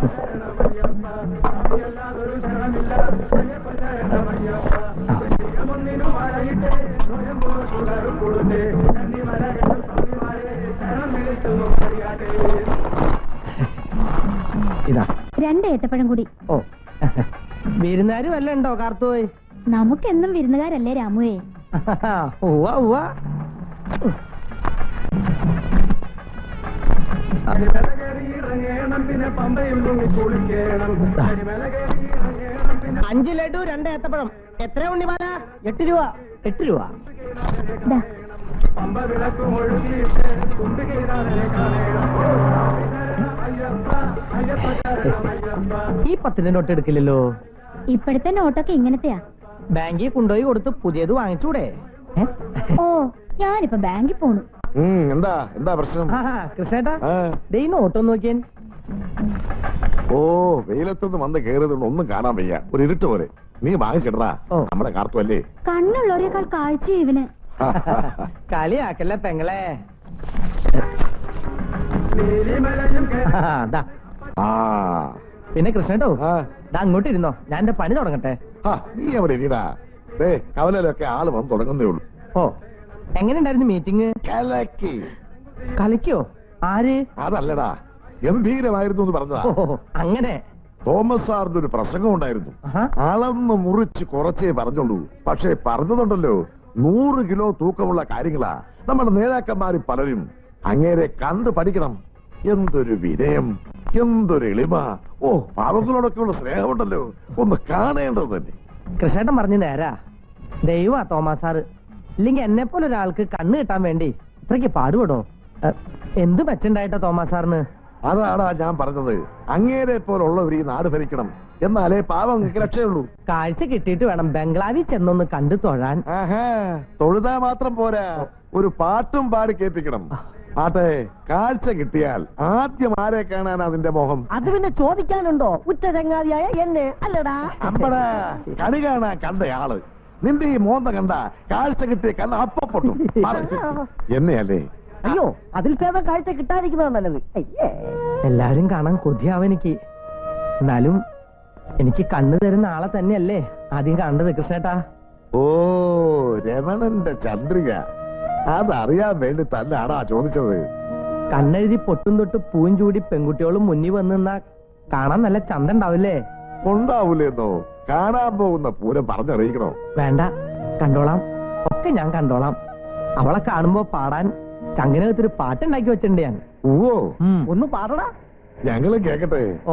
ഇതാ രണ്ട് ഏത്തപ്പഴം കൂടി. ഓ വിരുന്നാര് വല്ല ഉണ്ടോ കാർത്തോയ്? നമുക്കെന്നും വിരുന്നുകാരല്ലേ രാമുവേ? ഉവ്വ ഉവ്വ. അഞ്ച് ലഡു രണ്ട് ഏത്തപ്പഴം. എത്ര ഉണ്ണിമാല? എട്ട് രൂപ. എട്ട് രൂപ. ദാ. ഈ പത്തിന്റെ നോട്ട് എടുക്കില്ലല്ലോ. ഇപ്പോഴത്തെ നോട്ടൊക്കെ ഇങ്ങനത്തെയാ. ബാങ്കിൽ കൊണ്ടുപോയി കൊടുത്ത് പുതിയത് വാങ്ങിച്ചൂടെ? ഓ ഞാനിപ്പോ ബാങ്കിൽ പോണു. എന്താ എന്താ പ്രശ്നം? കൃഷ്ണേട്ടാ ദേ ഈ നോട്ടൊന്ന് നോക്കിയാൻ. ഓ വെയിലത്തൊന്നും വന്ന് കേറിയതുകൊണ്ട് ഒന്നും കാണാൻ വയ്യ, ഒരു ഇരുട്ട് പോലെ. നീ വാങ്ങിച്ചിടറാ, നമ്മുടെ കാർത്തു അല്ലേ. കണ്ണുള്ളവരെക്കാൾ കാഴ്ച ഇവന്. കളിയാക്കല്ല പെങ്ങളെ. പിന്നെ കൃഷ്ണേട്ടോ അങ്ങോട്ട് ഇരുന്നോ, ഞാൻ എന്റെ പണി തുടങ്ങട്ടെ. നീ എവിടെ ഇരിടാ, കവലയിലൊക്കെ ആള് വന്ന് തുടങ്ങുന്നേ ഉള്ളൂ. ഓ എങ്ങനെയുണ്ടായിരുന്നു മീറ്റിംഗ്? കലക്കി. കലക്കിയോ? ആര്? അതല്ലടാ, ഗംഭീരമായിരുന്നു എന്ന് പറഞ്ഞതാ. അങ്ങനെ തോമസ് സാറിന്റെ ഒരു പ്രസംഗം ഉണ്ടായിരുന്നു. അളന്ന് മുറിച്ച് കുറച്ചേ പറഞ്ഞുള്ളൂ, പക്ഷേ പറഞ്ഞതുണ്ടല്ലോ നൂറ് കിലോ തൂക്കമുള്ള കാര്യങ്ങളാ. നമ്മുടെ നേതാക്കന്മാര് പലരും അങ്ങേരെ കണ്ടു പഠിക്കണം. എന്തൊരു വിനയം, എന്തൊരു എളിമ. ഓ പാവങ്ങളോടൊക്കെയുള്ള സ്നേഹമുണ്ടല്ലോ, ഒന്ന് കാണേണ്ടത് തന്നെ. കൃഷ്ണേട്ടൻ പറഞ്ഞു നേരാ. ദൈവമാ തോമസ് സാറ്. ഇല്ലെങ്കിൽ എന്നെ പോലെ ഒരാൾക്ക് കണ്ണ് കിട്ടാൻ വേണ്ടി ഇത്രയ്ക്ക് പാടുപെടോ? എന്ത് മെച്ചുണ്ടായിട്ടോ തോമസ് സാറിന്? അതാടാ ഞാൻ പറഞ്ഞത്, അങ്ങേരെ പോലുള്ളവർ ഈ നാട് ഭരിക്കണം, എന്നാലേ പാവങ്ങൾക്ക് രക്ഷയുള്ളൂ. കാഴ്ച കിട്ടിയിട്ട് വേണം ബംഗ്ലാവിൽ ചെന്നൊന്ന് കണ്ടു തൊഴാൻ. തൊഴുതാ മാത്രം പോരാ, ഒരു പാട്ടും പാടി കേൾപ്പിക്കണം. ആട്ടെ, കാഴ്ച കിട്ടിയാൽ ആദ്യം ആരെ കാണാൻ അതിന്റെ മോഹം? അത് പിന്നെ ചോദിക്കാനുണ്ടോ? ഉറ്റ ചങ്ങാതിയായ എന്നെ അല്ലടാ. അമ്പടാ, കണി കാണാൻ കണ്ടയാള് നിന്റെ ഈ മോന്ത കണ്ട കാഴ്ച കിട്ടിയ കണ്ണ അപ്പ പൊട്ടും. എന്നെയല്ലേ? അയ്യോ, അതിൽ ഭേദം കാഴ്ച കിട്ടാതിരിക്കുന്നതാണ് നല്ലത്. എല്ലാരും കാണാൻ കൊതിയാവെനിക്ക്. എന്നാലും എനിക്ക് കണ്ണു തരുന്ന ആളെ തന്നെയല്ലേ ആദ്യം കണ്ടത് കൃഷ്ണേട്ടാ. ഓ രമണന്റെ ചന്ദ്രിക, അതറിയാൻ വേണ്ടി തന്നെയാടാ ചോദിച്ചത്. കണ്ണെഴുതി പൊട്ടും തൊട്ട് പൂവും ചൂടി പെൺകുട്ടികളും മുന്നിൽ വന്നിന്നാ കാണാൻ നല്ല ചന്ത ഉണ്ടാവില്ലേ? ഉണ്ടാവൂലെന്നോ? കാണാൻ പോകുന്ന പൂരം പറഞ്ഞറിയിക്കണോ? വേണ്ട, കണ്ടോളാം, ഒക്കെ ഞാൻ കണ്ടോളാം. അവളെ കാണുമ്പോ പാടാൻ ചങ്ങനകത്തൊരു പാട്ടുണ്ടാക്കി വെച്ചിട്ടുണ്ട് ഞാൻ. ഓ ഒന്ന് പാടടാ. ഞങ്ങളും കേക്കട്ടെ. ഓ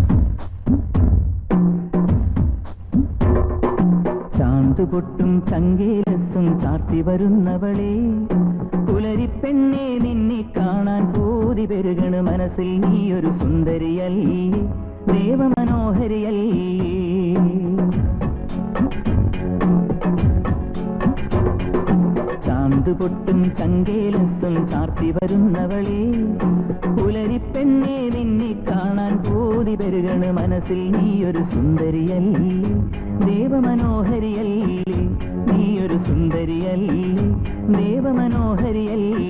ചാന്ത് പൊട്ടും ചങ്ക ചങ്കേലസും ചാർത്തി വരുന്നവളെ പുലരിപ്പെണ്ണെ നിന്നെ കാണാൻ പൂതി പെരുകണ മനസ്സിൽ നീയൊരു സുന്ദരിയല്ലേ ദേവമനോഹരിയല്ലേ ചാന്ത് പൊട്ടും ചങ്കേലസും ചാർത്തി വരുന്നവളെ പുലരിപ്പെണ്ണെ നിന്നെ കാണാൻ പൂതി പെരുകണ മനസ്സിൽ നീയൊരു സുന്ദരിയല്ലേ ദേവമനോഹരിയല്ലേ നീയൊരു സുന്ദരിയല്ലേ ദേവമനോഹരിയല്ലേ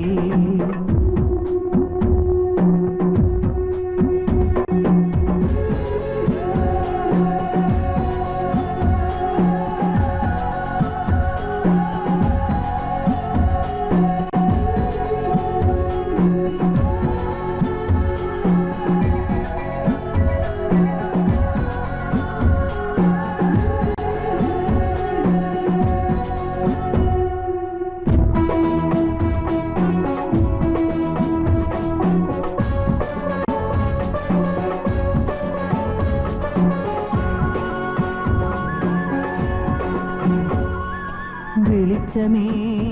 വെളിച്ചമേ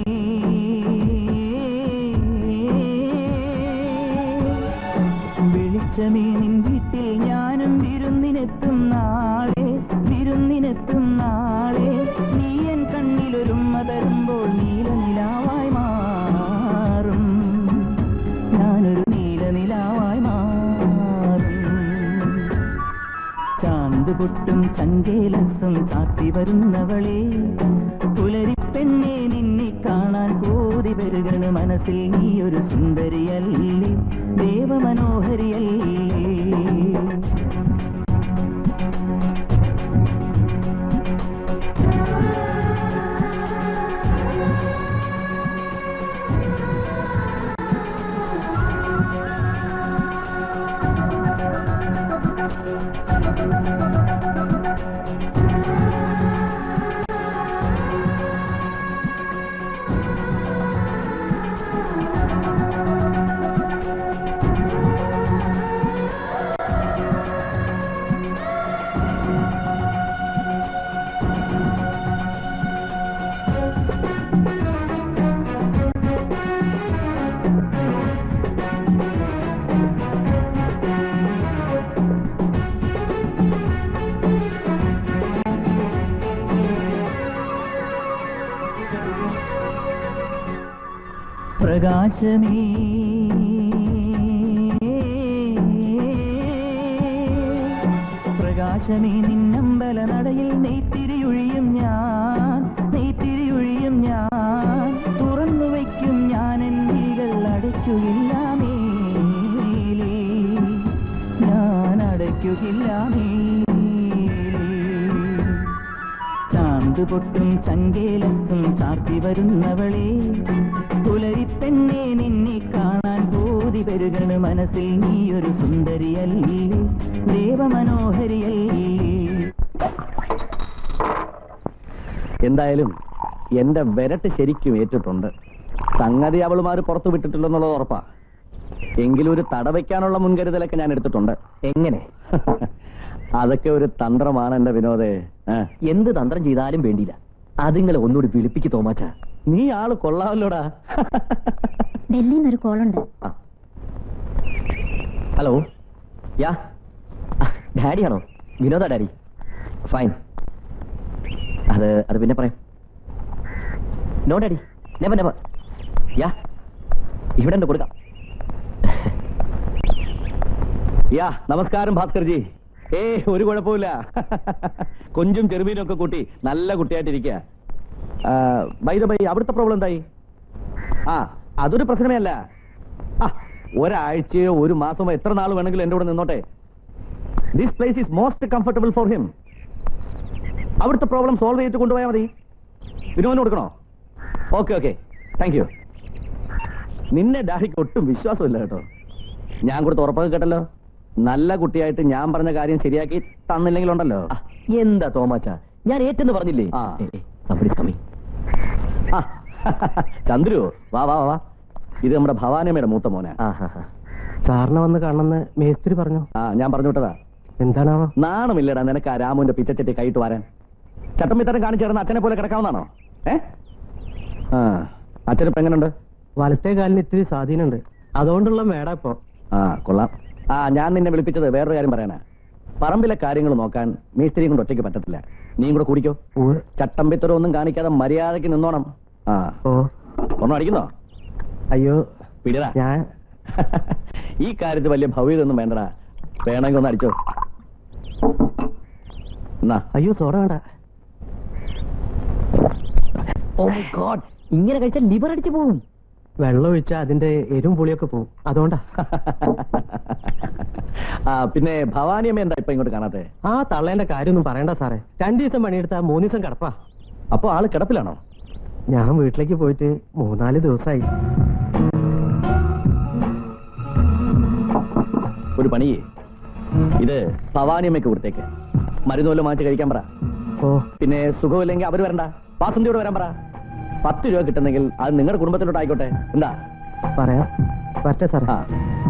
വെളിച്ചമേ നിൻ വീട്ടിൽ ഞാനും വിരുന്നിനെത്തും നാളെ വിരുന്നിനെത്തും നാളെ നീ എൻ കണ്ണിലൊരുമ്മ തരുമ്പോൾ നീലനിലാവായി മാറും ഞാനൊരു നീലനിലാവായി മാറും ചാന്ത് പൊട്ടും ചങ്കേലസും ചാത്തി വരുന്നവളെ പുലരിപ്പെണ്ണെ നിന്നെ കാണാൻ പൂതി പെരുകണ മനസ്സിൽ നീയൊരു സുന്ദരിയല്ലേ ദേവമനോഹരിയല്ലേ പ്രകാശമേ പ്രകാശമേ നിന്നമ്പല നടയിൽ നെയ്ത്തിരിയൊഴിയും ഞാൻ നെയ്ത്തിരിയൊഴിയും ഞാൻ തുറന്നു വയ്ക്കും ഞാൻ എന്നികൾ അടയ്ക്കുകയില്ല മേലേ ഞാൻ അടയ്ക്കുകയില്ല മേലേ ചാന്ത് പൊട്ടും ചങ്കേലസും ചാർത്തി വരുന്നവളെ പുലരിപ്പെണ്ണെ നിന്നെ കാണാൻ പൂതി പെരുകണ മനസ്സിൽ നീയൊരു സുന്ദരിയല്ലേ ദേവമനോഹരിയല്ലേ എന്തായാലും എന്റെ വിരട്ട് ശരിക്കും ഏറ്റിട്ടുണ്ട്. സംഗതി അവളുമാര് പുറത്തു വിട്ടിട്ടില്ലെന്നുള്ളത് ഉറപ്പാ. എങ്കിലും ഒരു തടവയ്ക്കാനുള്ള മുൻകരുതലൊക്കെ ഞാൻ എടുത്തിട്ടുണ്ട്. എങ്ങനെ? അതൊക്കെ ഒരു തന്ത്രമാണ് എന്റെ വിനോദേ. എന്ത് തന്ത്രം ചെയ്താലും വേണ്ടിയില്ല, അതുങ്ങളെ ഒന്നുകൂടി വിളിപ്പിക്ക് തോമാച്ച. നീ ആള് കൊള്ളാമല്ലോടാ. ഡൽഹിന്ന് ഒരു കോളുണ്ട്. ഹലോ, യാ ഡാഡിയാണോ? വിനോദ ഡാഡി? ഫൈൻ. അത് അത് പിന്നെ പറയാം. No daddy, never never. Yeah ഇവിടെ ഉണ്ട്, കൊടുക്കാം. യാ നമസ്കാരം ഭാസ്കർജി. ഏ ഒരു കുഴപ്പമില്ല. കൊഞ്ചും ചെറുമീനും ഒക്കെ കൂട്ടി നല്ല കുട്ടിയായിട്ടിരിക്കുക. ബൈ ദ ബൈ, അവിടുത്തെ പ്രോബ്ലം എന്തായി? ആ അതൊരു പ്രശ്നമേ അല്ല. ആ ഒരാഴ്ചയോ ഒരു മാസമോ എത്ര നാൾ വേണമെങ്കിലും എന്റെ കൂടെ നിന്നോട്ടെ. This place is most comfortable for him. അവിടുത്തെ പ്രോബ്ലം സോൾവ് ചെയ്തിട്ട് കൊണ്ടുപോയാൽ മതി. വിനോദിന് കൊടുക്കണോ? Okay okay, thank you. നിന്നെ ഡാഡിക്ക് ഒട്ടും വിശ്വാസമില്ല കേട്ടോ. ഞാൻ കൊടുത്ത് ഉറപ്പൊക്കെ കേട്ടല്ലോ. നല്ല കുട്ടിയായിട്ട് ഞാൻ പറഞ്ഞ കാര്യം ശരിയാക്കി തന്നില്ലെങ്കിലുണ്ടല്ലോ. എന്താ തോമാച്ച, ഞാൻ ഏറ്റെന്ന് പറഞ്ഞില്ലേ? ചന്ദ്രു വാ വാ വാ. ഇത് നമ്മുടെ ഭവാനിയമ്മയുടെ മൂത്ത മോനെ. സാറിനെ വന്ന് കാണുന്ന മേസ്ത്രി പറഞ്ഞു. ആ ഞാൻ പറഞ്ഞു വിട്ടതാ. എന്താണാവോ? നാണമില്ലടാ നിനക്ക് ആ രാമുവിന്റെ പിച്ചച്ചട്ടി കൈയിട്ട് വരാൻ. ചട്ടമ്പിത്തരം കാണിച്ചു കിടന്ന് അച്ഛനെ പോലെ കിടക്കാവുന്നതാണോ? ഏ ആ അച്ഛനിപ്പോ എങ്ങനെയുണ്ട്? വലത്തെ കാലിന് ഇത്തിരി സ്വാധീനമുണ്ട്, അതുകൊണ്ടുള്ള മേട ഇപ്പോ. ആ കൊള്ളാം. ആ ഞാൻ നിന്നെ വിളിപ്പിച്ചത് വേറൊരു കാര്യം പറയാനാ. പറമ്പിലെ കാര്യങ്ങൾ നോക്കാൻ മേസ്ത്രിയും കൊണ്ട് ഒറ്റയ്ക്ക് പറ്റത്തില്ല. നീയും കൂടെ കൂടിക്കോ. ചട്ടമ്പിത്തരം ഒന്നും കാണിക്കാതെ മര്യാദയ്ക്ക് നിന്നോണം. ആ ഓ ഒന്നും അടിക്കുന്നോ? അയ്യോ പിടിടാ. ഞാൻ ഈ കാര്യത്തിൽ വലിയ ഭവ്യതൊന്നും വേണ്ടടാ. വേണമെങ്കിൽ ഒന്ന് അടിച്ചോ. എന്നാ അയ്യോ സോറ വേണ്ട. ഓ മൈ ഗോഡ്, ഇങ്ങനെ കഴിച്ചാൽ ലിവർ അടിച്ചു പോകും. വെള്ളം ഒഴിച്ചാൽ അതിന്റെ എരും പുളിയൊക്കെ പോകും, അതുകൊണ്ടാ. ആ പിന്നെ ഭവാനിയമ്മ എന്താ ഇപ്പൊ ഇങ്ങോട്ട് കാണാത്തെ? ആ തള്ളേന്റെ കാര്യമൊന്നും പറയണ്ട സാറേ. രണ്ടു ദിവസം പണിയെടുത്താ മൂന്ന് ദിവസം കിടപ്പാ. അപ്പൊ ആള് കിടപ്പിലാണോ? ഞാൻ വീട്ടിലേക്ക് പോയിട്ട് മൂന്നാല് ദിവസമായി. ഒരു പണിയേ, ഇത് ഭവാനിയമ്മയ്ക്ക് കൊടുത്തേക്ക്. മരുന്ന് വല്ലതും വാങ്ങിച്ച് കഴിക്കാൻ പറ. ഓ പിന്നെ സുഖമില്ലെങ്കിൽ അവര് വരണ്ട, വാസന്തിയോട് വരാൻ പറ. പത്ത് രൂപ കിട്ടുന്നെങ്കിൽ അത് നിങ്ങളുടെ കുടുംബത്തിലോട്ട് ആയിക്കോട്ടെ. എന്താ പറയാം, പറ്റേ സാറേ. ആ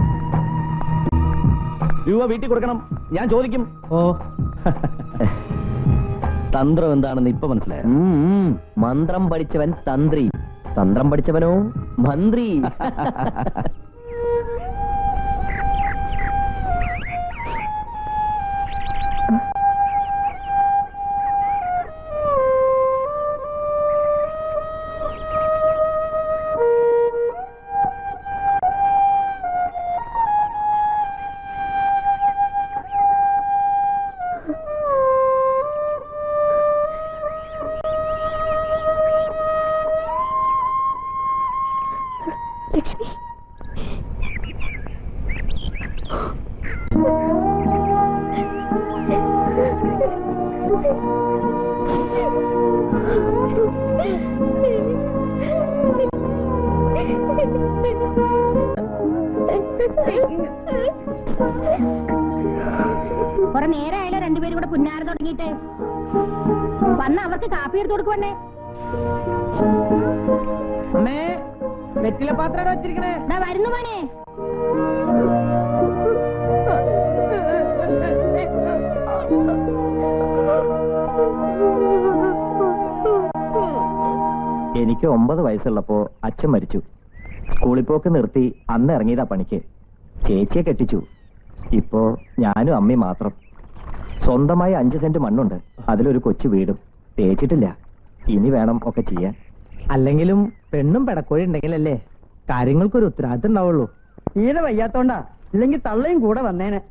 രൂപ വീട്ടിൽ കൊടുക്കണം, ഞാൻ ചോദിക്കും. ഓ തന്ത്രം എന്താണെന്ന് ഇപ്പൊ മനസ്സിലായോ? മന്ത്രം പഠിച്ചവൻ തന്ത്രി, തന്ത്രം പഠിച്ചവനോ മന്ത്രി. ലക്ഷ്മി, കുറെ നേരമായാലോ രണ്ടുപേരും കൂടെ പുന്നാരം തുടങ്ങിയിട്ട്. വന്ന് അവർക്ക് കാപ്പി എടുത്ത് കൊടുക്കുവണ്ണേ. അമ്മേ വെറ്റില പാത്രം വെച്ചിരിക്കണേ. വരുന്നു മോനെ. എനിക്ക് ഒമ്പത് വയസ്സുള്ളപ്പോ അച്ഛൻ മരിച്ചു. സ്കൂളിൽ പോക്ക് നിർത്തി അന്ന് ഇറങ്ങിയതാ പണിക്ക്. ചേച്ചിയെ കെട്ടിച്ചു. ഇപ്പോ ഞാനും അമ്മയും മാത്രം. സ്വന്തമായി അഞ്ച് സെന്റ് മണ്ണുണ്ട്, അതിലൊരു കൊച്ചു വീടും. തേച്ചിട്ടില്ല, ഇനി വേണം ഒക്കെ ചെയ്യാൻ. അല്ലെങ്കിലും പെണ്ണും പെടക്കോഴി ഉണ്ടെങ്കിലല്ലേ കാര്യങ്ങൾക്കൊരു ഉത്തരവാദിത്തം ഉണ്ടാവുള്ളൂ. തീരെ വയ്യാത്തോണ്ടാ, ഇല്ലെങ്കിൽ തള്ളയും കൂടെ വന്നേനെ.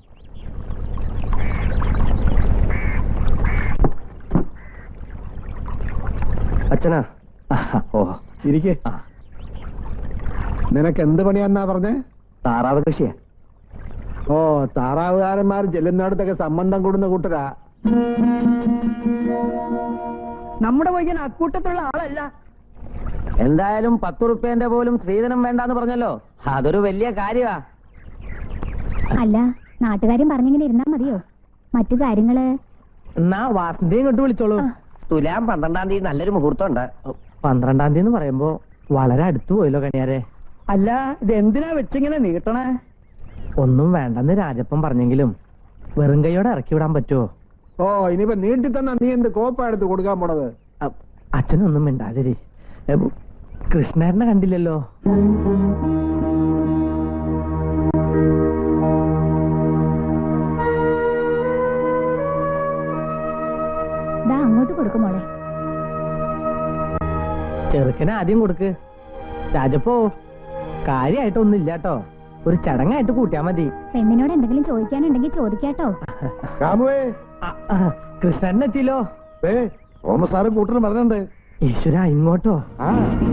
അച്ഛനാ. ഓ ഇരിക്കേ. നിനക്ക് എന്ത് പണിയാന്നാ പറഞ്ഞേ? താറാവ് കൃഷിയാ. ഓ താറാവുകാരന്മാർ ചെല്ലുന്നിടത്തൊക്കെ സംബന്ധം കൂടുന്ന കൂട്ടരാ. നമ്മുടെ വൈകൻ അക്കൂട്ടത്തുള്ള ആളല്ല. എന്തായാലും പത്ത് റുപ്യന്റെ പോലും സ്ത്രീധനം വേണ്ടാന്ന് പറഞ്ഞല്ലോ, അതൊരു വലിയ കാര്യമാ. അല്ല, നാട്ടുകാരും പറഞ്ഞിങ്ങനെ ഇരുന്നാ മതിയോ? മറ്റു കാര്യങ്ങള് എന്നാ വാസന്തി ഇങ്ങോട്ട് വിളിച്ചോളൂ. തുലാം പന്ത്രണ്ടാം തീയതി നല്ലൊരു മുഹൂർത്തം ഉണ്ട്. പന്ത്രണ്ടാം തീയതി എന്ന് പറയുമ്പോ വളരെ അടുത്ത് പോയല്ലോ കണിയാരെ. അല്ല, ഇത് എന്തിനാ വെച്ചിങ്ങനെ നീട്ടണേ? ഒന്നും വേണ്ടെന്ന് രാജപ്പൻ പറഞ്ഞെങ്കിലും വെറും കൈയോടെ ഇറക്കി വിടാൻ പറ്റുമോ? ഓ ഇനിയിപ്പോ നീട്ടി തന്നാ നീ എന്ത് കോപ്പ എടുത്ത് കൊടുക്കാൻ പോണത്? അച്ഛനൊന്നും മിണ്ടാതിരി. കൃഷ്ണേരനെ കണ്ടില്ലല്ലോ. അങ്ങോട്ട് കൊടുക്കും മോളെ. ചെറുക്കനെ ആദ്യം കൊടുക്ക്. രാജപ്പോ കാര്യായിട്ടൊന്നും ഇല്ലാട്ടോ, ഒരു ചടങ്ങായിട്ട് കൂട്ടിയാ മതി. പെണ്ണിനോട് എന്തെങ്കിലും ചോദിക്കാനുണ്ടെങ്കിൽ ചോദിക്കാട്ടോ. കൃഷ്ണൻ എത്തിയില്ലോ. തോമസ് സാറ് കൂട്ടരും പറഞ്ഞിട്ടുണ്ട്. ഈശ്വര, ഇങ്ങോട്ടോ? ആ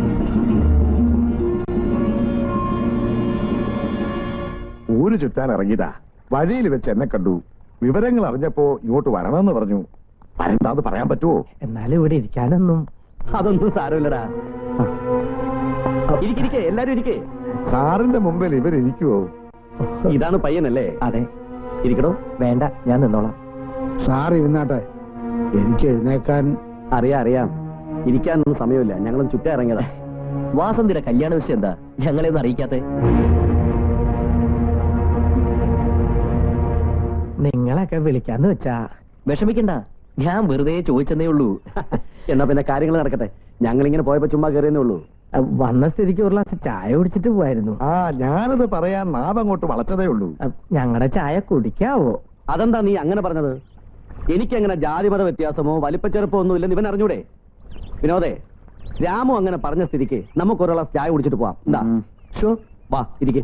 ഊര് ചുറ്റാൻ ഇറങ്ങിയതാ. വഴിയിൽ വെച്ച് എന്നെ കണ്ടു. വിവരങ്ങൾ അറിഞ്ഞപ്പോ ഇങ്ങോട്ട് വരണമെന്ന് പറഞ്ഞു. വരണ്ടാന്ന് പറയാൻ പറ്റുമോ? എന്നാലും ഇവിടെ ഇരിക്കാനൊന്നും. അതൊന്നും സാരമില്ലടാ. ഇരിക്കെ, എല്ലാരും ഇരിക്കേ. സാറിന്റെ മുമ്പിൽ ഇവരിയ്ക്കുവോ? ഇതാണ് പയ്യനല്ലേ? അതെ. ഇരിക്കണോ? വേണ്ട, ഞാൻ നിന്നോളാം. സാർ ഇരുന്നാട്ടെ, എനിക്ക് എഴുന്നേക്കാൻ. അറിയാം അറിയാം, ഇരിക്കാനൊന്നും സമയമില്ല. ഞങ്ങളും ചുറ്റാ ഇറങ്ങിയതാ. വാസന്തിയുടെ കല്യാണ വിഷയം എന്താ ഞങ്ങളെ ഒന്നും അറിയിക്കാത്തെ? നിങ്ങളൊക്കെ വിളിക്കാന്ന് വെച്ചാ. വിഷമിക്കണ്ട, ഞാൻ വെറുതെ ചോദിച്ചെന്നേ ഉള്ളൂ. എന്നാ പിന്നെ കാര്യങ്ങൾ നടക്കട്ടെ. ഞങ്ങളിങ്ങനെ പോയപ്പോ ചുമ്മാ കയറിയെന്നേ ഉള്ളൂ. വന്ന സ്ഥിതിക്ക് ഒരു ഗ്ലാസ് ചായ കുടിച്ചിട്ട് പോയായിരുന്നു. ആ ഞാനത് പറയാൻ നാവങ്ങോട്ട് വളച്ചതേ ഉള്ളൂ. ഞങ്ങളുടെ ചായ കുടിക്കാവോ? അതെന്താ നീ അങ്ങനെ പറഞ്ഞത്? എനിക്കങ്ങനെ ജാതിമത വ്യത്യാസമോ വലിപ്പച്ചെറുപ്പോ ഒന്നും ഇല്ലെന്ന് ഇവൻ അറിഞ്ഞൂടെ? വിനോദേ, രാമു അങ്ങനെ പറഞ്ഞ സ്ഥിതിക്ക് നമുക്ക് ഒരു ഗ്ലാസ് ചായ കുടിച്ചിട്ട് പോവാം. എന്താ? ഷോ, വാ ഇരിക്കെ.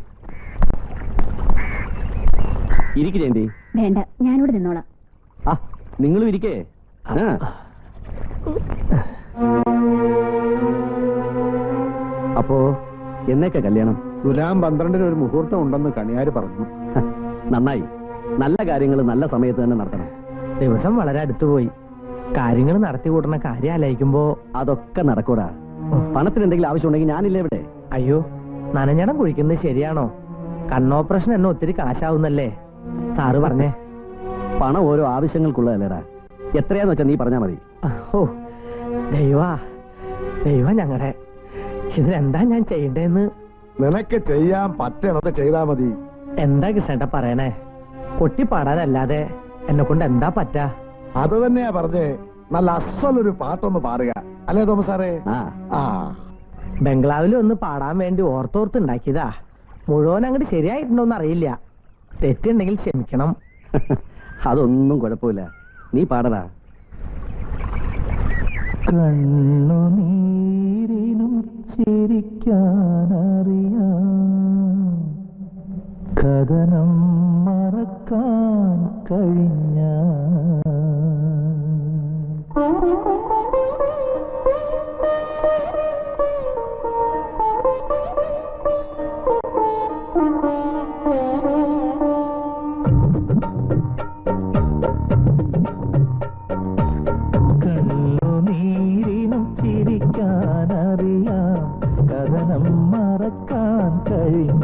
ഇരിക്ക് ജയന്തി. വേണ്ട, ഞാനിവിടെ നിന്നോളാം. ആ നിങ്ങളും ഇരിക്കേ. അപ്പോ എന്നേക്കാ കല്യാണം? തുലാം പന്ത്രണ്ടിന് ഒരു മുഹൂർത്തം ഉണ്ടെന്ന് കണിയാര് പറഞ്ഞു. നന്നായി. നല്ല കാര്യങ്ങൾ നല്ല സമയത്ത് തന്നെ നടത്തണം. ദിവസം വളരെ അടുത്തുപോയി. കാര്യങ്ങൾ നടത്തി കൂട്ടുന്ന കാര്യം ആലോചിക്കുമ്പോ അതൊക്കെ നടക്കൂടാ. പണത്തിന് എന്തെങ്കിലും ആവശ്യമുണ്ടെങ്കിൽ ഞാനില്ലേ ഇവിടെ? അയ്യോ, നനഞ്ഞടം കുഴിക്കുന്നത് ശരിയാണോ? കണ്ണോപ്പറേഷൻ എന്നെ ഒത്തിരി കാശാവുന്നല്ലേ സാറ് പറഞ്ഞേ? പണം ഓരോ ആവശ്യങ്ങൾക്കുള്ളതല്ലേടാ. എത്രയാന്ന് വെച്ചാ നീ പറഞ്ഞാ മതി. ഓ ദൈവാ, ദൈവം ഞങ്ങളുടെ ഇതിനെന്താ ഞാൻ ചെയ്യണ്ടേന്ന്? നിനക്ക് ചെയ്യാൻ പറ്റണത് ചെയ്താ മതി. എന്താ കൃഷ്ണേട്ടാ പറയണേ? കൊട്ടിപ്പാടാനല്ലാതെ എന്നെ കൊണ്ട് എന്താ പറ്റാ? അത് തന്നെയാ പറഞ്ഞേ, നല്ല അസലൊരു പാട്ടൊന്ന് പാടുക അല്ലേ തോമസ് സാറേ? ആ ബംഗ്ലാവിൽ ഒന്ന് പാടാൻ വേണ്ടി ഓർത്തോർത്ത് ഉണ്ടാക്കിയതാ. മുഴുവൻ അങ്ങോട്ട് ശരിയായിട്ടുണ്ടോന്ന് അറിയില്ല. തെറ്റുണ്ടെങ്കിൽ ക്ഷമിക്കണം. അതൊന്നും കുഴപ്പമില്ല, നീ പാടടാ. കണ്ണുനീരിനും ചിരിക്കാനറിയാം, കഥനം മറക്കാൻ കഴിഞ്ഞ കണ്ണുനീരിനും ചിരിക്കാനറിയാം, കഥനം മറക്കാൻ കഴിഞ്ഞ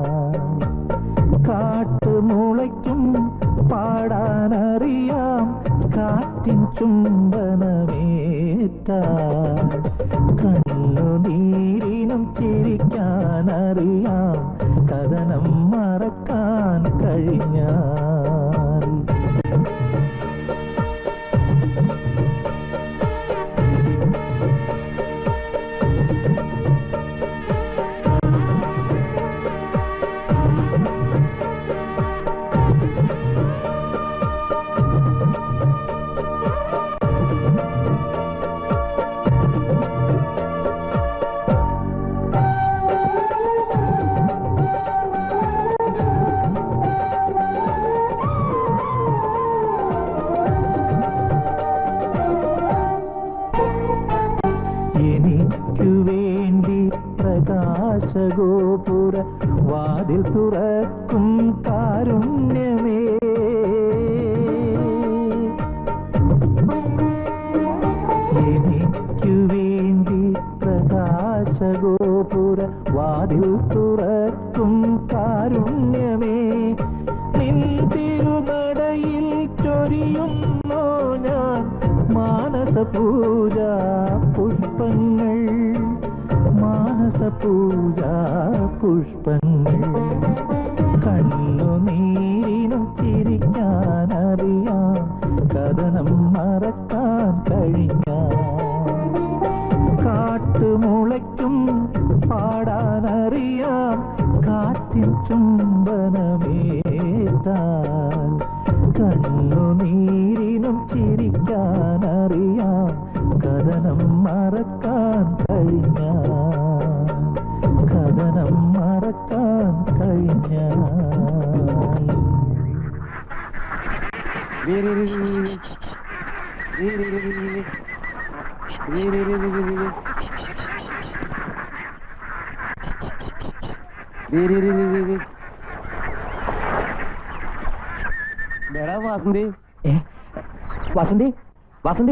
കാട്ടുമുളയ്ക്കും പാടാനറിയാം, കാറ്റിൻ ചുംബനമേറ്റ കണ്ണുനീരിനും ചിരിക്കാനറിയാം, കഥനം മറക്കാൻ കഴിഞ്ഞാൽ ഗോപുര വാതിൽ തുറക്കും കാരുണ്യമേ, എനിക്കു വേണ്ടി പ്രകാശഗോപുര വാതിൽ തുറക്കും കാരുണ്യമേ, നിൻ തിരുനടയിൽ ചൊരിയുന്നോ ഞാൻ മാനസപൂജ പുഷ്പങ്ങൾ, മാനസപൂജാ പുഷ്പങ്ങൾ. കണ്ണുനീരിനും ചിരിക്കാനറിയാം, കഥനം മറക്കാൻ കഴിഞ്ഞാൽ കാട്ടുമുളയ്ക്കും പാടാനറിയാം, കാറ്റിൻ ചുംബനമേറ്റാൽ കണ്ണുനീരിനും ചിരിക്കാനറിയാം, കഥനം മറക്കാൻ കഴിഞ്ഞാൽ കഥനം മറക്കാൻ കഴിഞ്ഞാൽ വാസന്തി, വസന്തി, വസന്തി,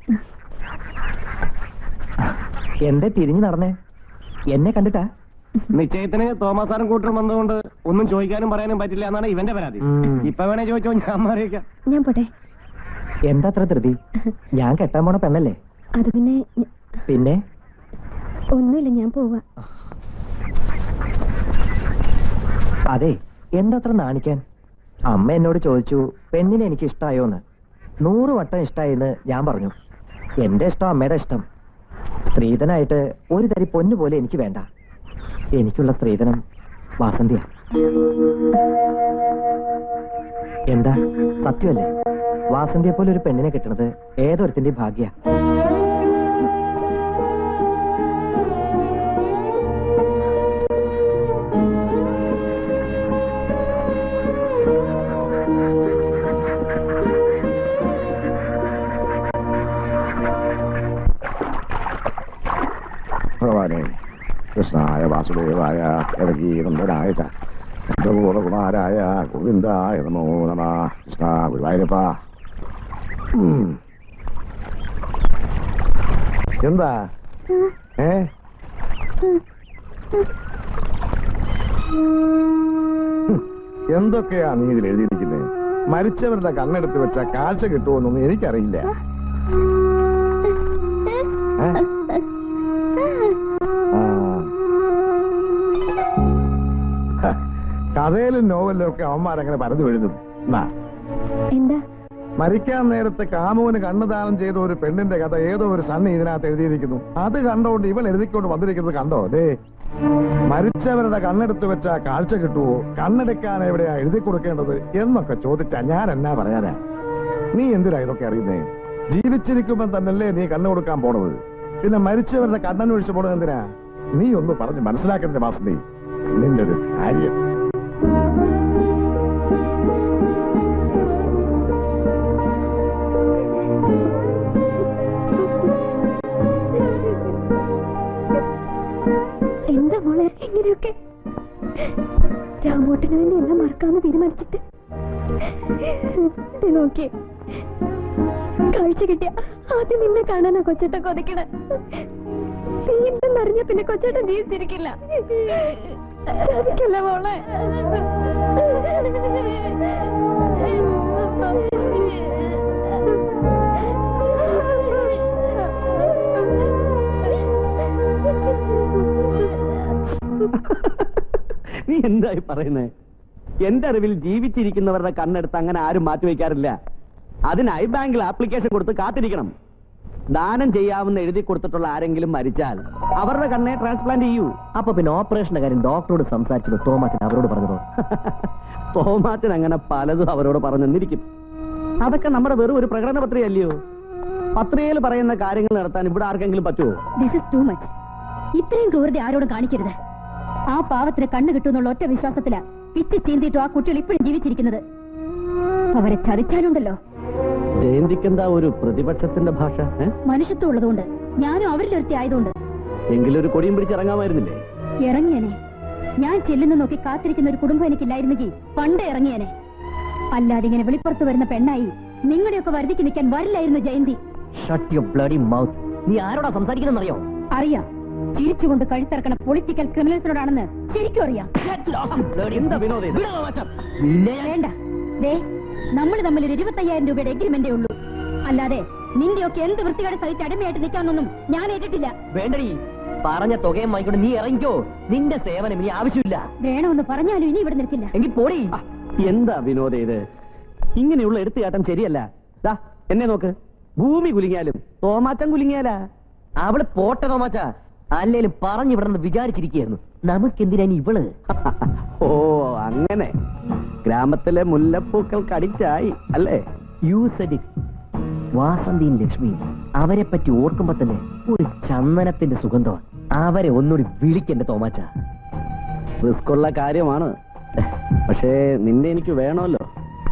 എന്റെ തിരിഞ്ഞു നടന്നേ? എന്നെ കണ്ടിട്ടാ? നിശ്ചയത്തിന് തോമസ് സാറും കൂട്ടരും വന്നതുകൊണ്ട് ഒന്നും ചോദിക്കാനും പറയാനും പറ്റില്ല എന്നാണ് ഇവന്റെ പരാതി. ഇപ്പൊ വേണേ ചോദിച്ചോ, ഞാൻ മാറിയേക്കാം. ഞാൻ പോട്ടെ. എന്താ അത്ര ധൃതി? ഞാൻ കെട്ടാൻ പോണ പെണ്ണല്ലേ? അത് പിന്നെ പിന്നെ ഒന്നുമില്ല, ഞാൻ പോവാ. അതെ, എന്താ അത്ര നാണിക്കാൻ? അമ്മ എന്നോട് ചോദിച്ചു പെണ്ണിനെ എനിക്ക് ഇഷ്ടായോന്ന്. നൂറ് വട്ടം ഇഷ്ടായെന്ന് ഞാൻ പറഞ്ഞു. എന്റെ ഇഷ്ടം അമ്മയുടെ ഇഷ്ടം. സ്ത്രീധനായിട്ട് ഒരു തരി പൊന്നു പോലെ എനിക്ക് വേണ്ട. എനിക്കുള്ള സ്ത്രീധനം വാസന്തിയ. എന്താ സത്യമല്ലേ? വാസന്തിയെ പോലെ ഒരു പെണ്ണിനെ കിട്ടുന്നത് ഏതൊരുത്തിന്റെ ഭാഗ്യ. കൃഷ്ണായ വാസുദേവായ ദേവകീനന്ദനായ ചന്ദ്രകൂടകുമാരായ ഗോവിന്ദായ നമോ നമ. കൃഷ്ണ ഗുരുവായൂരപ്പ. എന്താ ഏ എന്തൊക്കെയാ നീ ഇതിൽ എഴുതിയിരിക്കുന്നത്? മരിച്ചവരുടെ കണ്ണെടുത്ത് വെച്ച കാഴ്ച കിട്ടുമെന്നൊന്നും എനിക്കറിയില്ല. കഥയിലും നോവലിലും ഒക്കെ അവന്മാരങ്ങനെ പരന്നു എഴുതും. എന്താ മരിക്കാൻ നേരത്തെ കാമുവിന് കണ്ണുദാനം ചെയ്ത ഒരു പെണ്ണിന്റെ കഥ ഏതോ ഒരു സണ്ണി ഇതിനകത്ത് എഴുതിയിരിക്കുന്നു. അത് കണ്ടോണ്ട് ഇവൾ എഴുതിക്കൊണ്ട് വന്നിരിക്കുന്നത് കണ്ടോ? അതെ, മരിച്ചവരുടെ കണ്ണെടുത്ത് വെച്ച കാഴ്ച കിട്ടുവോ, കണ്ണെടുക്കാൻ എവിടെയാ എഴുതി കൊടുക്കേണ്ടത് എന്നൊക്കെ ചോദിച്ചാ ഞാൻ എന്നാ പറയാനാ? നീ എന്തിനാ ഇതൊക്കെ അറിയുന്നേ? ജീവിച്ചിരിക്കുമ്പോ തന്നല്ലേ നീ കണ്ണു കൊടുക്കാൻ പോണത്. പിന്നെ മരിച്ചവരുടെ കണ്ണനൊഴിച്ച് പോണത് എന്തിനാ? നീ ഒന്ന് പറഞ്ഞ് മനസ്സിലാക്കണ്ടേ വാസന്തി? നിന്റെ ഒരു കാര്യം. എന്താ മോളെ ഇങ്ങനെയൊക്കെ? രാമോട്ടിന് വേണ്ടി എല്ലാം മറക്കാമെന്ന് തീരുമാനിച്ചിട്ട് നോക്കിയേ, കാഴ്ച കിട്ടിയ ആദ്യം നിന്നെ കാണാനാ കൊച്ചേട്ട കൊതിക്കണേ. നീ എന്തെന്നറിഞ്ഞ പിന്നെ കൊച്ചേട്ടൻ ജീവിച്ചിരിക്കില്ല. ചതിക്കല്ല മോളെ. നീ എന്തായി പറയുന്നേ? എന്റെ അറിവിൽ ജീവിച്ചിരിക്കുന്നവരുടെ കണ്ണെടുത്ത് അങ്ങനെ ആരും മാറ്റിവെക്കാറില്ല. അതിനായി ബാങ്കിൽ ആപ്ലിക്കേഷൻ കൊടുത്ത് കാത്തിരിക്കണം. ദാനം ചെയ്യാമെന്ന് എഴുതി കൊടുത്തിട്ടുള്ള ആരെങ്കിലും മരിച്ചാൽ അവരുടെ കണ്ണെ ട്രാൻസ്പ്ലാന്റ് ചെയ്യൂ. അപ്പൊ പിന്നെ ഓപ്പറേഷന്റെ കാര്യം ഡോക്ടറോട് സംസാരിച്ചത് തോമാച്ചൻ അവരോട് പറഞ്ഞതോ? തോമാച്ചൻ അങ്ങനെ പലതും അവരോട് പറഞ്ഞെന്നിരിക്കും. അതൊക്കെ നമ്മുടെ വെറും ഒരു പ്രകടന പത്രികയല്ലയോ? പത്രികയിൽ പറയുന്ന കാര്യങ്ങൾ നടത്താൻ ഇവിടെ ആർക്കെങ്കിലും പറ്റുമോ? This is too much. ഇത്രയും ക്രൂരത ആരോടും കാണിക്കരുത്. ആ പാവത്തിന് കണ്ണു കിട്ടുമെന്നുള്ള ഒറ്റ വിശ്വാസത്തിലാ പിച്ച് ചീന്തിയിട്ടും ആ കുട്ടികൾ ഇപ്പോഴും ജീവിച്ചിരിക്കുന്നത്. അവരെ ചതിച്ചാലുണ്ടല്ലോ. ജയന്തിക്കെന്താ ഒരു പ്രതിപക്ഷത്തിന്റെ ഭാഷ? മനുഷ്യത്വം ഉള്ളതുകൊണ്ട്, ഞാനും അവരിലൊരുത്തി ആയതുകൊണ്ട്. എങ്കിലൊരു കൊടിയും പിടിച്ചിറങ്ങാമായിരുന്നില്ലേ? ഇറങ്ങിയനെ. ഞാൻ ചെല്ലുന്ന നോക്കി കാത്തിരിക്കുന്ന ഒരു കുടുംബം എനിക്കില്ലായിരുന്നെങ്കിൽ പണ്ട് ഇറങ്ങിയനെ. അല്ലാതെ ഇങ്ങനെ വെളിപ്പുറത്ത് വരുന്ന പെണ്ണായി നിങ്ങളുടെയൊക്കെ വരുതിക്ക് നിൽക്കാൻ വരില്ലായിരുന്നു Jayanti. Shut your bloody mouth. നീ ആരോടാ സംസാരിക്കുന്നറിയോ? അറിയാം. ചിരിച്ചുകൊണ്ട് കഴുത്തിറക്കണ പൊളിറ്റിക്കൽ ക്രിമിനൽസിനോടാണെന്ന് ശരിക്കും അറിയാം. വേണ്ട, ദേ നമ്മൾ തമ്മിൽ ഒരു ഇരുപത്തയ്യായിരം രൂപയുടെ എഗ്രിമെന്റേ ഉള്ളൂ. അല്ലാതെ നിന്റെയൊക്കെ എന്ത് വൃത്തികേട് സഹിച്ച് അടിമയായിട്ട് നിൽക്കാന്നൊന്നും ഞാൻ ഏറ്റിട്ടില്ല. വേണ്ടടി, പറഞ്ഞ തുകയും വാങ്ങിക്കൊണ്ട് നീ ഇറങ്ങിക്കോ. നിന്റെ സേവനം ഇനി ആവശ്യമില്ല. വേണമെന്ന് പറഞ്ഞാലും ഇനി ഇവിടെ നിൽക്കില്ല. എങ്കിൽ പോടി. എന്താ വിനോദ ഇത്? ഇങ്ങനെയുള്ള എടുത്തുകാട്ടം ശരിയല്ല. ദാ എന്നെ നോക്ക്, ഭൂമി കുലുങ്ങിയാലും തോമാച്ചൻ കുലുങ്ങിയാലാ. അവള് പോട്ടെ തോമാച്ച, അല്ലേലും പറഞ്ഞു വിടണമെന്ന് വിചാരിച്ചിരിക്കുകയായിരുന്നു. നമുക്കെന്തിനാ ഇവള്? ഓ അങ്ങനെ ഗ്രാമത്തിലെ മുല്ലപ്പൂക്കൾക്ക് അഡിക്റ്റായി അല്ലേ? You said it. വാസന്തിയും ലക്ഷ്മിയും അവരെ പറ്റി ഓർക്കുമ്പോ തന്നെ ഒരു ചന്ദനത്തിന്റെ സുഗന്ധമാണ്. അവരെ ഒന്നുകൂടി വിളിക്കണ്ടേ തോമാച്ച? റിസ്ക്കുള്ള കാര്യമാണ്, പക്ഷേ നിന്നെ എനിക്ക് വേണമല്ലോ.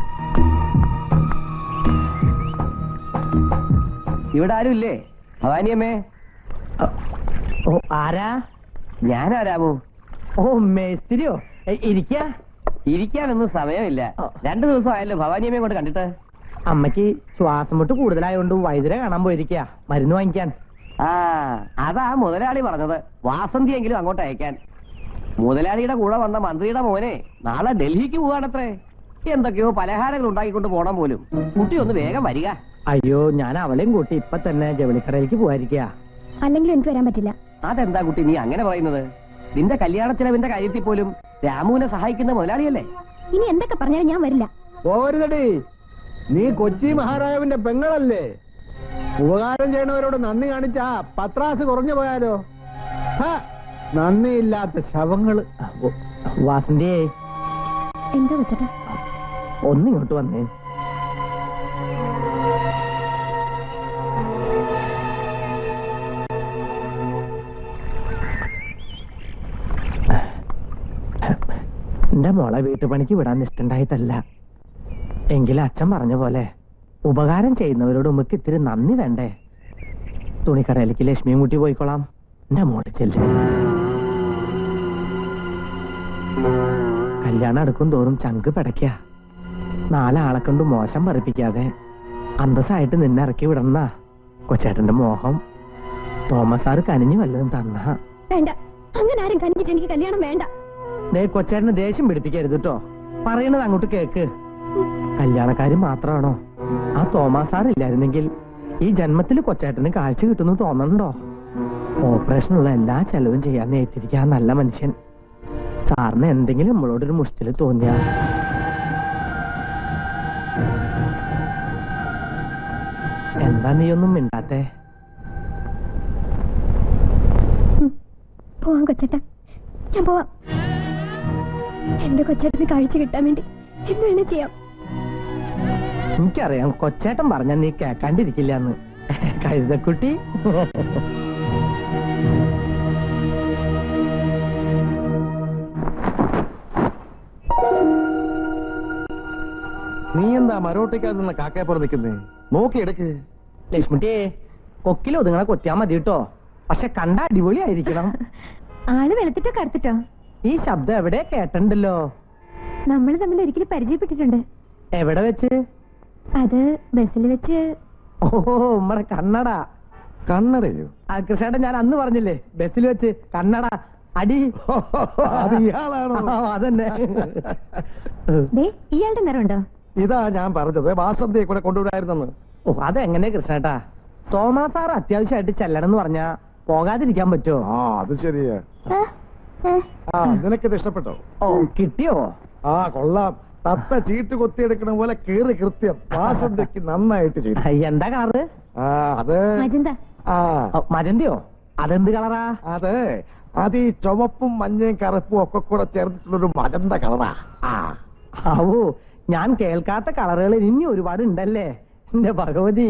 ഇവിടെ ആരും ഇല്ലേ ഭവാനിയമ്മേ? ഓ ആരാ? ഞാനാരാമോ? ഓ മേസ്തിരിയോ? ഇരിക്ക. ഇരിക്കാനൊന്നും സമയമില്ല. രണ്ടു ദിവസം ആയല്ലോ ഭവാനിയമ്മയെ കൊണ്ട് കണ്ടിട്ട്. അമ്മയ്ക്ക് ശ്വാസം മുട്ട് കൂടുതലായോണ്ട് വൈദ്യരെ കാണാൻ പോയിരിക്ക മരുന്ന് വാങ്ങിക്കാൻ. ആ അതാ മുതലാളി പറഞ്ഞത്, വാസന്തിയെങ്കിലും അങ്ങോട്ട് അയക്കാൻ. മുതലാളിയുടെ കൂടെ വന്ന മന്ത്രിയുടെ മോനെ നാളെ ഡൽഹിക്ക് പോവാണത്രേ. എന്തൊക്കെയോ പലഹാരങ്ങൾ ഉണ്ടാക്കിക്കൊണ്ട് പോണം പോലും. കുട്ടി ഒന്ന് വേഗം വരിക. അയ്യോ, ഞാൻ അവളെയും കൂട്ടി ഇപ്പൊ തന്നെ ജവളിക്കടയിലേക്ക് പോവായിരിക്ക. അല്ലെങ്കിൽ എനിക്ക് വരാൻ പറ്റില്ല. അതെന്താ കുട്ടി നീ അങ്ങനെ പറയുന്നത്? നിന്റെ കല്യാണ ചെലവിന്റെ കാര്യത്തിൽ പോലും രാമുവിനെ സഹായിക്കുന്ന മുതലാളിയല്ലേ? ഇനി എന്തൊക്കെ പറഞ്ഞാലും ഞാൻ വരില്ല. പോരുതടി, നീ കൊച്ചി മഹാരാജാവിന്റെ പെങ്ങളല്ലേ? ഉപകാരം ചെയ്യണവരോട് നന്ദി കാണിച്ചാ പത്രാസ് കുറഞ്ഞു പോയാലോ? നന്ദിയില്ലാത്ത ശവങ്ങള്. വാസന്തിയേ, എന്താ വെച്ചേട്ടാ? ഒന്നിങ്ങോട്ട് വന്നേ. എന്റെ മോളെ വീട്ടുപണിക്ക് വിടാൻ ഇഷ്ടണ്ടായിട്ടല്ല. എങ്കിലും അച്ഛൻ പറഞ്ഞ പോലെ ഉപകാരം ചെയ്യുന്നവരോട് നമുക്ക് ഇത്തിരി നന്ദി വേണ്ടേ? തുണിക്കടയിലേക്ക് ലക്ഷ്മിയും കൂട്ടി പോയിക്കോളാം. എന്റെ മോള് ചെല്ലും. കല്യാണം അടുക്കും തോറും ചങ്ക് പിടയ്ക്ക. നാലാളെ കൊണ്ട് മോശം പറയിപ്പിക്കാതെ അന്തസ്സായിട്ട് നിന്നെ ഇറക്കി വിടന്ന കൊച്ചേട്ടന്റെ മോഹം. തോമസ് സാറ് കനിഞ്ഞു വല്ലതും തന്ന. വേണ്ട, അങ്ങനെ ആരും കനിഞ്ഞിട്ട് എനിക്ക് കല്യാണം വേണ്ട. ദേ കൊച്ചേട്ടന് ദേഷ്യം പിടിപ്പിക്കരുത് കേട്ടോ. പറയണത് അങ്ങോട്ട് കേക്ക്. കല്യാണക്കാര് മാത്രമാണോ? ആ തോമസ് സാർ ഇല്ലായിരുന്നെങ്കിൽ ഈ ജന്മത്തിൽ കൊച്ചേട്ടന് കാഴ്ച കിട്ടുന്നു തോന്നണ്ടോ? ഓപ്പറേഷനുള്ള എല്ലാ ചെലവും ചെയ്യാൻ നേരിട്ടിരിക്കുക നല്ല മനുഷ്യൻ. സാറിന് എന്തെങ്കിലും നമ്മളോടൊരു മുഷ്ടില് തോന്നിയാ എന്താ നീയൊന്നും മിണ്ടാത്തെ? പോവാം കൊച്ചേട്ടാ, ഞാൻ പോവാം. എന്റെ കൊച്ചേട്ടന് കാഴ്ച കിട്ടാൻ വേണ്ടി എന്ത് വേണേ ചെയ്യാം. എനിക്കറിയാം കൊച്ചേട്ടൻ പറഞ്ഞ നീ കേക്കാണ്ടിരിക്കില്ല എന്ന്. കഴുതക്കുട്ടി. നീ എന്താ മരോട്ടിക്കാതെ നിന്ന് കാക്കയെ പോലെ നിൽക്കുന്നേ? നോക്കി എടുക്ക്. ലക്ഷ്മിട്ടിയെ, കൊക്കിൽ ഒതുങ്ങളെ കൊത്തിയാ മതി കേട്ടോ. പക്ഷെ കണ്ട അടിപൊളിയായിരിക്കണം. ആള് വെളുത്തിട്ടോ കറുത്തിട്ടോ? ഈ ശബ്ദം എവിടെ കേട്ടണ്ടല്ലോ. നമ്മൾ തമ്മിൽ ഒരിക്കലും പരിചയപ്പെട്ടിട്ടുണ്ട്. എവിടെ വെച്ച്? അത് ബസ്സിൽ വെച്ച്. ഓഹോ, നമ്മടെ കണ്ണട. കണ്ണടയോ? ആ കൃഷ്ണേട്ടൻ ഞാൻ അന്ന് പറഞ്ഞില്ലേ, ബസ്സിൽ വെച്ച് കണ്ണട അടി. അത് ഇയാളാണോ? അതന്നെ. ഇയാളുടെ നിറമുണ്ടോ? ഇതാ ഞാൻ പറഞ്ഞത്, വാസന്തിയെ കൂടെ കൊണ്ടുവരായിരുന്നെന്ന്. ഓ, അതെങ്ങനെ കൃഷ്ണേട്ടാ? തോമസ് സാർ അത്യാവശ്യമായിട്ട് ചെല്ലണം എന്ന് പറഞ്ഞാ പോകാതിരിക്കാൻ പറ്റുമോ? ആ, അത് ശരിയാ. ആ, നിനക്കിത് ഇഷ്ടപ്പെട്ടോ? ഓ, കിട്ടിയോ? ആ, കൊള്ളാം. തത്ത ചീട്ട് കൊത്തിയെടുക്കണ പോലെ കീറി കൃത്യം. വാസന്തിക്ക് നന്നായിട്ട് ചെയ്തു. എന്താ കളറ്? ആ, അത് ആ മജന്തയോ? അതെന്ത് കളറാ? അത് അത് ഈ ചുവപ്പും മഞ്ഞയും കറുപ്പും ഒക്കെ കൂടെ ചേർന്നിട്ടുള്ളൊരു മജന്ത കളറാ. ആ, ആവൂ, ഞാൻ കേൾക്കാത്ത കളറുകൾ ഇനി ഒരുപാട് ഉണ്ടല്ലേ എന്റെ ഭഗവതി.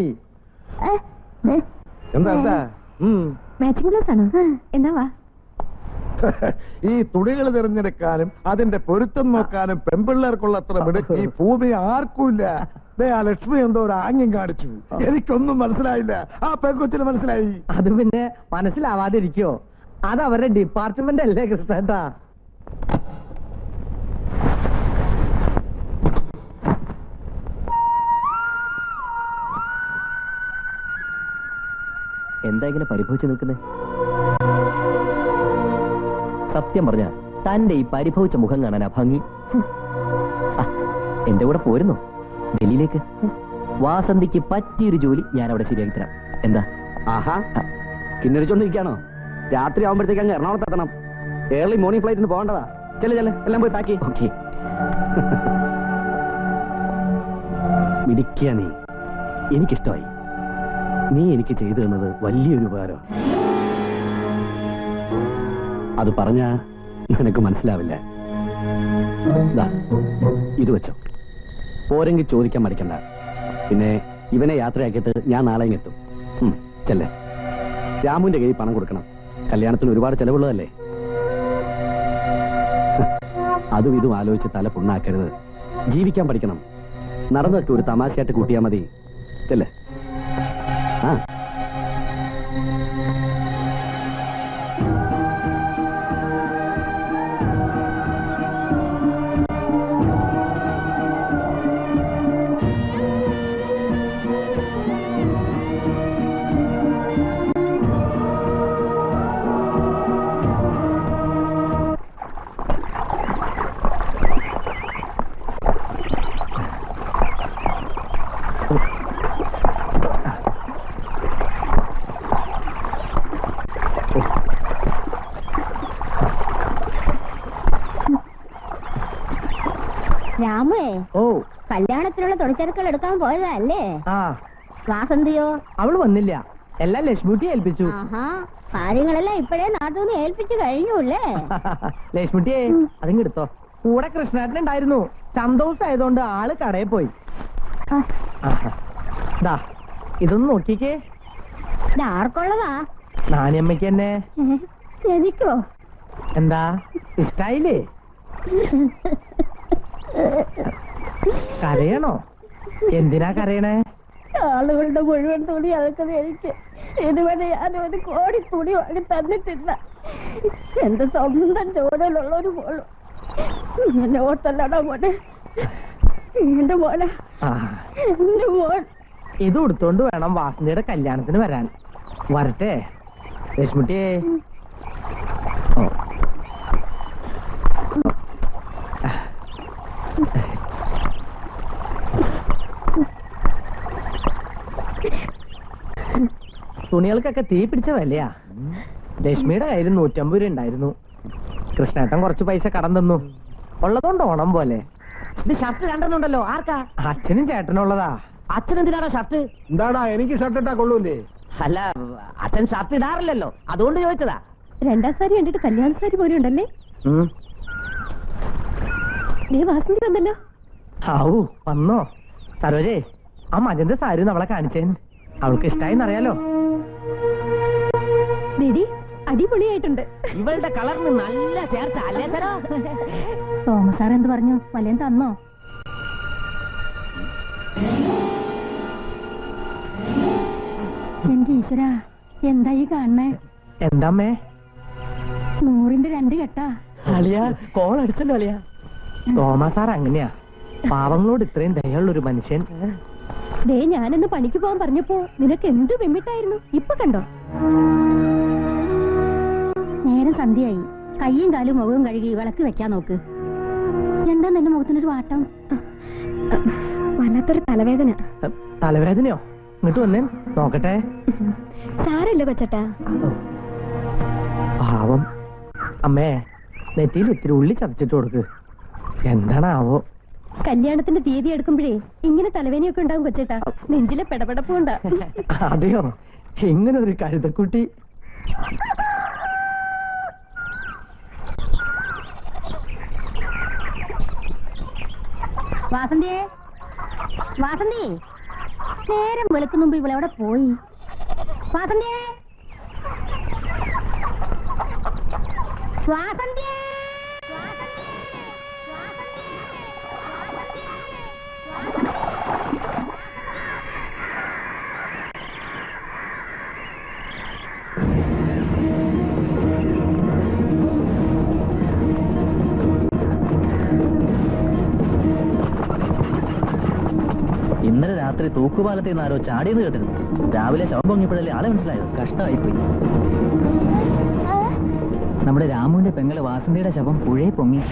എന്താ എന്താ? മാച്ചിങ് ബ്ലൗസ് ആണോ? എന്നാ വാ. ഈ തുണികൾ തിരഞ്ഞെടുക്കാനും അതിന്റെ പൊരുത്തം നോക്കാനും പെമ്പിള്ളേർക്കുള്ള അത്ര മിടുക്ക് ഈ ഭൂമി ആർക്കുമില്ല. ദേ, ആ ലക്ഷ്മി എന്തോ ഒരു ആംഗ്യം കാണിച്ചു. എനിക്കൊന്നും മനസ്സിലായില്ല. ആ പെൺകൊച്ചിന് മനസ്സിലായി. അത് പിന്നെ മനസ്സിലാവാതിരിക്കോ? അത് അവരുടെ ഡിപ്പാർട്ട്മെന്റ് അല്ലേ കൃഷ്ണേട്ടാ? എന്താ ഇങ്ങനെ പരിഭവിച്ചു നിൽക്കുന്നേ? സത്യം പറഞ്ഞ തന്റെ ഈ പരിഭവിച്ച മുഖം കാണാനാ ഭംഗി. എന്റെ കൂടെ പോരുന്നോ ഡൽഹിയിലേക്ക്? വാസന്തിക്ക് പറ്റിയൊരു ജോലി ഞാൻ അവിടെ ശരിയാക്കി തരാം. എന്താ? ആഹാ, കിന്നരിച്ചോണ്ടിരിക്കാണോ? രാത്രി ആവുമ്പോഴത്തേക്ക് അങ്ങ് എറണാകുളത്ത് എത്തണം. ഏർലി മോർണിംഗ് ഫ്ലൈറ്റിന് പോകേണ്ടതാ. ചെല്ല ചെല്ല, എല്ലാം പോയി പാക്ക്. ഓക്കെ. മിടിക്കുക നീ. എനിക്കിഷ്ടമായി. നീ എനിക്ക് ചെയ്തു തന്നത് വലിയൊരു ഉപകാരം. അത് പറഞ്ഞാ നിനക്ക് മനസ്സിലാവില്ല. ഇത് വെച്ചോ. പോരെങ്കിൽ ചോദിക്കാൻ മടിക്കണ്ട. പിന്നെ ഇവനെ യാത്രയാക്കിയിട്ട് ഞാൻ നാളെ എത്തും. ചെല്ലേ. രാമുവിന്റെ കയ്യിൽ പണം കൊടുക്കണം. കല്യാണത്തിന് ഒരുപാട് ചെലവുള്ളതല്ലേ. അതും ഇതും ആലോചിച്ച് തല പുണ്ണാക്കരുത്. ജീവിക്കാൻ പഠിക്കണം. നടന്നൊക്കെ ഒരു തമാശയായിട്ട് കൂട്ടിയാൽ മതി. ചെല്ലേ. ആ, രാമേ, ഓ, കല്യാണത്തിനുള്ള തുണിച്ചെറുക്കൾ എടുക്കാൻ പോയതല്ലേ? ആ, വാസന്തിയോ? അവള് വന്നില്ല, എല്ലാം ലക്ഷ്മിട്ടി ഏൽപ്പിച്ചു. ആഹാ, കാര്യങ്ങളെല്ലാം ഇപ്പഴേ നാട്ടിൽ ഏൽപ്പിച്ചു കഴിഞ്ഞൂല്ലേ? ലക്ഷ്മിട്ടിയെ അതിങ്ങ് എടുത്തോ. കൂടെ കൃഷ്ണേട്ടൻ ഉണ്ടായിരുന്നു, ചന്തോസ് ആയതുകൊണ്ട് ആള് കടയിൽ പോയി. ദാ ഇതൊന്ന് നോക്കിക്കേ. ആർക്കുള്ളതാ? നാണിയമ്മയ്ക്ക് തന്നെ. എനിക്കോ? എന്താ ഇഷ്ടായില്ലേ? കരയണോ? എന്തിനാ കരയണേ? ആളുകളുടെ മുഴുവൻ തുണി അതൊക്കെ എനിക്ക് ഇതുവരെ ഞാൻ ഒരു കോടി തുണി വാങ്ങി തന്നിട്ടില്ല. എന്റെ സ്വന്തം ചോടലുള്ള ഒരു മോളും എന്നെ ഓർത്തല്ലടാ മോനെ. എന്റെ മോനെ, എന്റെ മോൻ. ഇത് ഉടുത്തോണ്ട് വേണം വാസന്തിയുടെ കല്യാണത്തിന് വരാൻ. വരട്ടെ ലക്ഷ്മിട്ടിയെ. തുണികൾക്കൊക്കെ തീ പിടിച്ച വിലയാ. ലക്ഷ്മിയുടെ കയ്യിൽ നൂറ്റമ്പത് രൂപ ഉണ്ടായിരുന്നു. കൃഷ്ണേട്ടൻ കുറച്ച് പൈസ കടം തന്നു. ഉള്ളതുകൊണ്ട് ഓണം പോലെ. ഇത് ഷർട്ട് രണ്ടെണ്ണം ഉണ്ടല്ലോ, ആർക്കാ? അച്ഛനും ചേട്ടനുള്ളതാ. അച്ഛൻ എന്തിനാടാ ഷർട്ട്? എന്താടാ, എനിക്ക് ഷർട്ട് ഇട്ടാ കൊള്ളൂല്ലേ? അല്ല, അച്ഛൻ ഷർട്ട് ഇടാറില്ലല്ലോ, അതുകൊണ്ട് ചോദിച്ചതാ. രണ്ടാം സാരി കണ്ടിട്ട് കല്യാണ സാരി പോലെ ഉണ്ടല്ലേ? നീ വാസന്തി വന്നല്ലോ. ആവൂ വന്നോ? സരോജേ, ആ മജന്റെ സാരി നമ്മളെ കാണിച്ചേ. അവൾക്ക് ഇഷ്ടായിന്നറിയാലോ. അടിപൊളിയായിട്ടുണ്ട്. ഇവളുടെ കളറിന് നല്ല ചേർച്ച അല്ലേ സാറോ? തോമസ് സാർ എന്ത് പറഞ്ഞു? വല്ലതും തന്നോ? എന്റെ ഈശ്വരാ, എന്തായി കാണണേ? എന്താമ്മേ? നൂറിന്റെ രണ്ട് കെട്ടാ. അളിയാ, കോൾ അടിച്ചല്ലോ അളിയാ. തോമസ് സാർ അങ്ങനെയാ, പാവങ്ങളോട് ഇത്രയും ദയുള്ള ഒരു മനുഷ്യൻ. ദേ, ഞാനെന്ന് പണിക്ക് പോകാൻ പറഞ്ഞപ്പോ നിനക്ക് എന്ത് വെമ്മിട്ടായിരുന്നു. ഇപ്പൊ കണ്ടോ? നേരം സന്ധ്യയായി. കയ്യും കാലും മുഖവും കഴുകി വിളക്ക് വെക്കാൻ നോക്ക്. എന്താ നിന്റെ മുഖത്തിനൊരു വാട്ടം? വല്ലാത്തൊരു തലവേദന. തലവേദനയോ? ഇങ്ങോട്ട് വന്നേ നോക്കട്ടെ. സാരല്ലോ കൊച്ചട്ടാ. പാവം അമ്മേ, നെറ്റിയിൽ ഇത്തിരി ഉള്ളി ചതച്ചിട്ട് കൊടുക്ക്. എന്താണാവോ? കല്യാണത്തിന്റെ തീയതി എടുക്കുമ്പോഴേ ഇങ്ങനെ തലവേദനയൊക്കെ ഉണ്ടാവും കൊച്ചേട്ടാ. നെഞ്ചിലെ പെടപെടപ്പുണ്ടാ. അതെയോ? ഇങ്ങനെ ഒരു കഴുതക്കുട്ടി. വാസന്തിയെ, വാസന്തി, നേരം വെളുക്കുന്ന മുമ്പ് ഇവളെവിടെ പോയി? വാസന്തിയെ, വാസന്തിയെ, ഇന്നലെ രാത്രി തൂക്കുപാലത്തിൽ നിന്ന് ആരോ ചാടിയെന്ന് കേട്ടിരുന്നു. രാവിലെ ശവം പൊങ്ങിയപ്പോഴല്ലേ ആളെ മനസ്സിലായോ? കഷ്ടമായിപ്പോയി. നമ്മുടെ രാമുവിന്റെ പെങ്ങള് വാസന്തിയുടെ ശവം പുഴയിൽ പൊങ്ങി.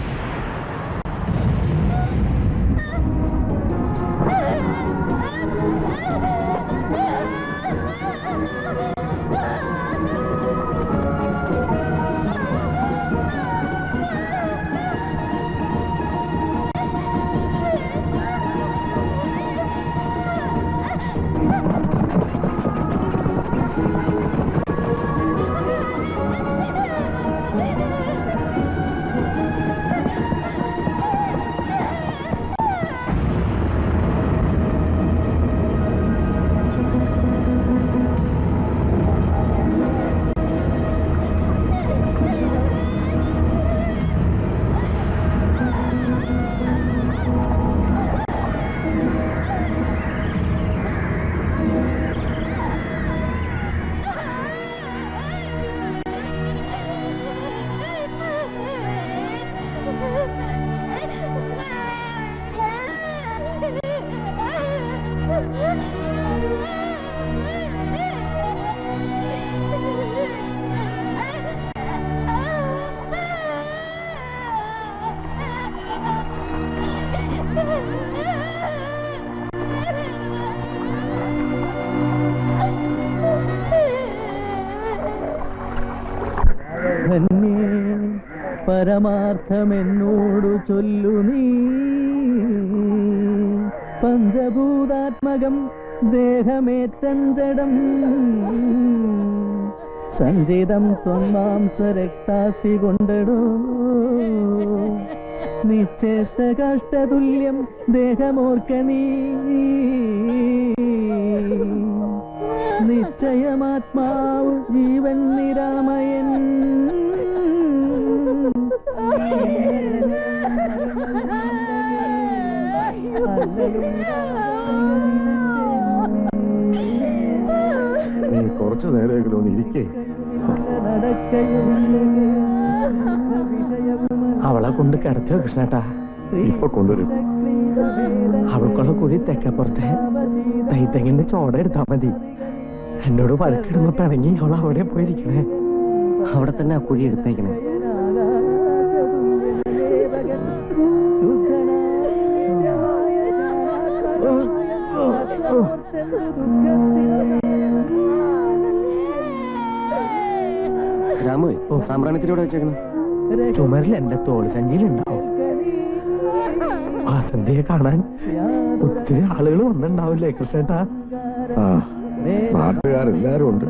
പരമാർത്ഥമെന്നോടു ചൊല്ലു നീ, പഞ്ചഭൂതാത്മകം ദേഹമേറ്റഞ്ചടം സഞ്ചിതം ത്വമാംസരക്താസ്തി കൊണ്ടടോ നിശ്ചേഷ കഷ്ടതുല്യം ദേഹമോർക്ക നീ നിശ്ചയമാത്മാവ് ജീവൻ നിരാമയൻ നീ കുറച്ചു നേരമെങ്കിലും ഒന്ന് ഇരിക്കേ. അവളെ കൊണ്ട് കിടത്തിയോ കൃഷ്ണേട്ടാ? ഇപ്പൊ കൊണ്ടുവരും. അവൾക്കുള്ള കുഴി തെക്കപ്പുറത്തെ തൈത്തെങ്ങിന്റെ ചോട എടുത്താ മതി. എന്നോട് വഴക്കിടുമ്പോ പിണങ്ങി അവൾ അവിടെ പോയിരിക്കണേ. അവിടെ തന്നെ ആ കുഴി എടുത്തേക്കണേ. രാമു സാമ്പ്രാണിത്തിലൂടെ വെച്ചേക്കണം. ചുമരിൽ എന്റെ തോളി സഞ്ചിയിലുണ്ടാവും. വാസന്തിയെ കാണാൻ ഒത്തിരി ആളുകൾ വന്നിണ്ടാവില്ലേ കൃഷ്ണേട്ടാ? ആ നാട്ടുകാരെല്ലാരും ഉണ്ട്.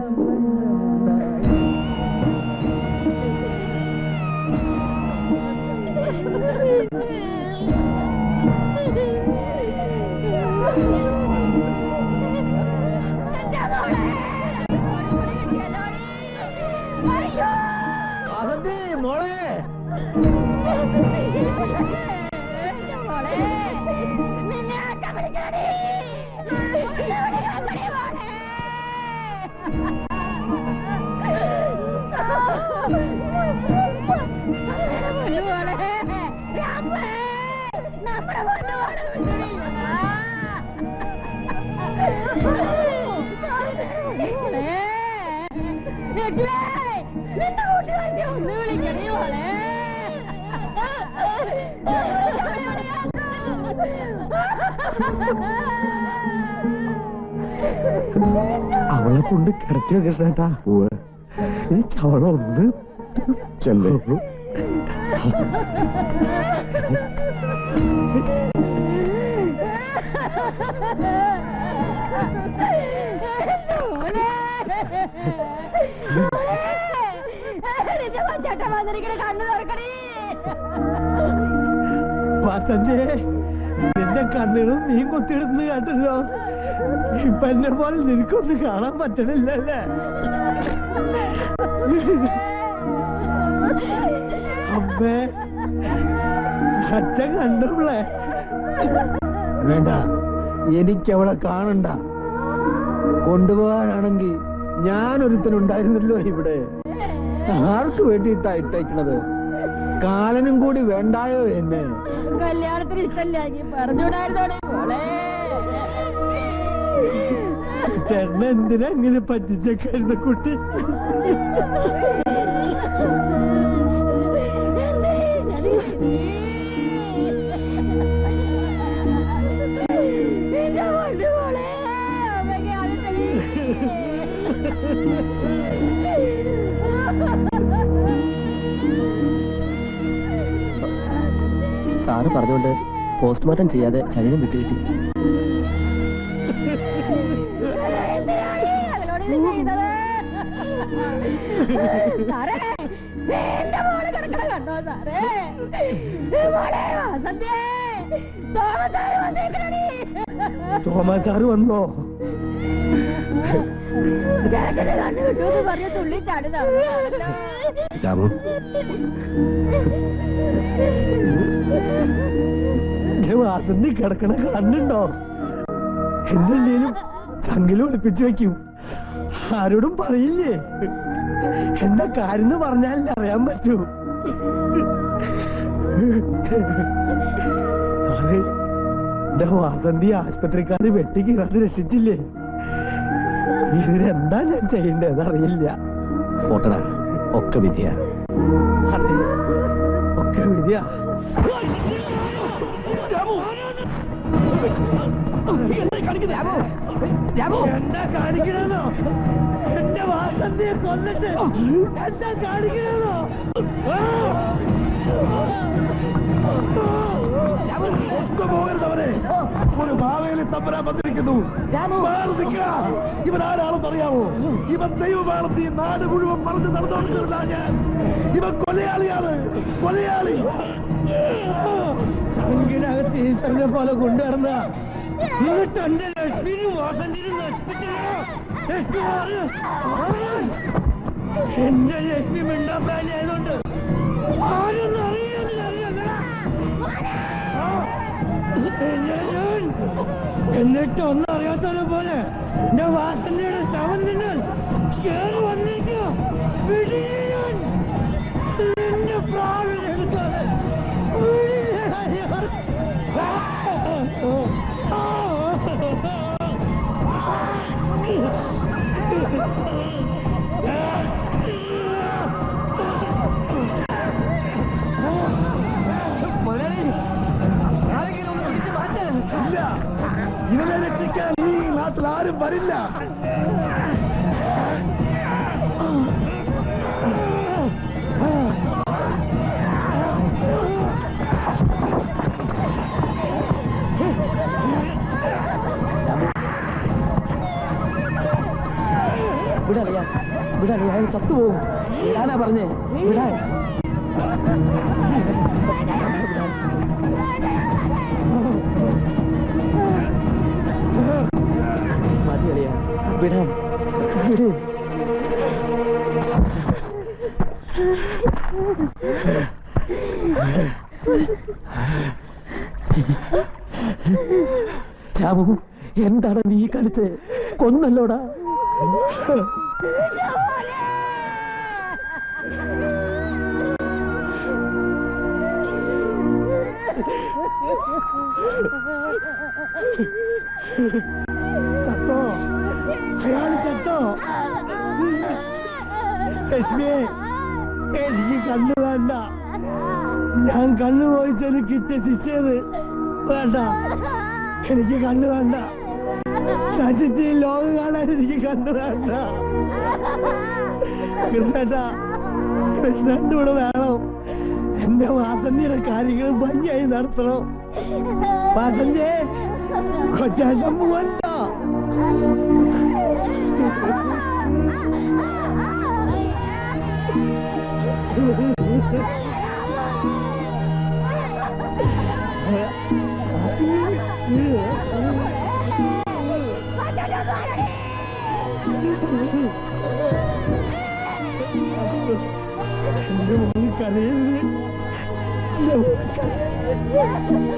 മോളെ അവളെ കൊണ്ട് കിടത്തിയോ കൃഷ്ണേട്ടാ? എനിക്ക് അവളൊന്ന് ചെല്ലേ. വാസന്തേ, നിന്റെ കണ്ണുകളും നീ കുത്തിയിടുന്നത് കണ്ടല്ലോ. ഇപ്പൊ എന്നെ പോലെ നിനക്കൊന്നും കാണാൻ പറ്റണില്ലല്ലേ? അമ്മേ, അച്ഛൻ കണ്ടോളെ. വേണ്ട, എനിക്കവളെ കാണണ്ട. കൊണ്ടുപോകാനാണെങ്കിൽ ഞാനൊരുത്തനുണ്ടായിരുന്നല്ലോ ഇവിടെ. ആർക്ക് വേണ്ടിയിട്ടാ ഇട്ടേക്കണത്? കാലനും കൂടി വേണ്ടായോ എന്നെ? കല്യാണത്തിന് ഇഷ്ടമില്ലാക്കി പറഞ്ഞുകൂടായിരുന്നോടെ മോളെ. ചേട്ടനെ എന്തിനാ ഇങ്ങനെ പറ്റിച്ചേക്കായിരുന്ന കുട്ടി? സാറ് പറഞ്ഞുകൊണ്ട് പോസ്റ്റ്മോർട്ടം ചെയ്യാതെ ശരീരം വിട്ടുകിട്ടി. കണ്ടോ സാറേ? തോമസാറ് വന്നോ? കണ്ണു കിട്ടുമെന്ന് പറഞ്ഞ തുള്ളി ചാടുന്നോ? രാമു, വാസന്തി കിടക്കണ കണ്ണുണ്ടോ? എന്തുണ്ടേലും ചങ്കിലും ഒളിപ്പിച്ചു വെക്കും. ആരോടും പറയില്ലേ? എന്താ കാര്യം പറഞ്ഞാലേ അറിയാൻ പറ്റൂ. സാറേ, എന്റെ വാസന്തി ആശുപത്രിക്കാര് വെട്ടിക്കീറാതെ രക്ഷിച്ചില്ലേ? ഇതിനെന്താ ഞാൻ ചെയ്യേണ്ടത് അറിയില്ല. പോട്ടടാ, ഒക്കെ വിദ്യ. അതെ, ഒക്കെ വിദ്യ. എന്താ കാണിക്കണോ? എന്റെ വാസന്തിയെ കൊന്നിട്ട് എന്താ കാണിക്കണോ? കൊണ്ടുപോകരുതവരെ. ഒരു മാവേലി തമ്പുരാൻ വന്നിരിക്കുന്നു. മാറി നിൽക്കുക. ഇവൻ ആരാണെന്ന് അറിയാമോ? ഇവൻ ദൈവമാണെന്ന് ഈ നാട് മുഴുവൻ പറഞ്ഞു നടന്നുകൊണ്ടിരുന്ന ഞാൻ. ഇവൻ കൊലയാളിയാണ്, കൊലയാളി. ചങ്കിനകത്ത് ഈശ്വരനെ പോലെ കൊണ്ടുവരുന്ന എന്നിട്ട് എന്റെ ലക്ഷ്മിനും വാസന്തിനും നശിപ്പിച്ചല്ലോ. ലക്ഷ്മി മാറ്. എന്റെ ലക്ഷ്മി മിണ്ടാപ്പാനായതുകൊണ്ട് ആരൊന്നും അറിയാതെ എന്നിട്ട് ഒന്നും അറിയാത്തവരെ പോലെ എന്റെ വാസന്തിയുടെ ശവം തിന്നാൻ കേറി വന്നിരിക്കോ. വിടിയാൻ എന്റെ പ്രാണൻ എടുക്കാതെ ഇല്ല, ഇവനെ രക്ഷിക്കാൻ ഈ നാട്ടിൽ ആരും വരില്ല. വിടറിയാ വിടറിയാ ചത്തുപോകും. വിടാനാ പറഞ്ഞേ, വിടാൻ. മതിയറിയാ, വിടാൻ, വിട്. രാമു, എന്താണ് നീ കളിച്ച്? കൊന്നല്ലോടാ. ചത്തോ? അയാൾ ചത്തോ? ലക്ഷ്മിയെ, എനിക്ക് കണ്ണു വേണ്ട. ഞാൻ കണ്ണു പോയിച്ചൊരു കിട്ടിയ ശിക്ഷയത് വേണ്ട. എനിക്ക് കണ്ണു വേണ്ട. നശിച്ച് ഈ ലോകം കാണാൻ എനിക്ക് കണ്ണു വേണ്ട. കൃഷ്ണേട്ടാ, കൃഷ്ണന്റെ കൂടെ വേണം. എന്റെ വാസന്തിയുടെ കാര്യങ്ങൾ ഭംഗിയായി നടത്തണം. വാസന്തിയെ, കൊച്ചാട്ടം പോവണ്ട. എന്റെ മോളി കരയരുത്. എന്റെ മോളി കരയരുത്.